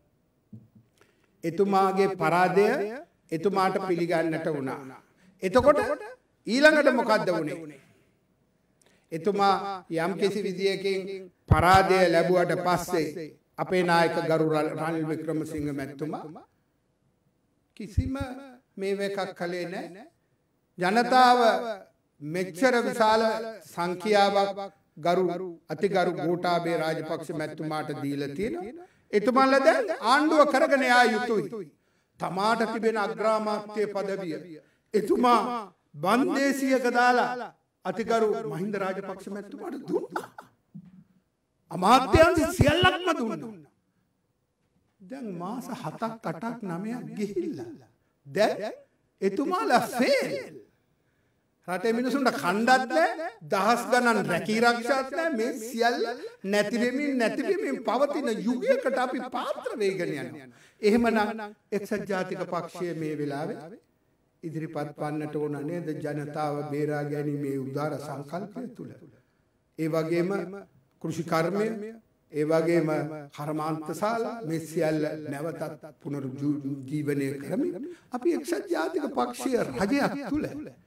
එතුමාගේ පරාදය එතුමාට පිළිගන්නට වුණා. එතකොට ඊළඟට මොකද්ද වුනේ? එතුමා යම්කිසි විදියකින් පරාදය ලැබුවට පස්සේ අපේ නායක ගරු රනිල් වික්‍රමසිංහ මැතිතුමා කිසිම මේවකක් කළේ නැහැ. ජනතාව මෙච්චර විශාල සංඛ්‍යාවක් ගරු අතිගරු ගෝඨාභය රාජපක්ෂ මැතිතුමාට දීලා තියෙනවා. එතුමාලා දැන් ආණ්ඩුව කරගෙන යා යුතුයි. තමාට තිබෙන අග්‍රාමාත්‍ය පදවිය එතුමා බන්දේසියක දාලා අතිගරු මහින්ද රාජපක්ෂ මැතිතුමාට දුන්නා. අමාත්‍යංශ සියල්ලක්ම දුන්නා. දැන් මාස හතක් අටක් නවයක් ගිහිල්ලා දැන් එතුමාලා ෆේල්. රටේ මිනිසුන්ට කණ්ඩත් නැහැ, දහස් ගණන් රැකී ආරක්ෂාත් නැහැ. මේ සියල්ල නැති වෙමින් නැති වෙමින් පවතින යුගයකට අපි පාත්‍ර වේගන යනවා. එහෙමනම් එක්සත් ජාතික පක්ෂය මේ වෙලාවේ ඉදිරිපත් වන්නට ඕන නේද ජනතාව බේරා ගැනීමේ උදාර සංකල්පය තුල. ඒ වගේම කෘෂි කර්මය, ඒ වගේම කර්මාන්තශාලා මේ සියල්ල නැවතත් පුනරුජීවනය කරමින් අපි එක්සත් ජාතික පක්ෂය රජයක් තුල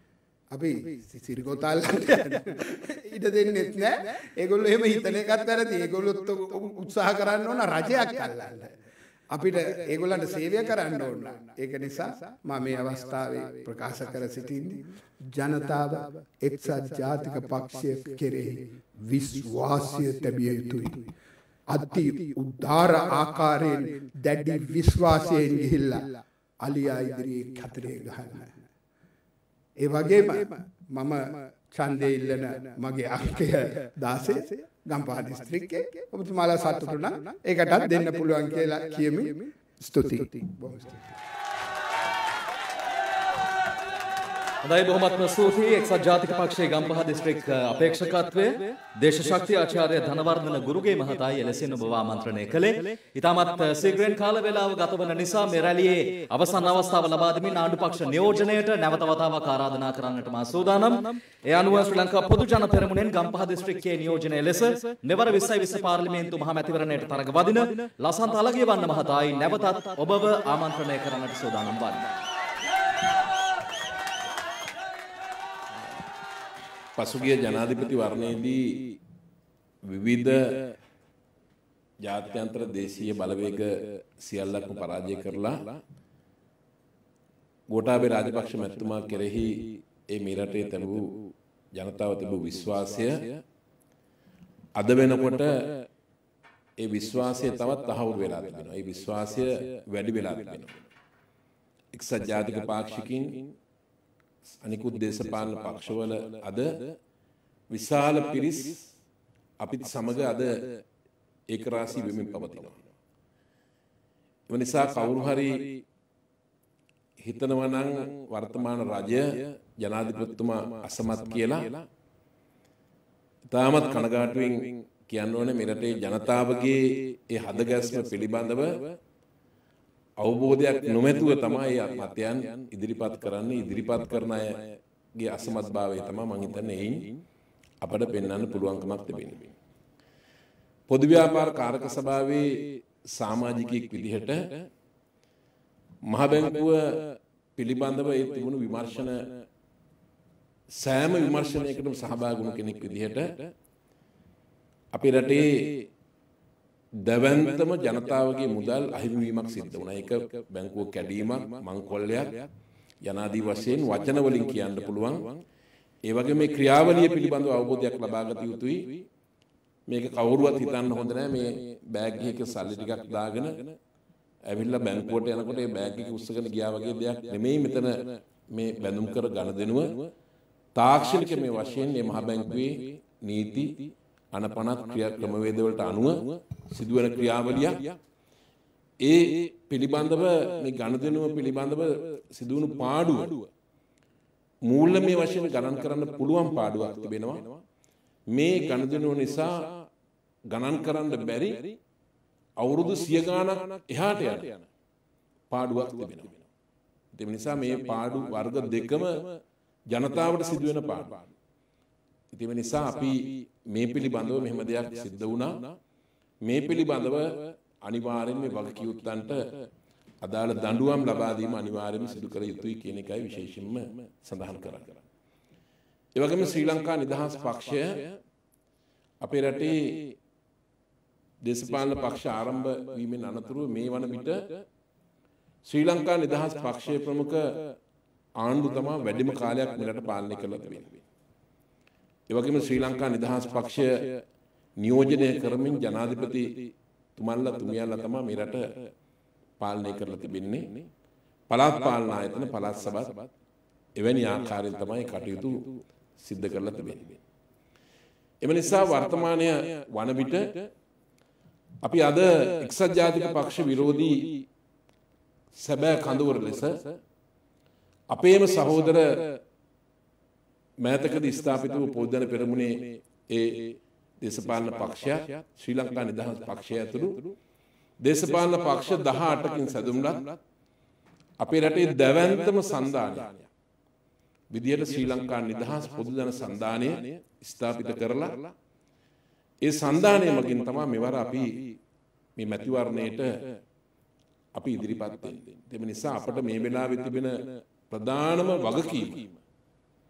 අපි සිරිගෝතාල්ලන්ට ඉඩ දෙන්නෙත් නෑ. ඒගොල්ලෝ එහෙම හිතන එකත් වැරදි. ඒගොල්ලොත් උත්සාහ කරන්න ඕන රජයක් අල්ලන්න. අපිට ඒගොල්ලන්ට සේවය කරන්න ඕන. ඒක නිසා මම මේ අවස්ථාවේ ප්‍රකාශ කර සිටින්නේ ජනතාව එක්සත් ජාතික පක්ෂය කෙරෙහි විශ්වාසය තැබිය යුතුයි. අති උදාර ආකාරයෙන් දැඩි විශ්වාසයෙන් ගිහිල්ලා අලියා ඉදිරියේ කතරේ ගහන්න. ඒ වගේම මම ඡන්දය ඉල්ලන මගේ අංකය දාසය ගම්පහ දිස්ත්‍රික්කයේ ඔබතුමාලා සතුටු නම් ඒකටත් දෙන්න පුළුවන් කියලා කියමි. ස්තුතියි. බොහොම ස්තුතියි.
හොඳයි බොහොමත්ම ස්තුතියි. එක්සත් ජාතික පක්ෂයේ ගම්පහ දිස්ත්‍රික් අපේක්ෂකත්වයේ දේශ ශක්තිය ආචාර්ය ධනවර්ධන ගුරුගේ මහතායි එලෙසින් ඔබව ආමන්ත්‍රණය කළේ. ඊටමත් ශීඝ්‍රයෙන් කාල වේලාව ගත වන නිසා මේ රැළියේ අවසන් අවස්ථාව ලබා දෙමින් ආණ්ඩු පක්ෂ නියෝජනයට නැවත වතාවක් ආරාධනා කරන්නට මා සූදානම්. ඒ අනුව ශ්‍රී ලංකා පොදු ජන පෙරමුණෙන් ගම්පහ දිස්ත්‍රික්කයේ නියෝජනය ලෙස මෙවර විස්සයි විස්ස පාර්ලිමේන්තු මහ මැතිවරණයට තරඟ වදින ලසන්ත අලගියවන්න මහතායි නැවතත් ඔබව ආමන්ත්‍රණය කරන්නට සූදානම් වන්නේ.
පසුගිය ජනාධිපති වර්ණයේදී විවිධ ජාත්‍යන්තර දේශීය බලවේග සියල්ලක්ම පරාජය කරලා ගෝඨාභය රාජපක්ෂ මැතිතුමා කෙරෙහි ඒ මේ රටේ තිබූ ජනතාව තිබූ විශ්වාසය අද වෙනකොට ඒ විශ්වාසය තවත් තහවුරු වෙලා තිබෙනවා. ඒ විශ්වාසය වැඩි වෙලා තිබෙනවා. එක්සත් ජාතික පාක්ෂිකින් අනිකුත් දේශපාලන පක්ෂවල අද විශාල පිරිස් අපිත් සමග අද ඒකරාශී වෙමින් පවතිනවා. ඒ නිසා කවුරු හරි හිතනවා නම් වර්තමාන රජය ජනාධිපතිතුමා අසමත් කියලා තාමත් කනගාටුවෙන් කියන්න ඕනේ මේ රටේ ජනතාවගේ ඒ හදගැස්ම පිළිබඳව අවබෝධයක් නොමැතුව තමයි මතයන් ඉදිරිපත් කරන්නේ. ඉදිරිපත් කරන අයගේ අසමත්භාවය තමයි මම හිතන්නේ එයින් අපට පෙන්වන්න පුළුවන්කමක් තිබෙනවා. පොදු ව්‍යාපාර කාරක සභාවේ සමාජිකයෙක් විදිහට මහ බැංකුව පිළිබඳව ඒ තිබුණු විමර්ශන සෑම විමර්ශනයකටම සහභාගී වුණු කෙනෙක් විදිහට අපේ රටේ දවන්තම ජනතාවගේ මුදල් අහිමිවීමක් සිද්ධ වුණා. ඒක බැංකුව කැඩීමක්, මංකොල්ලයක් යනාදී වශයෙන් වචන වලින් කියන්න පුළුවන්. ඒ වගේ මේ ක්‍රියාවලිය පිළිබඳව අවබෝධයක් ලබා ගත යුතුයි. මේක කවුරුවත් හිතන්න හොඳ නැහැ. මේ බෑග් එකක සල්ලි ටිකක් දාගෙන ඇවිල්ලා බැංකුවට යනකොට ඒ බෑග් එක උස්සගෙන ගියා වගේ දෙයක් නෙමෙයි මෙතන මේ බැඳුම් කර ගන්න දෙනුව. තාක්ෂණික මේ වශයෙන් මේ මහ බැංකුවේ නීති අනපනත් ක්‍රියා ක්‍රමවේද වලට අනුව සිදුවන ක්‍රියාවලියක් ඒ පිළිබඳව මේ ගණදෙනුව පිළිබඳව සිදුවුණු පාඩුව මූල්‍යමය වශයෙන් ගණන් කරන්න පුළුවන් පාඩුවක් තිබෙනවා. මේ ගණදෙනුව නිසා ගණන් කරන්න බැරි අවුරුදු සිය ගාණක් එහාට යන පාඩුවක් තිබෙනවා. ඒ නිසා මේ පාඩු වර්ග දෙකම ජනතාවට සිදුවෙන පාඩු. ඒ නිසා අපි මේ පිළිබඳව මෙහෙම දෙයක් සිද්ධ වුණා. මේ පිළිබඳව අනිවාර්යෙන්ම වගකියුත්තන්ට අදාළ දඬුවම් ලබා දීම අනිවාර්යයෙන්ම සිදු කර යුතුයි කියන එකයි විශේෂයෙන්ම සඳහන් කරන්නේ. ඒ වගේම ශ්‍රී ලංකා නිදහස් පක්ෂය අපේ රටේ දේශපාලන පක්ෂ ආරම්භ වීමෙන් අනතුරුව මේ වන විට ශ්‍රී ලංකා නිදහස් පක්ෂයේ ප්‍රමුඛ ආණ්ඩු තමයි වැඩිම කාලයක් මෙරට පාලනය කරලා තිබෙන්නේ. ඒ වගේම ශ්‍රී ලංකා නිදහස් පක්ෂය නියෝජනය කරමින් ජනාධිපති තුමන්ලා තුමියන්ලා තමයි මේ රට පාලනය කරලා තිබෙන්නේ. පළාත් පාලන ආයතන පළාත් සභාත් එවැනි ආකාරයෙන් තමයි කටයුතු සිද්ධ කරලා තිබෙන්නේ. එම නිසා වර්තමානය වන විට අපි අද එක්සත් ජාතික පක්ෂ විරෝධී සැබෑ කඳවුර ලෙස අපේම සහෝදර මෑතකදී ස්ථාපිත වූ පොදු ජන පෙරමුණේ ඒ දේශපාලන පක්ෂයක් ශ්‍රී ලංකා නිදහස් පක්ෂය ඇතුළු දේශපාලන පක්ෂ දහඅටකින් සැදුම්ලත් අපේ රටේ දැවැන්තම සන්ධානය විදියට ශ්‍රී ලංකා නිදහස් පොදු ජන සන්ධානය ස්ථාපිත කරලා ඒ සන්ධානය මගින් තමයි මෙවර අපි මේ මැතිවරණයට අපි ඉදිරිපත් වෙන්නේ. ඒ නිසා අපට මේ වෙලාවේ තිබෙන ප්‍රධානම වගකීම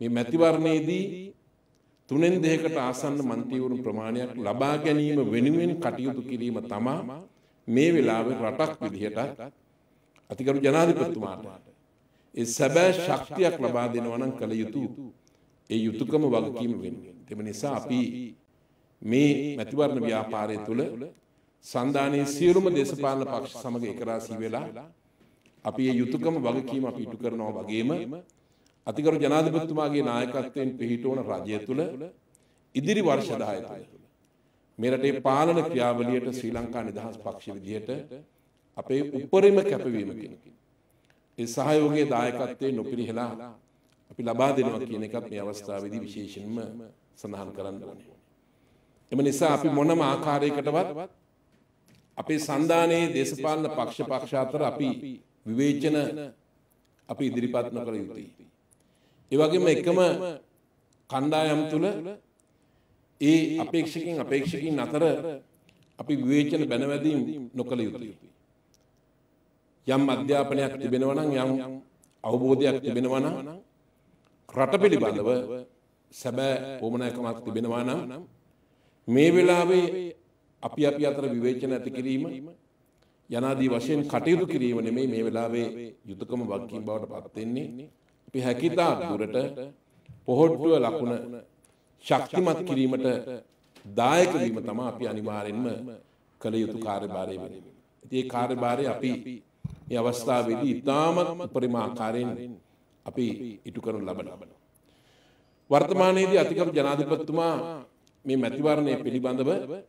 මේ මැතිවරණයේදී තුනෙන් දෙකකට ආසන්න මන්ත්‍රීවරුන් ප්‍රමාණයක් ලබා ගැනීම වෙනුවෙන් කටයුතු කිරීම තමයි මේ වෙලාවේ රටක් විදිහට අතිගරු ජනාධිපතිතුමාට ඒ සැබෑ ශක්තියක් ලබා දෙනවා නම් කළ යුතු ඒ යුතුයකම වගකීම වෙන්නේ. ඒ නිසා අපි මේ මැතිවරණ ව්‍යාපාරය තුළ සන්දානයේ සියලුම දේශපාලන පක්ෂ සමග එකරාසී වෙලා අපි මේ යුතුයකම වගකීම අපි ඉටු කරනවා වගේම අතිගරු ජනාධිපතිතුමාගේ නායකත්වයෙන් පිහිටවන රජය තුළ ඉදිරි වර්ෂ දහය තුළ මේ රටේ පාලන ක්‍රියාවලියට ශ්‍රී ලංකා නිදහස් පක්ෂ විදියට අපේ උපරිම කැපවීමකින් ඒ සහයෝගයේ දායකත්වයේ නොපිරිහෙලා අපි ලබා දෙනවා කියන එකත් මේ අවස්ථාවේදී විශේෂයෙන්ම සඳහන් කරන්න ඕනේ. එම නිසා අපි මොනම ආකාරයකටවත් අපේ සන්දානයේ දේශපාලන පක්ෂ පක්ෂ අතර අපි විවේචන අපි ඉදිරිපත් නොකළ යුතුයි. ඒ වගේම එකම කණ්ඩායම් තුළ ඒ අපේක්ෂකින් අපේක්ෂකින් අතර අපි විවේචන බැනවැදීම් නොකළ යුතුයි. යම් අධ්‍යාපනයක් තිබෙනවා නම් යම් අවබෝධයක් තිබෙනවා නම් රට පිළිබඳව සැබෑ ඕමනාකමක් තිබෙනවා නම් මේ වෙලාවේ අපි අපි අතර විවේචන ඇති කිරීම යනාදී වශයෙන් කටයුතු කිරීම නෙමෙයි මේ වෙලාවේ යුතුයකම වගකීම් බවට පත් වෙන්නේ. අපි හැකියතාක් දුරට පොහොට්ටුව ලකුණ ශක්තිමත් කිරීමට දායක වීම තමයි අපි අනිවාර්යෙන්ම කළ යුතු කාර්යභාරය වෙන්නේ. ඉතින් ඒ කාර්යභාරය අපි මේ අවස්ථාවේදී ඉතාමත් උපරිම ආකාරයෙන් අපි ඉටු කරනු ලබනවා. වර්තමානයේදී අතිගරු ජනාධිපතිතුමා මේ මැතිවරණය පිළිබඳව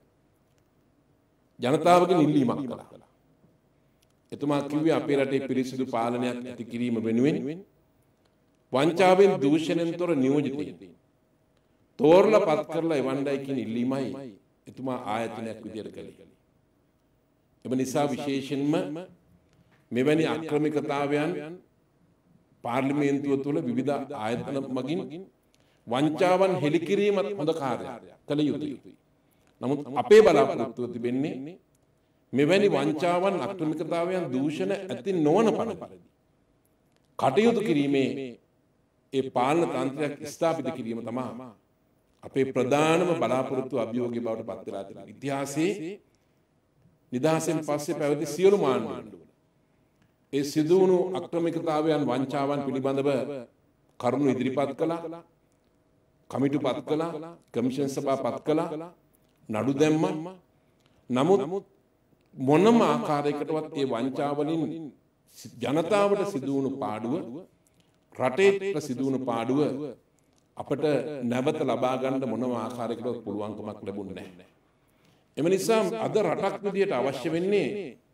ජනතාවගෙන් ඉල්ලීමක් කළා. එතුමා කිව්වේ අපේ රටේ පිරිසිදු පාලනයක් ඇති කිරීම වෙනුවෙන් වංචාවෙන් දූෂණයෙන් තොර නියෝජිතයින් තෝරලා පත් කරලා එවන්නයි කියන ඉල්ලීමයි එතුමා ආයතනයක් විදියට කළේ. එම නිසා විශේෂයෙන්ම මෙවැනි අක්‍රමිකතාවයන් පාර්ලිමේන්තුව තුළ විවිධ ආයතන මගින් වංචාවන් හෙළිකිරීමත් හොඳ කාර්යයක් කළ යුතුයි. නමුත් අපේ බලාපොරොත්තුව තිබෙන්නේ මෙවැනි වංචාවන් අක්‍රමිකතාවයන් දූෂණ ඇති නොවන පරිදි කටයුතු කිරීමේ ඒ පාලන තන්ත්‍රයක් ස්ථාපිත කිරීම තමයි අපේ ප්‍රධානම බලාපොරොත්තු අභියෝගය බවට පත් වෙලා තියෙනවා. ඉතිහාසයේ නිදහසෙන් පස්සේ පැවති සියලු මාන්නවල ඒ සිදුවුණු අක්‍රමිකතාවයන් වංචාවන් පිළිබඳව කරුණු ඉදිරිපත් කළා, කමිටු පත් කළා, කමිෂන් සභා පත් කළා, නඩු දැම්මා. නමුත් මොනම ආකාරයකටවත් ඒ වංචාවලින් ජනතාවට සිදුවුණු පාඩුව, රටේට සිදුවුණු පාඩුව අපට නැවත ලබා ගන්න මොනම ආකාරයකටවත් පුළුවන්කමක් ලැබුණේ නැහැ. එම නිසා අද රටක් විදියට අවශ්‍ය වෙන්නේ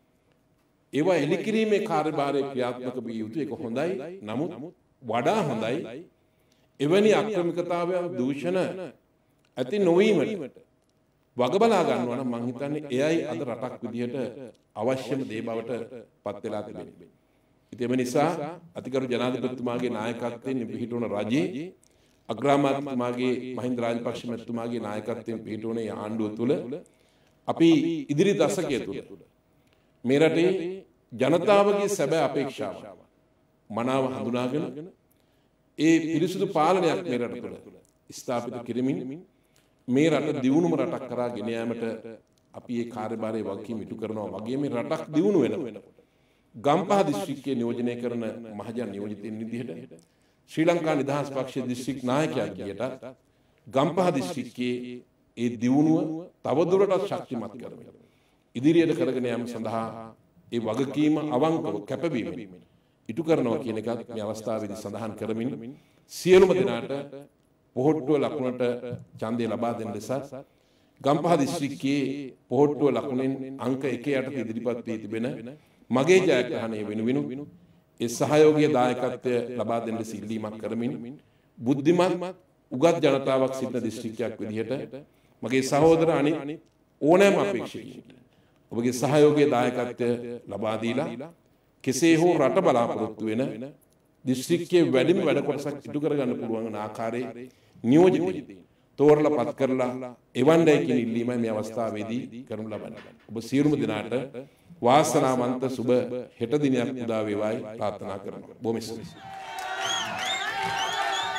ඒවා එලිකිරීමේ කාර්යභාරය ක්‍රියාත්මක විය යුතු එක හොඳයි. නමුත් වඩා හොඳයි එවැනි අක්‍රමිකතාවයන් දූෂණ ඇති නොවීමට වග බලා ගන්නවා නම් මං හිතන්නේ එයයි අද රටක් විදියට අවශ්‍යම දේ බවට පත් වෙලා තිබෙන්නේ. ඉතින් එම නිසා අතිගරු ජනාධිපතිතුමාගේ නායකත්වයෙන් පිහිටවන රජයේ අග්‍රාමාත්‍යතුමාගේ මහින්ද රාජපක්ෂ මැතිතුමාගේ නායකත්වයෙන් පිහිටවන ආණ්ඩුව තුළ අපි ඉදිරි දශකය තුළ මේ රටේ ජනතාවගේ සැබෑ අපේක්ෂාව මනාව හඳුනාගෙන ඒ පිරිසුදු පාලනයක් මේ රට තුළ ස්ථාපිත කිරීමෙන් මේ රට දියුණුම රටක් කරා ගෙන යාමට අපි ඒ කාර්යභාරයේ වගකීම ඉටු කරනවා වගේ මේ රටක් දියුණු වෙනකොට ගම්පහ දිස්ත්‍රික්කයේ නියෝජනය කරන මහජන නියෝජිතින් විදිහට ශ්‍රී ලංකා නිදහස් පක්ෂයේ දිස්ත්‍රික් නායකයෙක් විදිහට ගම්පහ දිස්ත්‍රික්කයේ ඒ දියුණුව තවදුරටත් ශක්තිමත් කරමින් ඉදිරියට කරගෙන යාම සඳහා ඒ වගකීම අවංකව කැපවීම ඉටු කරනවා කියන එකත් මේ අවස්ථාවේදී සඳහන් කරමින් සියලුම දෙනාට පොහොට්ටුව ලකුණට ඡන්දය ලබා දෙන ලෙස ගම්පහ දිස්ත්‍රික්කයේ පොහොට්ටුව ලකුණෙන් අංක එක යටතේ ඉදිරිපත් වී තිබෙන මගේ ජයග්‍රහණය වෙනුවෙන් ඒ සහයෝගීය දායකත්වය ලබා දෙන ලෙස ඉල්ලීමක් කරමින් බුද්ධිමත් උගත් ජනතාවක් සිටින දිස්ත්‍රික්කයක් විදිහට මගේ සහෝදර අනිත් ඕනෑම අපේක්ෂකයෙක් ඔබගේ සහයෝගීය දායකත්වය ලබා දීලා කෙසේ හෝ රට බලාපොරොත්තු වෙන දිස්ත්‍රික්කයේ වැඩිම වැඩ කොටසක් ඉටු කරගන්න පුළුවන් වන ආකාරයේ නියෝජිතයින් තෝරලා පත් කරලා එවන්නයි කියන ඉල්ලීමයි මේ අවස්ථාවේදී කරනු ලබන්නේ. ඔබ සියලුම දෙනාට වාසනාවන්ත සුබ හෙට දිනයක් උදා වේවායි ප්‍රාර්ථනා කරනවා. බොහොම ස්තුතියි.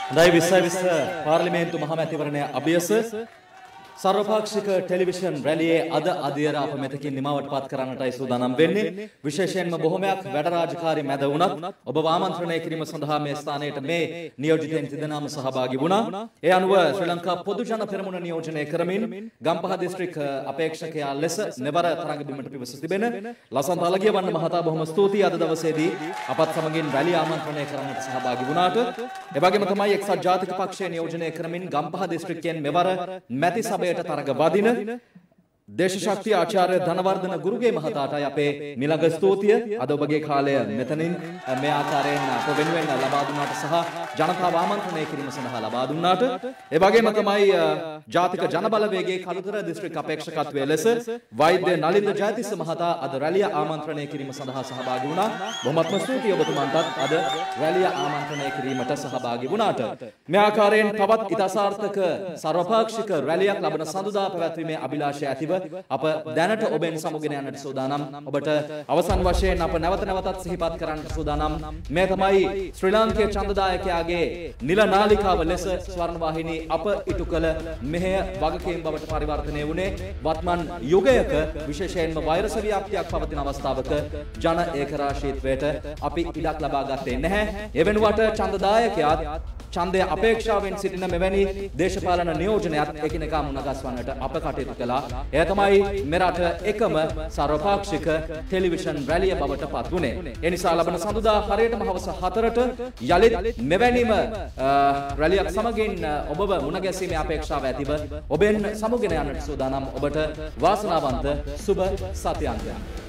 හොඳයි විස්ස විස්ස පාර්ලිමේන්තු මහමැතිවරණය අභියස සර්වපාක්ෂික ටෙලිවිෂන් රැළියේ අද අධියර අප මෙතකින් නිමවට පත් කරන්නටයි සූදානම් වෙන්නේ. විශේෂයෙන්ම බොහොමයක් වැඩ රාජකාරී මැද වුණත් ඔබ ආමන්ත්‍රණය කිරීම සඳහා මේ ස්ථානයට මේ නියෝජිතයින් තිදෙනාම සහභාගී වුණා. ඒ අනුව ශ්‍රී ලංකා පොදු ජන පෙරමුණ නියෝජනය කරමින් ගම්පහ දිස්ත්‍රික් අපේක්ෂකයා ලෙස මෙවර තරඟ බිමට පිවිස තිබෙන ලසන්ත අලගියවන්න මහතා බොහොම ස්තුතියි අද දවසේදී අපත් සමගින් රැළිය ආමන්ත්‍රණය කරන්නට සහභාගී වුණාට. ඒ වගේම තමයි එක්සත් ජාතික පක්ෂය නියෝජනය කරමින් ගම්පහ දිස්ත්‍රික්කයෙන් මෙවර මැති සභ තරග වදින දේශ ශක්තිය ආචාර්ය ධනවර්ධන ගුරුගේ මහතාටයි අපේ මිලඟ ස්තුතිය. අද ඔබගේ කාලය මෙතනින් මේ ආකාරයෙන් අප වෙනුවෙන් ලබා දුන්නාට සහ ජනතාව ආමන්ත්‍රණය කිරීම සඳහා ලබා දුන්නාට. ඒ වගේම තමයි ජාතික ජනබලවේගයේ කළුතර දිස්ත්‍රික් අපේක්ෂකත්වයේ ලෙස වෛද්‍ය නලින්ද ජයතිස්ස මහතා අද රැළිය ආමන්ත්‍රණය කිරීම සඳහා සහභාගී වුණා. බොහොමත්ම ස්තුතියි ඔබතුමන්ටත් අද රැළිය ආමන්ත්‍රණය කිරීමට සහභාගී වුණාට. මේ ආකාරයෙන් තවත් ඉතාසාර්ථක සර්වපාක්ෂික රැළියක් ලබන සඳුදා පැවැත්වීමේ අභිලාෂය ඇතිව අප දැනට ඔබෙන් සමුගෙන යන්නට සූදානම්. ඔබට අවසන් වශයෙන් අප නැවත නැවතත් සිහිපත් කරන්නට සූදානම්. මේ තමයි ශ්‍රී ලාංකේය ඡන්දදායකයාගේ නිල නාලිකාව ලෙස ස්වර්ණවාහිනී අප ඉටු කළ මෙහෙය වගකීම් බවට පරිවර්තනය වුණේ වත්මන් යුගයක විශේෂයෙන්ම වෛරස ව්‍යාප්තියක් පවතින අවස්ථාවක ජන ඒකරාශීත්වයට අපි ඉඩක් ලබා ගත්තේ නැහැ. ඒ වෙනුවට ඡන්දදායකයාත් ඡන්දය අපේක්ෂාවෙන් සිටින මෙවැනි දේශපාලන නියෝජනයක් එකිනෙකා මුණගස්වන්නට අප කටයුතු කළා. එය තමයි මෙරට එකම සර්වපාක්ෂික ටෙලිවිෂන් රැළිය බවට පත් වුණේ. ඒ නිසා ලබන සඳුදා හරියටම හවස හතරට යලිත් මෙවැනිම රැළියක් සමගින් ඔබව මුණ ගැසීමේ අපේක්ෂාව ඇතිව ඔබෙන් සමුගෙන යන්නට සූදානම්. ඔබට වාසනාවන්ත සුබ සතියාන්තයක්.